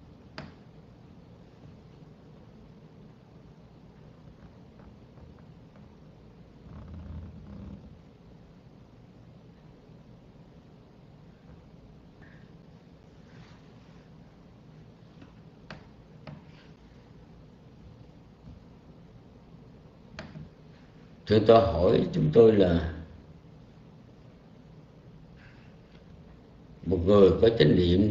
Thượng tọa hỏi chúng tôi là một người có chánh niệm đó,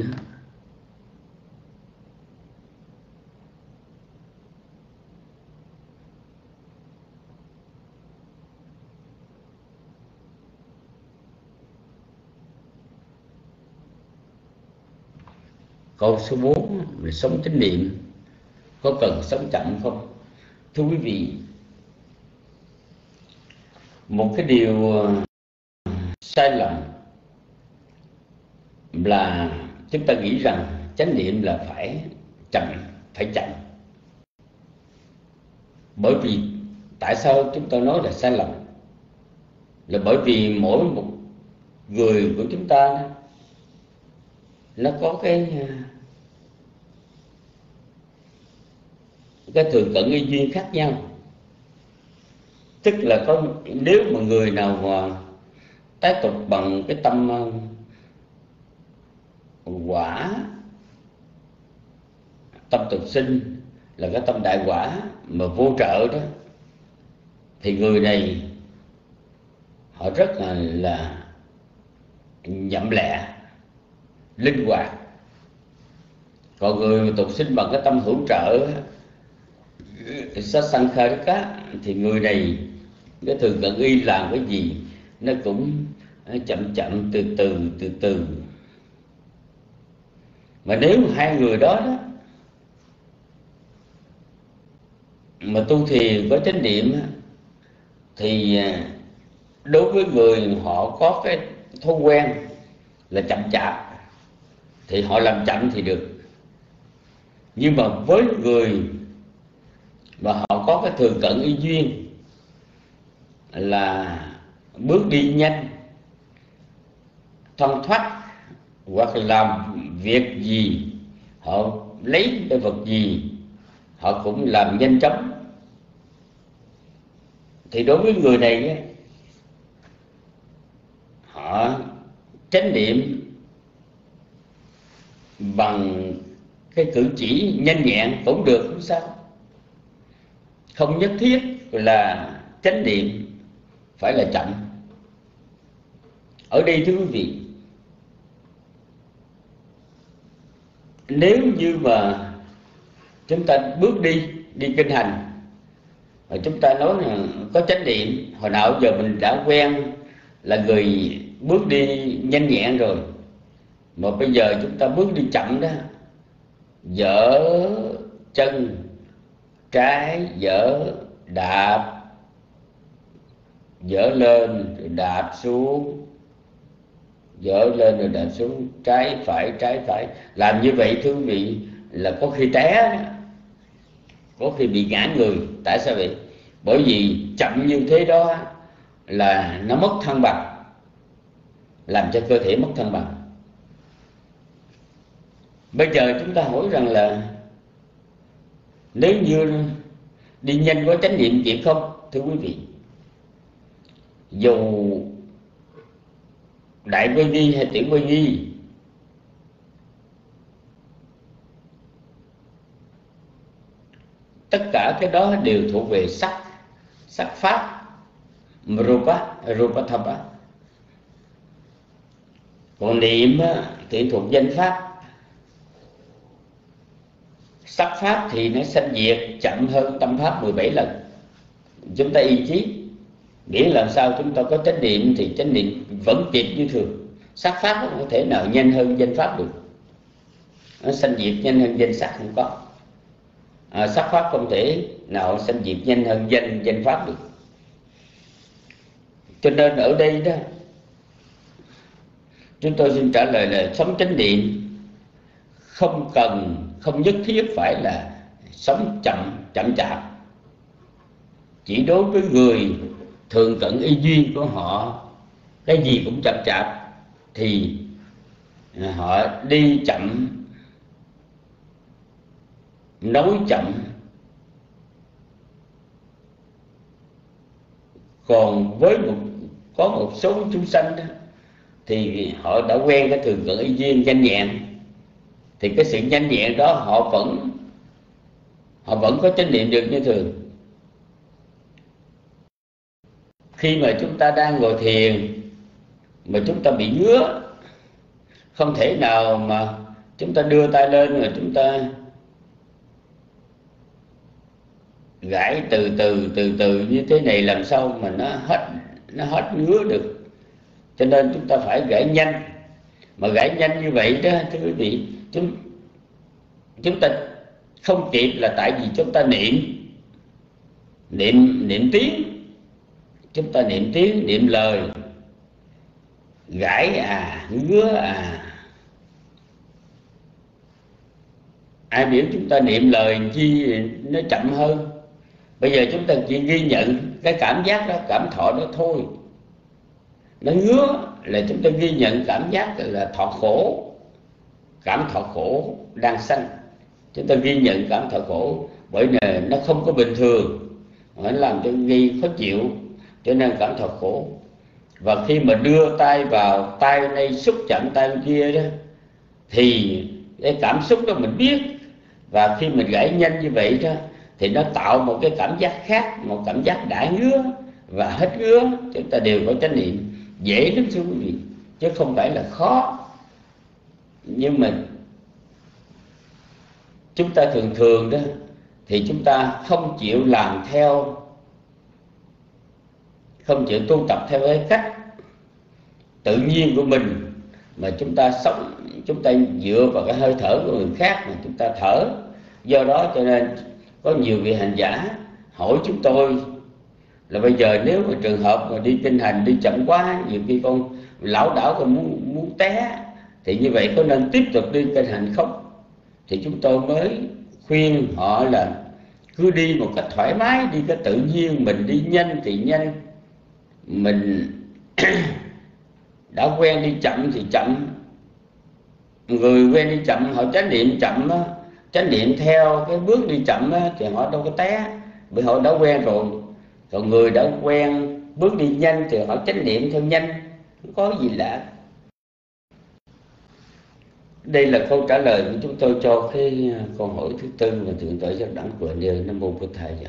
câu số bốn là sống chánh niệm có cần sống chậm không? Thưa quý vị, một cái điều sai lầm là chúng ta nghĩ rằng chánh niệm là phải chậm, phải chậm. Bởi vì tại sao chúng ta nói là sai lầm? Là bởi vì mỗi một người của chúng ta nó có cái cái thường cận y duyên khác nhau. Tức là có, nếu mà người nào mà tái tục bằng cái tâm quả, tâm tục sinh là cái tâm đại quả mà vô trợ đó, thì người này họ rất là, là nhậm lẹ, linh hoạt. Còn người mà tục sinh bằng cái tâm hữu trợ, sát sanh khai cá, thì người này cái thường cận y làm cái gì nó cũng chậm chậm, từ từ từ từ. Mà nếu hai người đó, đó mà tu thiền có chánh niệm thì đối với người họ có cái thói quen là chậm chạp thì họ làm chậm thì được. Nhưng mà với người mà họ có cái thường cận y duyên là bước đi nhanh, thoăn thoắt, hoặc làm việc gì, họ lấy cái vật gì họ cũng làm nhanh chóng, thì đối với người này họ chánh niệm bằng cái cử chỉ nhanh nhẹn cũng được, không sao. Không nhất thiết là chánh niệm phải là chậm. Ở đây thưa quý vị, nếu như mà chúng ta bước đi đi kinh hành và chúng ta nói là có chánh niệm, hồi nào giờ mình đã quen là người bước đi nhanh nhẹn rồi, mà bây giờ chúng ta bước đi chậm đó, dở chân trái, dở đạp, dở lên rồi đạp xuống, dở lên rồi đạp xuống, trái phải trái phải, làm như vậy thưa quý vị là có khi té, có khi bị ngã người. Tại sao vậy? Bởi vì chậm như thế đó là nó mất thăng bằng, làm cho cơ thể mất thăng bằng. Bây giờ chúng ta hỏi rằng là nếu như đi nhanh có chánh niệm kịp không? Thưa quý vị, dù đại quay nghi hay tiểu quay nghi, tất cả cái đó đều thuộc về sắc, sắc pháp, rupa, rupathapa. Còn niệm thì thuộc danh pháp. Sắc pháp thì nó sanh diệt chậm hơn tâm pháp mười bảy lần. Chúng ta ý chí, miễn làm sao chúng ta có chánh niệm thì chánh niệm vẫn kịp như thường. Sắc pháp không có thể nào nhanh hơn danh pháp được. Nó sanh diệt nhanh hơn danh sắc không có. À, sắc pháp không thể nào sanh diệt nhanh hơn danh danh pháp được. Cho nên ở đây đó, chúng tôi xin trả lời là sống chánh niệm không cần, không nhất thiết phải là sống chậm chậm chạp. Chỉ đối với người thường cận y duyên của họ, cái gì cũng chậm chạp, thì họ đi chậm, nói chậm. Còn với một có một số chúng sanh đó, thì họ đã quen cái thường cận y duyên nhanh nhẹn, thì cái sự nhanh nhẹn đó họ vẫn họ vẫn có chánh niệm được như thường. Khi mà chúng ta đang ngồi thiền mà chúng ta bị ngứa, không thể nào mà chúng ta đưa tay lên mà chúng ta gãi từ từ từ từ như thế này, làm sao mà nó hết nó hết ngứa được. Cho nên chúng ta phải gãi nhanh. Mà gãi nhanh như vậy đó thưa quý vị, chúng chúng ta không kịp là tại vì chúng ta niệm niệm niệm tiếng, chúng ta niệm tiếng, niệm lời, gãi à, ngứa à. Ai biểu chúng ta niệm lời chi nó chậm hơn. Bây giờ chúng ta chỉ ghi nhận cái cảm giác đó, cảm thọ đó thôi. Nó ngứa là chúng ta ghi nhận cảm giác là thọ khổ, cảm thọ khổ đang sanh. Chúng ta ghi nhận cảm thọ khổ, bởi vì nó không có bình thường, nó làm cho gây khó chịu, cho nên cảm thọ khổ. Và khi mà đưa tay vào, tay này xúc chạm tay kia đó, thì cái cảm xúc đó mình biết. Và khi mình gãi nhanh như vậy đó, thì nó tạo một cái cảm giác khác, một cảm giác đã ngứa và hết ngứa. Chúng ta đều có chánh niệm, dễ lắm thưa quý vị, chứ không phải là khó. Nhưng mà chúng ta thường thường đó thì chúng ta không chịu làm theo, không chịu tu tập theo cái cách tự nhiên của mình, mà chúng ta sống, chúng ta dựa vào cái hơi thở của người khác mà chúng ta thở. Do đó cho nên có nhiều vị hành giả hỏi chúng tôi là bây giờ nếu mà trường hợp mà đi kinh hành đi chậm quá, nhiều khi con lão đảo con muốn muốn té, thì như vậy có nên tiếp tục đi kinh hành không? Thì chúng tôi mới khuyên họ là cứ đi một cách thoải mái, đi cái tự nhiên. Mình đi nhanh thì nhanh, mình đã quen đi chậm thì chậm. Người quen đi chậm họ chánh niệm chậm á, chánh niệm theo cái bước đi chậm á, thì họ đâu có té, bởi họ đã quen rồi. Còn người đã quen bước đi nhanh thì họ chánh niệm theo nhanh, không có gì lạ. Đây là câu trả lời của chúng tôi cho cái câu hỏi thứ tư mà thượng tọa Giác Đẳng vừa nêu. Nam mô Bổn Thầy.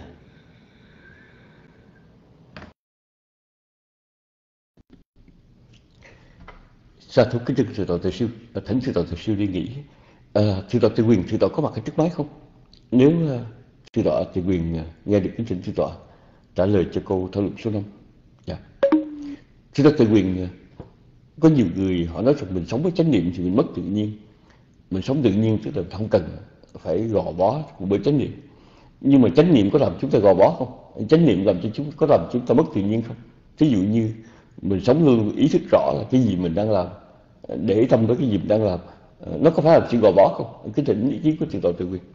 Sa thú kính thưa thượng tọa Từ Siêu, thỉnh thượng tọa Từ Siêu đi nghỉ. À, thượng tọa Từ Quyền, thượng tọa có mặt ở trước máy không? Nếu uh, thượng tọa Từ Quyền uh, nghe được, kính thỉnh thượng tọa trả lời cho câu thảo luận số năm. Dạ. Thượng tọa Từ Quyền, uh, có nhiều người họ nói rằng mình sống với chánh niệm thì mình mất tự nhiên. Mình sống tự nhiên tức là không cần phải gò bó bởi chánh niệm. Nhưng mà chánh niệm có làm chúng ta gò bó không? Chánh niệm làm cho chúng có làm chúng ta mất tự nhiên không? Ví dụ như mình sống luôn ý thức rõ là cái gì mình đang làm, để tâm với cái gì mình đang làm, nó có phải là sự gò bó không? Cái thỉnh ý kiến của thượng tọa Từ Quyền.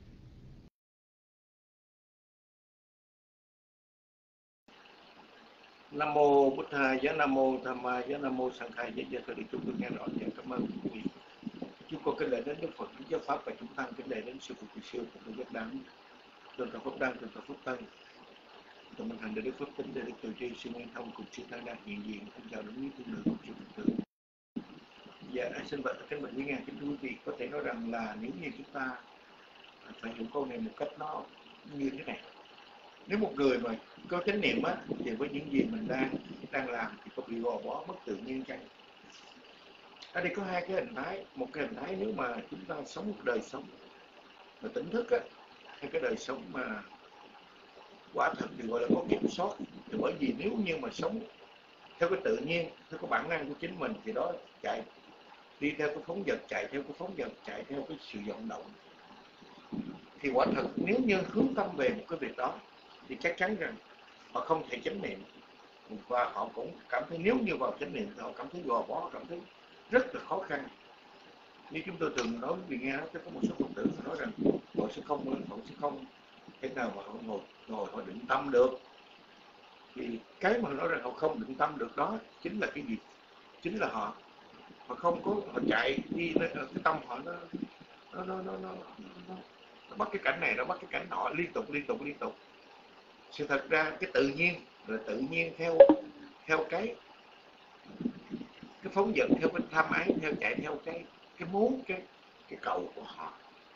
Nam mô Bụt Thầy, giá Nam mô Tham Ma, giá Nam mô Sang Khai, giá giá tôi đi chúng tôi nghe rõ. Dạ, cảm ơn quý vị. Chúng con kính lễ đến Đức Phật, Đức Giáo Pháp và chúng tăng kính lễ đến sư phụ Từ Siêu của Giác Đẳng, Tôn Thọ Phúc Đăng, Tôn Thọ Phúc Tân, Tôn Minh Thành, Đức Phước Tính, Đức Từ Tri, sư Nguyên Thông cùng sư Tăng Đa hiện diện. Xin chào đúng quý thiên nữ cùng sư Phật tử. Dạ, xin bạch kính bạch với ngài kính thưa quý vị, có thể nói rằng là nếu như chúng ta phải hiểu câu này một cách nó như thế này. Nếu một người mà có chánh niệm á, thì với những gì mình đang đang làm thì có bị gò bó mất tự nhiên chăng? Ở đây có hai cái hình thái. Một cái hình thái nếu mà chúng ta sống một đời sống mà tỉnh thức á, hay cái đời sống mà quả thật thì gọi là có kiểm soát. Thì bởi vì nếu như mà sống theo cái tự nhiên, theo cái bản năng của chính mình thì đó chạy đi theo cái phóng dật, chạy theo cái phóng dật, chạy theo cái sự vận động. Thì quả thật nếu như hướng tâm về một cái việc đó thì chắc chắn rằng họ không thể chánh niệm, và họ cũng cảm thấy nếu như vào chánh niệm thì họ cảm thấy gò bó, cảm thấy rất là khó khăn. Như chúng tôi từng nói vì nghe có một số Phật tử nói rằng họ sẽ không họ sẽ không thế nào mà họ ngồi ngồi họ định tâm được. Thì cái mà nói rằng họ không định tâm được đó chính là cái gì? Chính là họ họ không có, họ chạy đi, cái tâm họ nó nó nó nó, nó, nó, nó bắt cái cảnh này, nó bắt cái cảnh nọ liên tục liên tục liên tục. Sự thật ra cái tự nhiên là tự nhiên theo theo cái cái phóng dật, theo cái tham ái, theo chạy theo cái cái muốn, cái cái cầu của họ.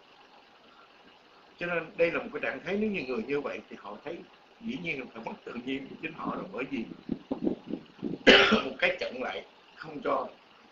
Cho nên đây là một cái trạng thái, nếu như người như vậy thì họ thấy dĩ nhiên là phải mất tự nhiên của chính họ rồi, bởi vì một cái chặn lại không cho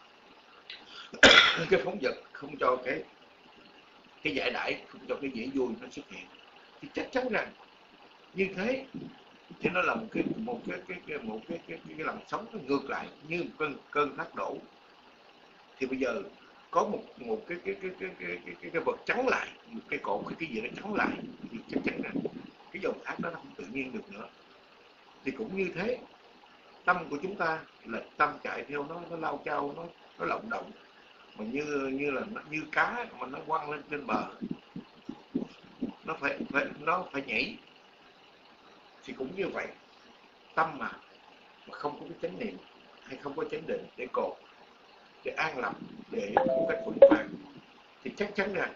cái phóng dật, không cho cái cái giải đãi, không cho cái dễ vui nó xuất hiện, thì chắc chắn rằng như thế thì nó là một cái một cái cái, cái một cái cái cái, cái làn sóng nó ngược lại như một cơn cơn thác đổ. Thì bây giờ có một một cái cái cái cái cái cái, cái, cái vật chắn lại, một cái cột cái cái gì đó chắn lại, thì chắc chắn rằng cái dòng thác đó nó không tự nhiên được nữa. Thì cũng như thế, tâm của chúng ta là tâm chạy theo nó, nó lao chao, nó nó lộng động, mà như như là như cá mà nó quăng lên trên bờ, nó phải phải nó phải nhảy. Thì cũng như vậy, tâm mà mà không có cái chánh niệm hay không có chánh định để cột, để an lập, để một cách vững vàng, thì chắc chắn rằng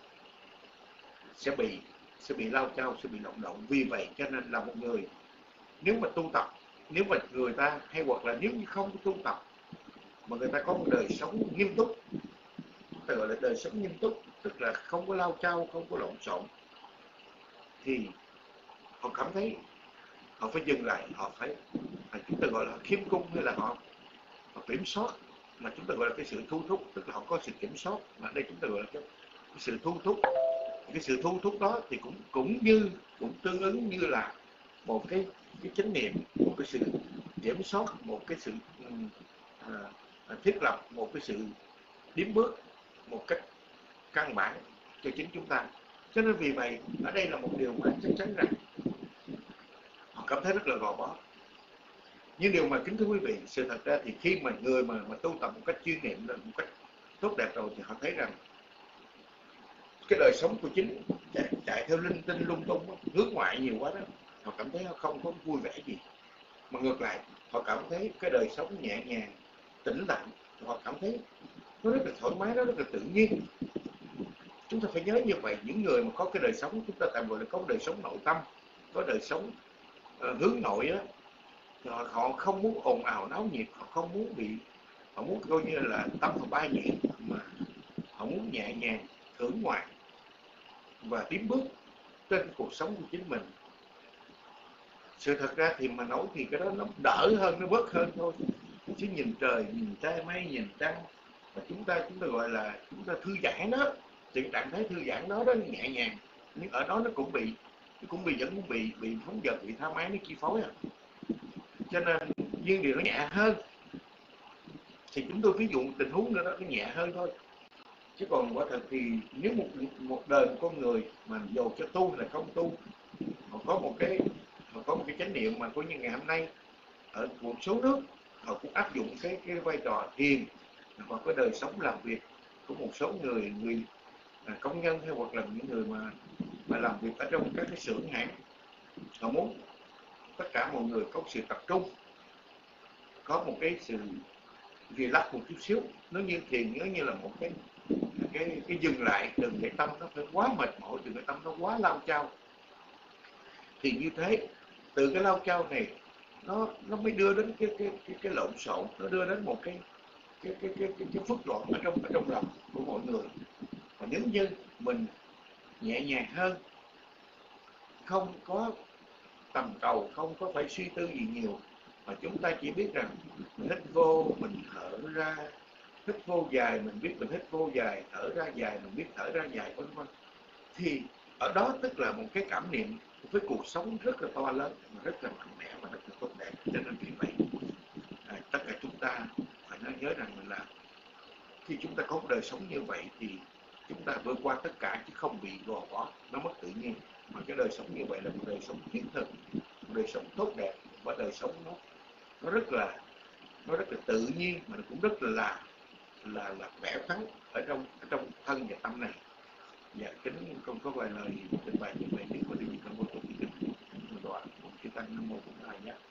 sẽ bị sẽ bị lao chao, sẽ bị động động. Vì vậy cho nên là một người nếu mà tu tập, nếu mà người ta hay hoặc là nếu như không có tu tập mà người ta có một đời sống nghiêm túc, ta gọi là đời sống nghiêm túc, tức là không có lao chao, không có lộn xộn, thì họ cảm thấy họ phải dừng lại, họ phải, phải chúng ta gọi là khiêm cung, hay là họ, họ kiểm soát, mà chúng ta gọi là cái sự thu thúc, tức là họ có sự kiểm soát, mà đây chúng ta gọi là cái, cái sự thu thúc. Cái sự thu thúc đó thì cũng cũng như cũng tương ứng như là một cái cái chánh niệm, một cái sự kiểm soát, một cái sự à, thiết lập, một cái sự điếm bước một cách căn bản cho chính chúng ta. Cho nên vì vậy ở đây là một điều mà chắc chắn rằng họ cảm thấy rất là gò bó. Nhưng điều mà kính thưa quý vị, sự thật ra thì khi mà người mà, mà tu tập một cách chuyên nghiệm, một cách tốt đẹp rồi, thì họ thấy rằng cái đời sống của chính chạy, chạy theo linh tinh lung tung, hướng ngoại nhiều quá đó, họ cảm thấy họ không có vui vẻ gì. Mà ngược lại, họ cảm thấy cái đời sống nhẹ nhàng, tĩnh lặng, họ cảm thấy nó rất là thoải mái, nó rất là tự nhiên. Chúng ta phải nhớ như vậy, những người mà có cái đời sống, chúng ta tạm gọi là có đời sống nội tâm, có đời sống uh, hướng nội á, họ, họ không muốn ồn ào náo nhiệt, họ không muốn bị, họ muốn coi như là tâm họ bay nhẹ, mà họ muốn nhẹ nhàng thưởng ngoạn và tiến bước trên cuộc sống của chính mình. Sự thật ra thì mà nói thì cái đó nó đỡ hơn, nó bớt hơn thôi. Chứ nhìn trời, nhìn trái mây, nhìn trăng, và chúng ta chúng ta gọi là chúng ta thư giãn đó, thì trạng thái thư giãn đó đó nhẹ nhàng, nhưng ở đó nó cũng bị nó cũng bị vẫn cũng bị bị phóng dật, bị tha mái nó chi phối à. Cho nên nhưng điều nó nhẹ hơn thì chúng tôi ví dụ tình huống nữa đó, nó nhẹ hơn thôi. Chứ còn quả thật thì nếu một một đời một con người mà dù cho tu là không tu, họ có một cái họ có một cái chánh niệm mà coi như ngày hôm nay ở một số nước họ cũng áp dụng cái cái vai trò thiền hoặc cái đời sống làm việc của một số người người là công nhân hay hoặc là những người mà mà làm việc ở trong các cái xưởng hãng. Họ muốn tất cả mọi người có sự tập trung, có một cái sự relax một chút xíu. Nó như thiền, nó như là một cái cái cái dừng lại, đừng để tâm nó phải quá mệt mỏi, đừng để tâm nó quá lao chao. Thì như thế từ cái lao chao này nó nó mới đưa đến cái cái cái, cái lộn xộn, nó đưa đến một cái cái cái cái cái, cái phức loạn ở trong ở trong lòng của mọi người. Và nếu như mình nhẹ nhàng hơn, không có tầm cầu, không có phải suy tư gì nhiều, mà chúng ta chỉ biết rằng mình hít vô, mình thở ra, hít vô dài mình biết mình hít vô dài, thở ra dài mình biết thở ra dài, vân vân, thì ở đó tức là một cái cảm niệm với cuộc sống rất là to lớn, rất là mạnh mẽ và rất là tốt đẹp. Cho nên vì vậy à, tất cả chúng ta phải nói nhớ rằng là khi chúng ta có một đời sống như vậy thì chúng ta vượt qua tất cả chứ không bị gò bó, nó mất tự nhiên. Mà cái đời sống như vậy là một đời sống thiết thực, một đời sống tốt đẹp, và đời sống nó nó rất là nó rất là tự nhiên, mà nó cũng rất là là là khỏe khoắn ở trong ở trong thân và tâm này. Dạ kính không có vài lời trình bày như vậy, nếu có điều gì không có tôi kính đoạn một cái tăng nam mô Bổn Thầy nhé.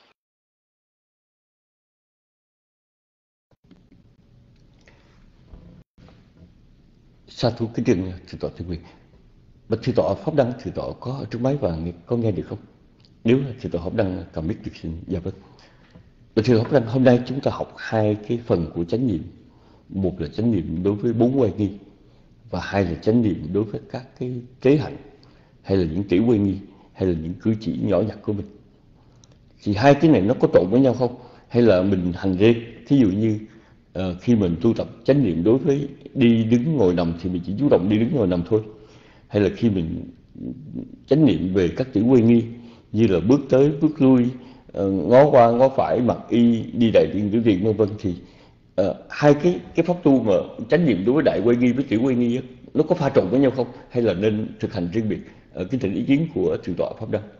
Sa thú kính trình thượng tọa Thiên Quyền. Bạch thượng tọa Pháp Đăng, thượng tọa có ở trước máy và có nghe được không? Nếu là thượng tọa Pháp Đăng cầm mic được xin dạ vâng. Bạch thượng tọa Pháp Đăng, hôm nay chúng ta học hai cái phần của chánh niệm. Một là chánh niệm đối với bốn quay nghi, và hai là chánh niệm đối với các cái kế hạnh, hay là những tiểu quay nghi, hay là những cử chỉ nhỏ nhặt của mình. Thì hai cái này nó có trộn với nhau không? Hay là mình hành riêng? Thí dụ như uh, khi mình tu tập chánh niệm đối với đi đứng ngồi nằm thì mình chỉ chú trọng đi đứng ngồi nằm thôi. Hay là khi mình chánh niệm về các tiểu quay nghi như là bước tới bước lui, uh, ngó qua ngó phải, mặc y, đi đại tiện tiểu tiện vân vân, thì uh, hai cái cái pháp tu mà chánh niệm đối với đại quay nghi với tiểu quay nghi á, nó có pha trộn với nhau không? Hay là nên thực hành riêng biệt? Uh, kính thỉnh ý kiến của thượng tọa Pháp Đăng.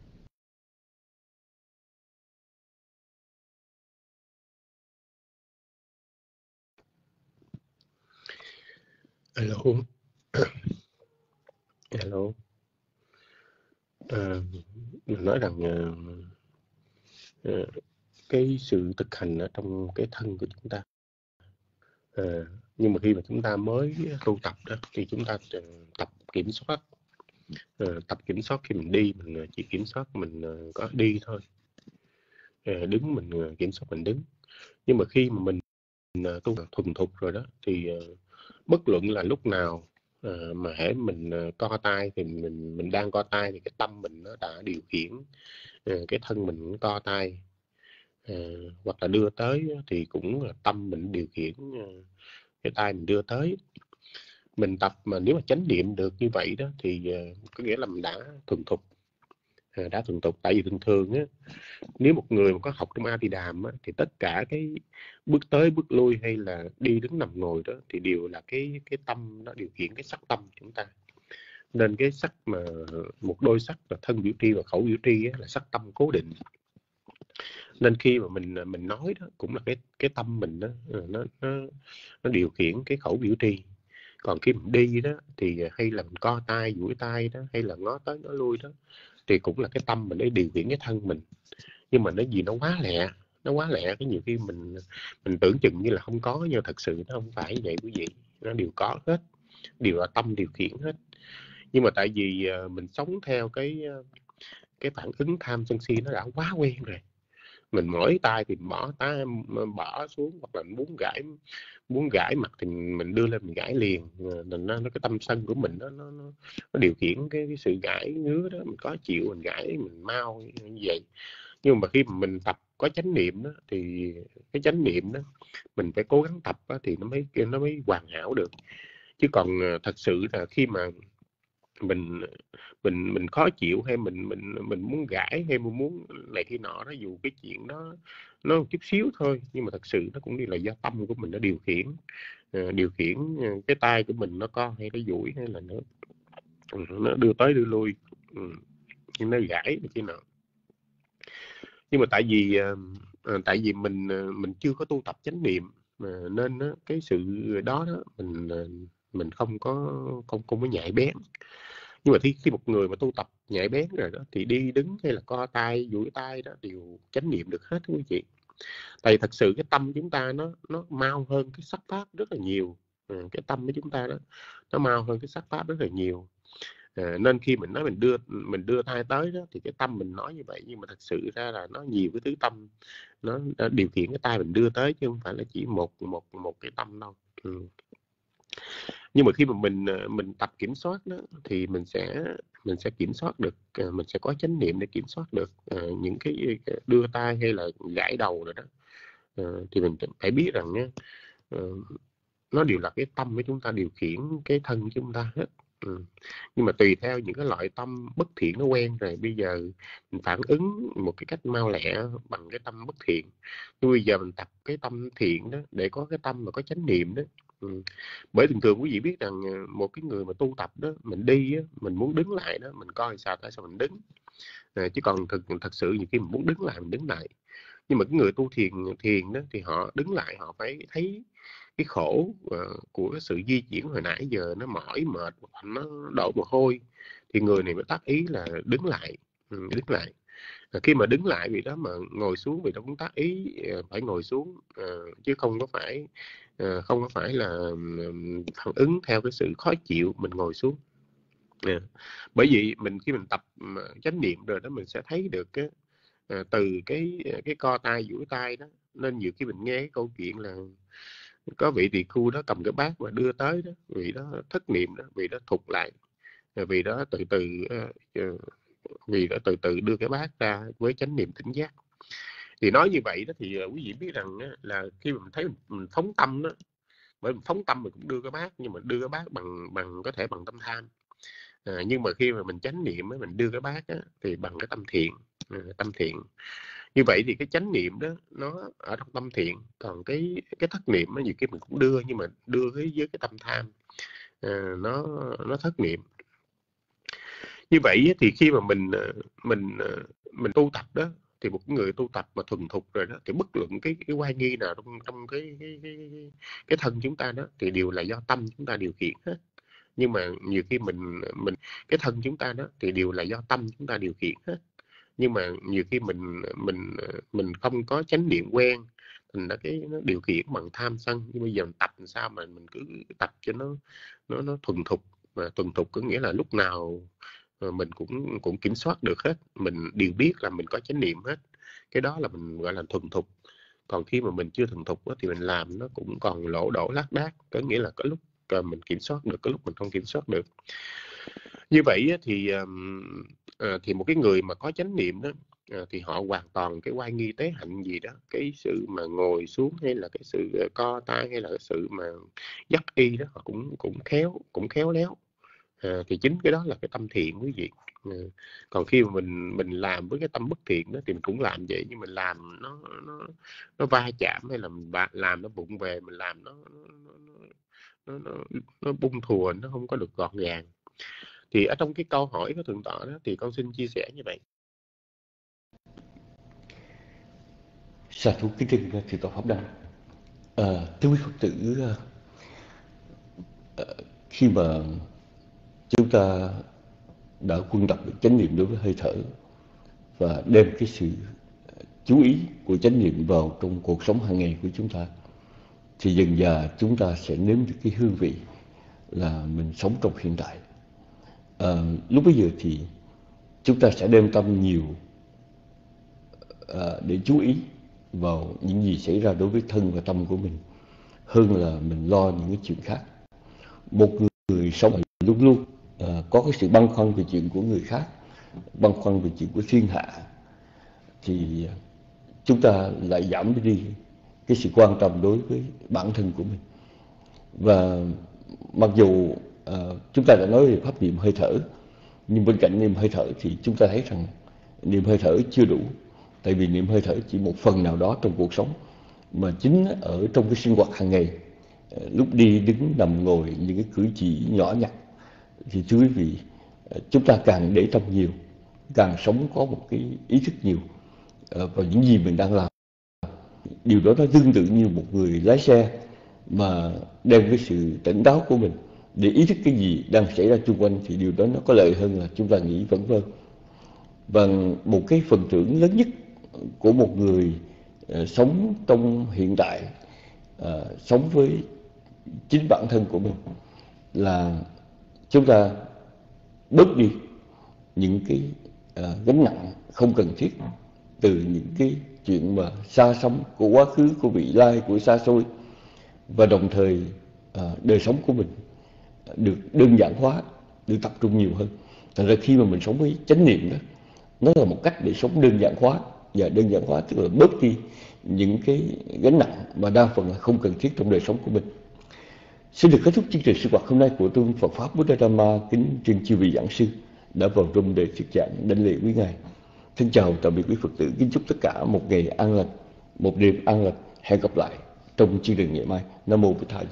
Alo. Alo. À, mình nói rằng à, à, cái sự thực hành ở trong cái thân của chúng ta, à, nhưng mà khi mà chúng ta mới tu tập đó thì chúng ta tập kiểm soát, à, tập kiểm soát khi mình đi mình chỉ kiểm soát mình có đi thôi, à, đứng mình kiểm soát mình đứng. Nhưng mà khi mà mình, mình tu thuần thục rồi đó thì bất luận là lúc nào à, mà hễ mình uh, co tay thì mình mình đang co tay thì cái tâm mình nó đã điều khiển uh, cái thân mình cũng co tay, uh, hoặc là đưa tới thì cũng là tâm mình điều khiển uh, cái tay mình đưa tới. Mình tập mà nếu mà chánh niệm được như vậy đó thì uh, có nghĩa là mình đã thuần thục, uh, đã thuần thục. Tại vì thường thường á, nếu một người mà có học trong A Di Đàm á, thì tất cả cái bước tới bước lui hay là đi đứng nằm ngồi đó thì đều là cái cái tâm nó điều khiển cái sắc tâm của chúng ta. Nên cái sắc mà một đôi sắc là thân biểu tri và khẩu biểu tri á, là sắc tâm cố định. Nên khi mà mình mình nói đó cũng là cái cái tâm mình đó, nó nó nó điều khiển cái khẩu biểu tri. Còn khi mình đi đó thì hay là mình co tay duỗi tay đó, hay là ngó tới ngó lui đó, thì cũng là cái tâm mình để điều khiển cái thân mình. Nhưng mà nó gì nó quá lẹ, nó quá lẹ, cái nhiều khi mình mình tưởng chừng như là không có, nhưng thật sự nó không phải vậy quý vị, nó đều có hết, đều là tâm điều khiển hết. Nhưng mà tại vì mình sống theo cái cái phản ứng tham sân si nó đã quá quen rồi, Mình mỏi tay thì bỏ tay bỏ xuống, hoặc là muốn gãi muốn gãi mặt thì mình đưa lên mình gãi liền. Nên nó, nó cái tâm sân của mình đó, nó, nó, nó điều khiển cái, cái sự gãi ngứa đó. Mình có chịu mình gãi mình mau như vậy. Nhưng mà khi mà mình tập có chánh niệm đó, thì cái chánh niệm đó mình phải cố gắng tập đó, thì nó mới nó mới hoàn hảo được. Chứ còn thật sự là khi mà mình mình mình khó chịu, hay mình mình mình muốn gãi, hay mình muốn này kia nọ đó, dù cái chuyện đó nó một chút xíu thôi, nhưng mà thật sự nó cũng đi là do tâm của mình nó điều khiển uh, điều khiển uh, cái tay của mình nó co hay nó duỗi, hay là nó nó đưa tới đưa lui, ừ, nó gãi này kia nọ. Nhưng mà tại vì uh, tại vì mình uh, mình chưa có tu tập chánh niệm, uh, nên uh, cái sự đó đó mình uh, mình không có không không có nhạy bén. Nhưng mà khi, khi một người mà tu tập nhạy bén rồi đó, thì đi đứng hay là co tay duỗi tay đó đều chánh niệm được hết quý chị. Tại vì thật sự cái tâm chúng ta nó nó mau hơn cái sắc pháp rất là nhiều. Ừ, cái tâm của chúng ta đó nó mau hơn cái sắc pháp rất là nhiều. À, nên khi mình nói mình đưa mình đưa tay tới đó, thì cái tâm mình nói như vậy, nhưng mà thật sự ra là nó nhiều cái thứ tâm nó, nó điều khiển cái tay mình đưa tới, chứ không phải là chỉ một một một cái tâm đâu. Ừ. Nhưng mà khi mà mình mình tập kiểm soát đó, thì mình sẽ mình sẽ kiểm soát được, mình sẽ có chánh niệm để kiểm soát được uh, những cái đưa tay hay là gãi đầu rồi đó. Uh, thì mình phải biết rằng uh, nó đều là cái tâm của chúng ta điều khiển cái thân của chúng ta hết. Ừ. Nhưng mà tùy theo những cái loại tâm bất thiện nó quen rồi, bây giờ mình phản ứng một cái cách mau lẹ bằng cái tâm bất thiện. Nhưng bây giờ mình tập cái tâm thiện đó, để có cái tâm mà có chánh niệm đó. Ừ. Bởi thường thường quý vị biết rằng một cái người mà tu tập đó, mình đi á, mình muốn đứng lại đó, mình coi sao tại sao mình đứng. À, chứ còn thực thật sự nhiều khi mình muốn đứng lại mình đứng lại. Nhưng mà cái người tu thiền thiền đó thì họ đứng lại, họ phải thấy cái khổ uh, của cái sự di chuyển hồi nãy giờ, nó mỏi mệt, nó đổ mồ hôi, thì người này mới tác ý là đứng lại. Ừ, đứng lại. À, khi mà đứng lại vì đó mà ngồi xuống vì đó cũng tác ý uh, phải ngồi xuống, uh, chứ không có phải uh, không có phải là um, phản ứng theo cái sự khó chịu mình ngồi xuống. Yeah. Bởi vì mình khi mình tập uh, chánh niệm rồi đó, mình sẽ thấy được cái uh, từ cái cái co tay duỗi tay đó. Nên nhiều khi mình nghe cái câu chuyện là có vị tỳ khu đó cầm cái bát mà đưa tới đó, vị đó thất niệm đó, vị đó thụt lại, vị đó từ từ uh, vì đã từ từ đưa cái bát ra với chánh niệm tỉnh giác. Thì nói như vậy đó thì uh, quý vị biết rằng uh, là khi mình thấy mình phóng tâm đó, bởi mình phóng tâm mình cũng đưa cái bát, nhưng mà đưa cái bát bằng bằng có thể bằng tâm tham. À, nhưng mà khi mà mình chánh niệm á, mình đưa cái bát á, thì bằng cái tâm thiện, à, tâm thiện. Như vậy thì cái chánh niệm đó nó ở trong tâm thiện, còn cái cái thất niệm á, nhiều khi mình cũng đưa, nhưng mà đưa với với cái tâm tham, à, nó nó thất niệm. Như vậy thì khi mà mình mình mình tu tập đó, thì một người tu tập mà thuần thục rồi đó, thì bất luận cái cái oai nghi nào trong trong cái cái cái cái thân chúng ta đó, thì đều là do tâm chúng ta điều khiển hết. Nhưng mà nhiều khi mình mình cái thân chúng ta đó thì đều là do tâm chúng ta điều khiển hết. Nhưng mà nhiều khi mình mình mình không có chánh niệm quen, thành ra cái nó điều khiển bằng tham sân. Nhưng bây giờ mình tập làm sao mà mình cứ tập cho nó nó nó thuần thục. Mà thuần thục có nghĩa là lúc nào mình cũng cũng kiểm soát được hết, mình đều biết là mình có chánh niệm hết. Cái đó là mình gọi là thuần thục. Còn khi mà mình chưa thuần thục đó, thì mình làm nó cũng còn lỗ đổ lác đác, có nghĩa là có lúc mình kiểm soát được, có lúc mình không kiểm soát được. Như vậy thì thì một cái người mà có chánh niệm đó, thì họ hoàn toàn cái oai nghi tế hạnh gì đó, cái sự mà ngồi xuống hay là cái sự co tay hay là cái sự mà dắt y đó, họ cũng cũng khéo cũng khéo léo. À, thì chính cái đó là cái tâm thiện quý vị. À, còn khi mà mình mình làm với cái tâm bất thiện đó, thì mình cũng làm vậy, nhưng mình làm nó nó nó va chạm, hay là mình làm nó vụng về, mình làm nó nó nó nó, nó bung thùa, nó không có được gọn gàng. Thì ở trong cái câu hỏi của thượng tọa đó, thì con xin chia sẻ như vậy. Sa thú kính trân thượng tọa Pháp Đăng. À, thưa quý Phật tử, à, khi mà chúng ta đã quân tập được chánh niệm đối với hơi thở và đem cái sự chú ý của chánh niệm vào trong cuộc sống hàng ngày của chúng ta, thì dần dà chúng ta sẽ nếm được cái hương vị là mình sống trong hiện tại. À, lúc bây giờ thì chúng ta sẽ đem tâm nhiều à, để chú ý vào những gì xảy ra đối với thân và tâm của mình hơn là mình lo những cái chuyện khác. Một người, người sống luôn luôn à, có cái sự băn khoăn về chuyện của người khác, băn khoăn về chuyện của thiên hạ, thì chúng ta lại giảm đi cái sự quan tâm đối với bản thân của mình. Và mặc dù à, chúng ta đã nói về pháp niệm hơi thở, nhưng bên cạnh niệm hơi thở thì chúng ta thấy rằng niệm hơi thở chưa đủ. Tại vì niệm hơi thở chỉ một phần nào đó trong cuộc sống, mà chính ở trong cái sinh hoạt hàng ngày, lúc đi đứng nằm ngồi, những cái cử chỉ nhỏ nhặt, thì thưa quý vị, chúng ta càng để tâm nhiều, càng sống có một cái ý thức nhiều vào những gì mình đang làm. Điều đó nó tương tự như một người lái xe mà đem cái sự tỉnh táo của mình để ý thức cái gì đang xảy ra xung quanh, thì điều đó nó có lợi hơn là chúng ta nghĩ vẩn vơ. Và một cái phần thưởng lớn nhất của một người uh, sống trong hiện tại, uh, sống với chính bản thân của mình, là chúng ta bớt đi những cái uh, gánh nặng không cần thiết từ những cái chuyện mà xa xăm của quá khứ, của vị lai, của xa xôi. Và đồng thời uh, đời sống của mình được đơn giản hóa, được tập trung nhiều hơn. Thành ra khi mà mình sống với chánh niệm đó, nó là một cách để sống đơn giản hóa. Và đơn giản hóa tức là bớt đi những cái gánh nặng mà đa phần là không cần thiết trong đời sống của mình. Xin được kết thúc chương trình sinh hoạt hôm nay của Tôn Phật Pháp Buddha Dhamma. Kính trân chư vị giảng sư đã vào room để thuyết giảng, đảnh lễ quý ngài. Thân chào tạm biệt quý Phật tử. Kính chúc tất cả một ngày an lành, một đêm an lành. Hẹn gặp lại trong chương trình ngày mai. Nam mô Bổn Thầy.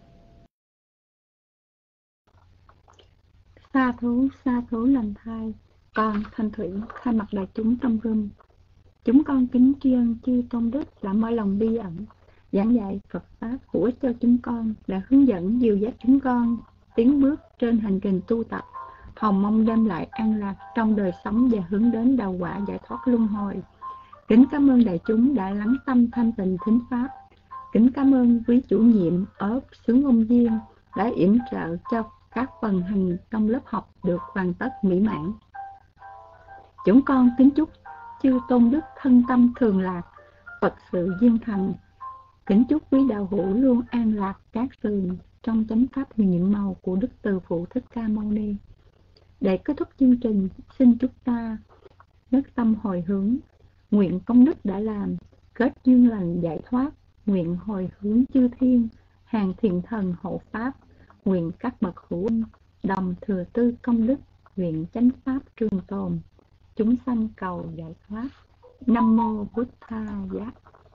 Sa thú, sa thú lành thai. Con Thanh Thủy thay mặt đại chúng trong room, chúng con kính tri ân chư tôn đức đã mở lòng bi ẩn giảng dạy Phật pháp hữu ích cho chúng con, đã hướng dẫn dìu dắt chúng con tiến bước trên hành trình tu tập, hồng mong đem lại an lạc trong đời sống và hướng đến đạo quả giải thoát luân hồi. Kính cảm ơn đại chúng đã lắng tâm thanh tịnh thính pháp. Kính cảm ơn quý chủ nhiệm ở xứ Ngôn Viên đã yểm trợ cho các phần hành trong lớp học được hoàn tất mỹ mãn. Chúng con kính chúc chư tôn đức thân tâm thường lạc, Phật sự duyên thành. Kính chúc quý đạo hữu luôn an lạc cát tường trong chánh pháp huyền nhiệm màu của Đức Từ Phụ Thích Ca Mâu Ni. Để kết thúc chương trình, xin chúng ta nhất tâm hồi hướng, nguyện công đức đã làm, kết duyên lành giải thoát, nguyện hồi hướng chư thiên, hàng thiện thần hộ pháp, nguyện các bậc hữu ân đồng thừa tư công đức, nguyện chánh pháp trường tồn, chúng sanh cầu giải thoát. Nam mô Bụt Tha Giá.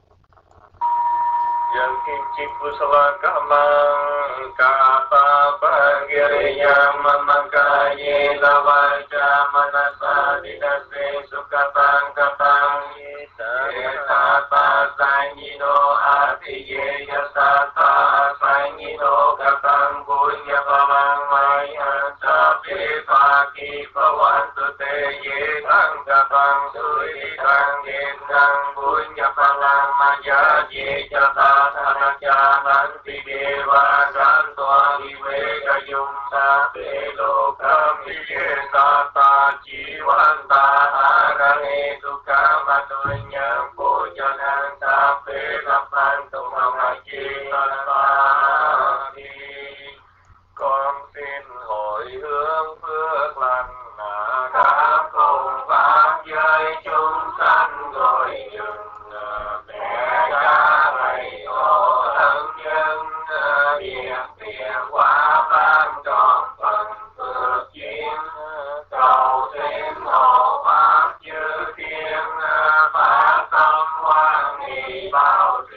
Yang kincik kusala kamang kapa pagiriya mamakaye lavaja manasa dinase sukatang katang etata sangino atiye yasata sangino katang punya palang maya sapi pagi pawantu te ye kang katang suri kang yen kang punya palang maya ye jata nanti dewa gantua iwe kayum sate lokam iye sata jiwanta arane duka matunya pujanan sape lapan tumamaji alpati. Con xin hồi hướng phước lành các cùng pháp giới chúng sanh gọi dừng mẹ cha thầy tổ thân nhân việc tiền quả ban trọn phần phước duyên cầu thêm hộ pháp chư thiên phát tâm hoan hỷ bao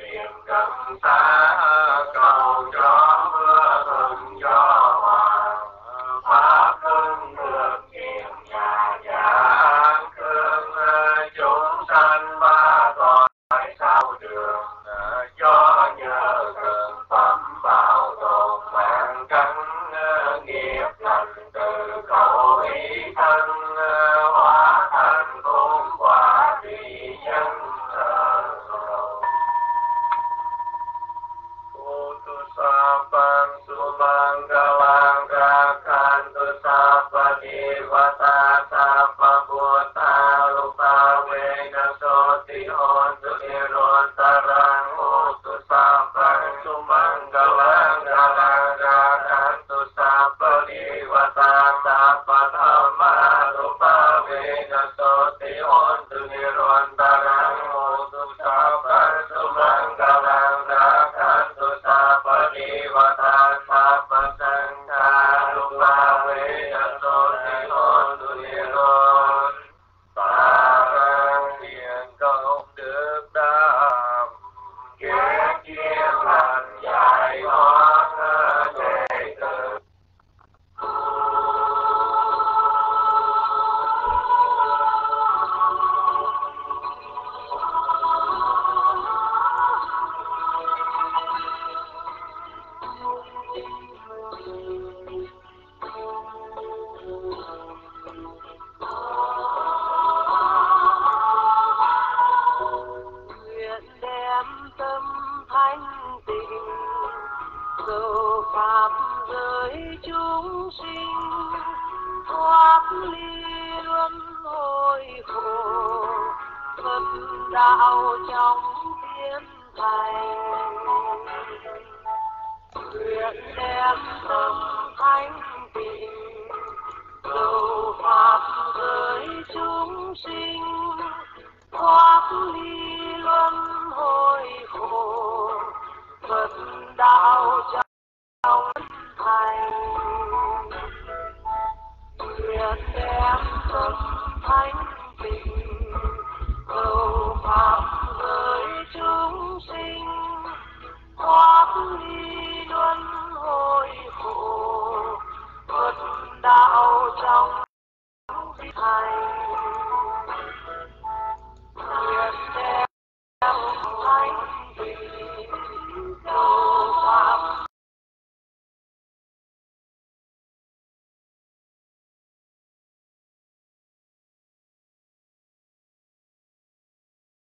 ti hôn tu niron tarang hotu sapartu manggalang rakantu sapadi vatan sapasangha rupa vedato ti hôn tu niron tarang thiện công đức đam kết chiến lành giải thoát đệ tử. Pháp giới chúng sinh thoát ly luân hồi khổ, Phật đạo trong tiến thành. Nguyện đem tâm thanh tịnh cầu Pháp giới chúng sinh thoát ly luân hồi khổ, Phật đạo trong thành. Nguyện đem tâm thanh tịnh cầu Pháp giới chúng sinh thoát ly luân hồi khổ, Phật đạo trong thành. Nguyện đem tâm thanh tịnh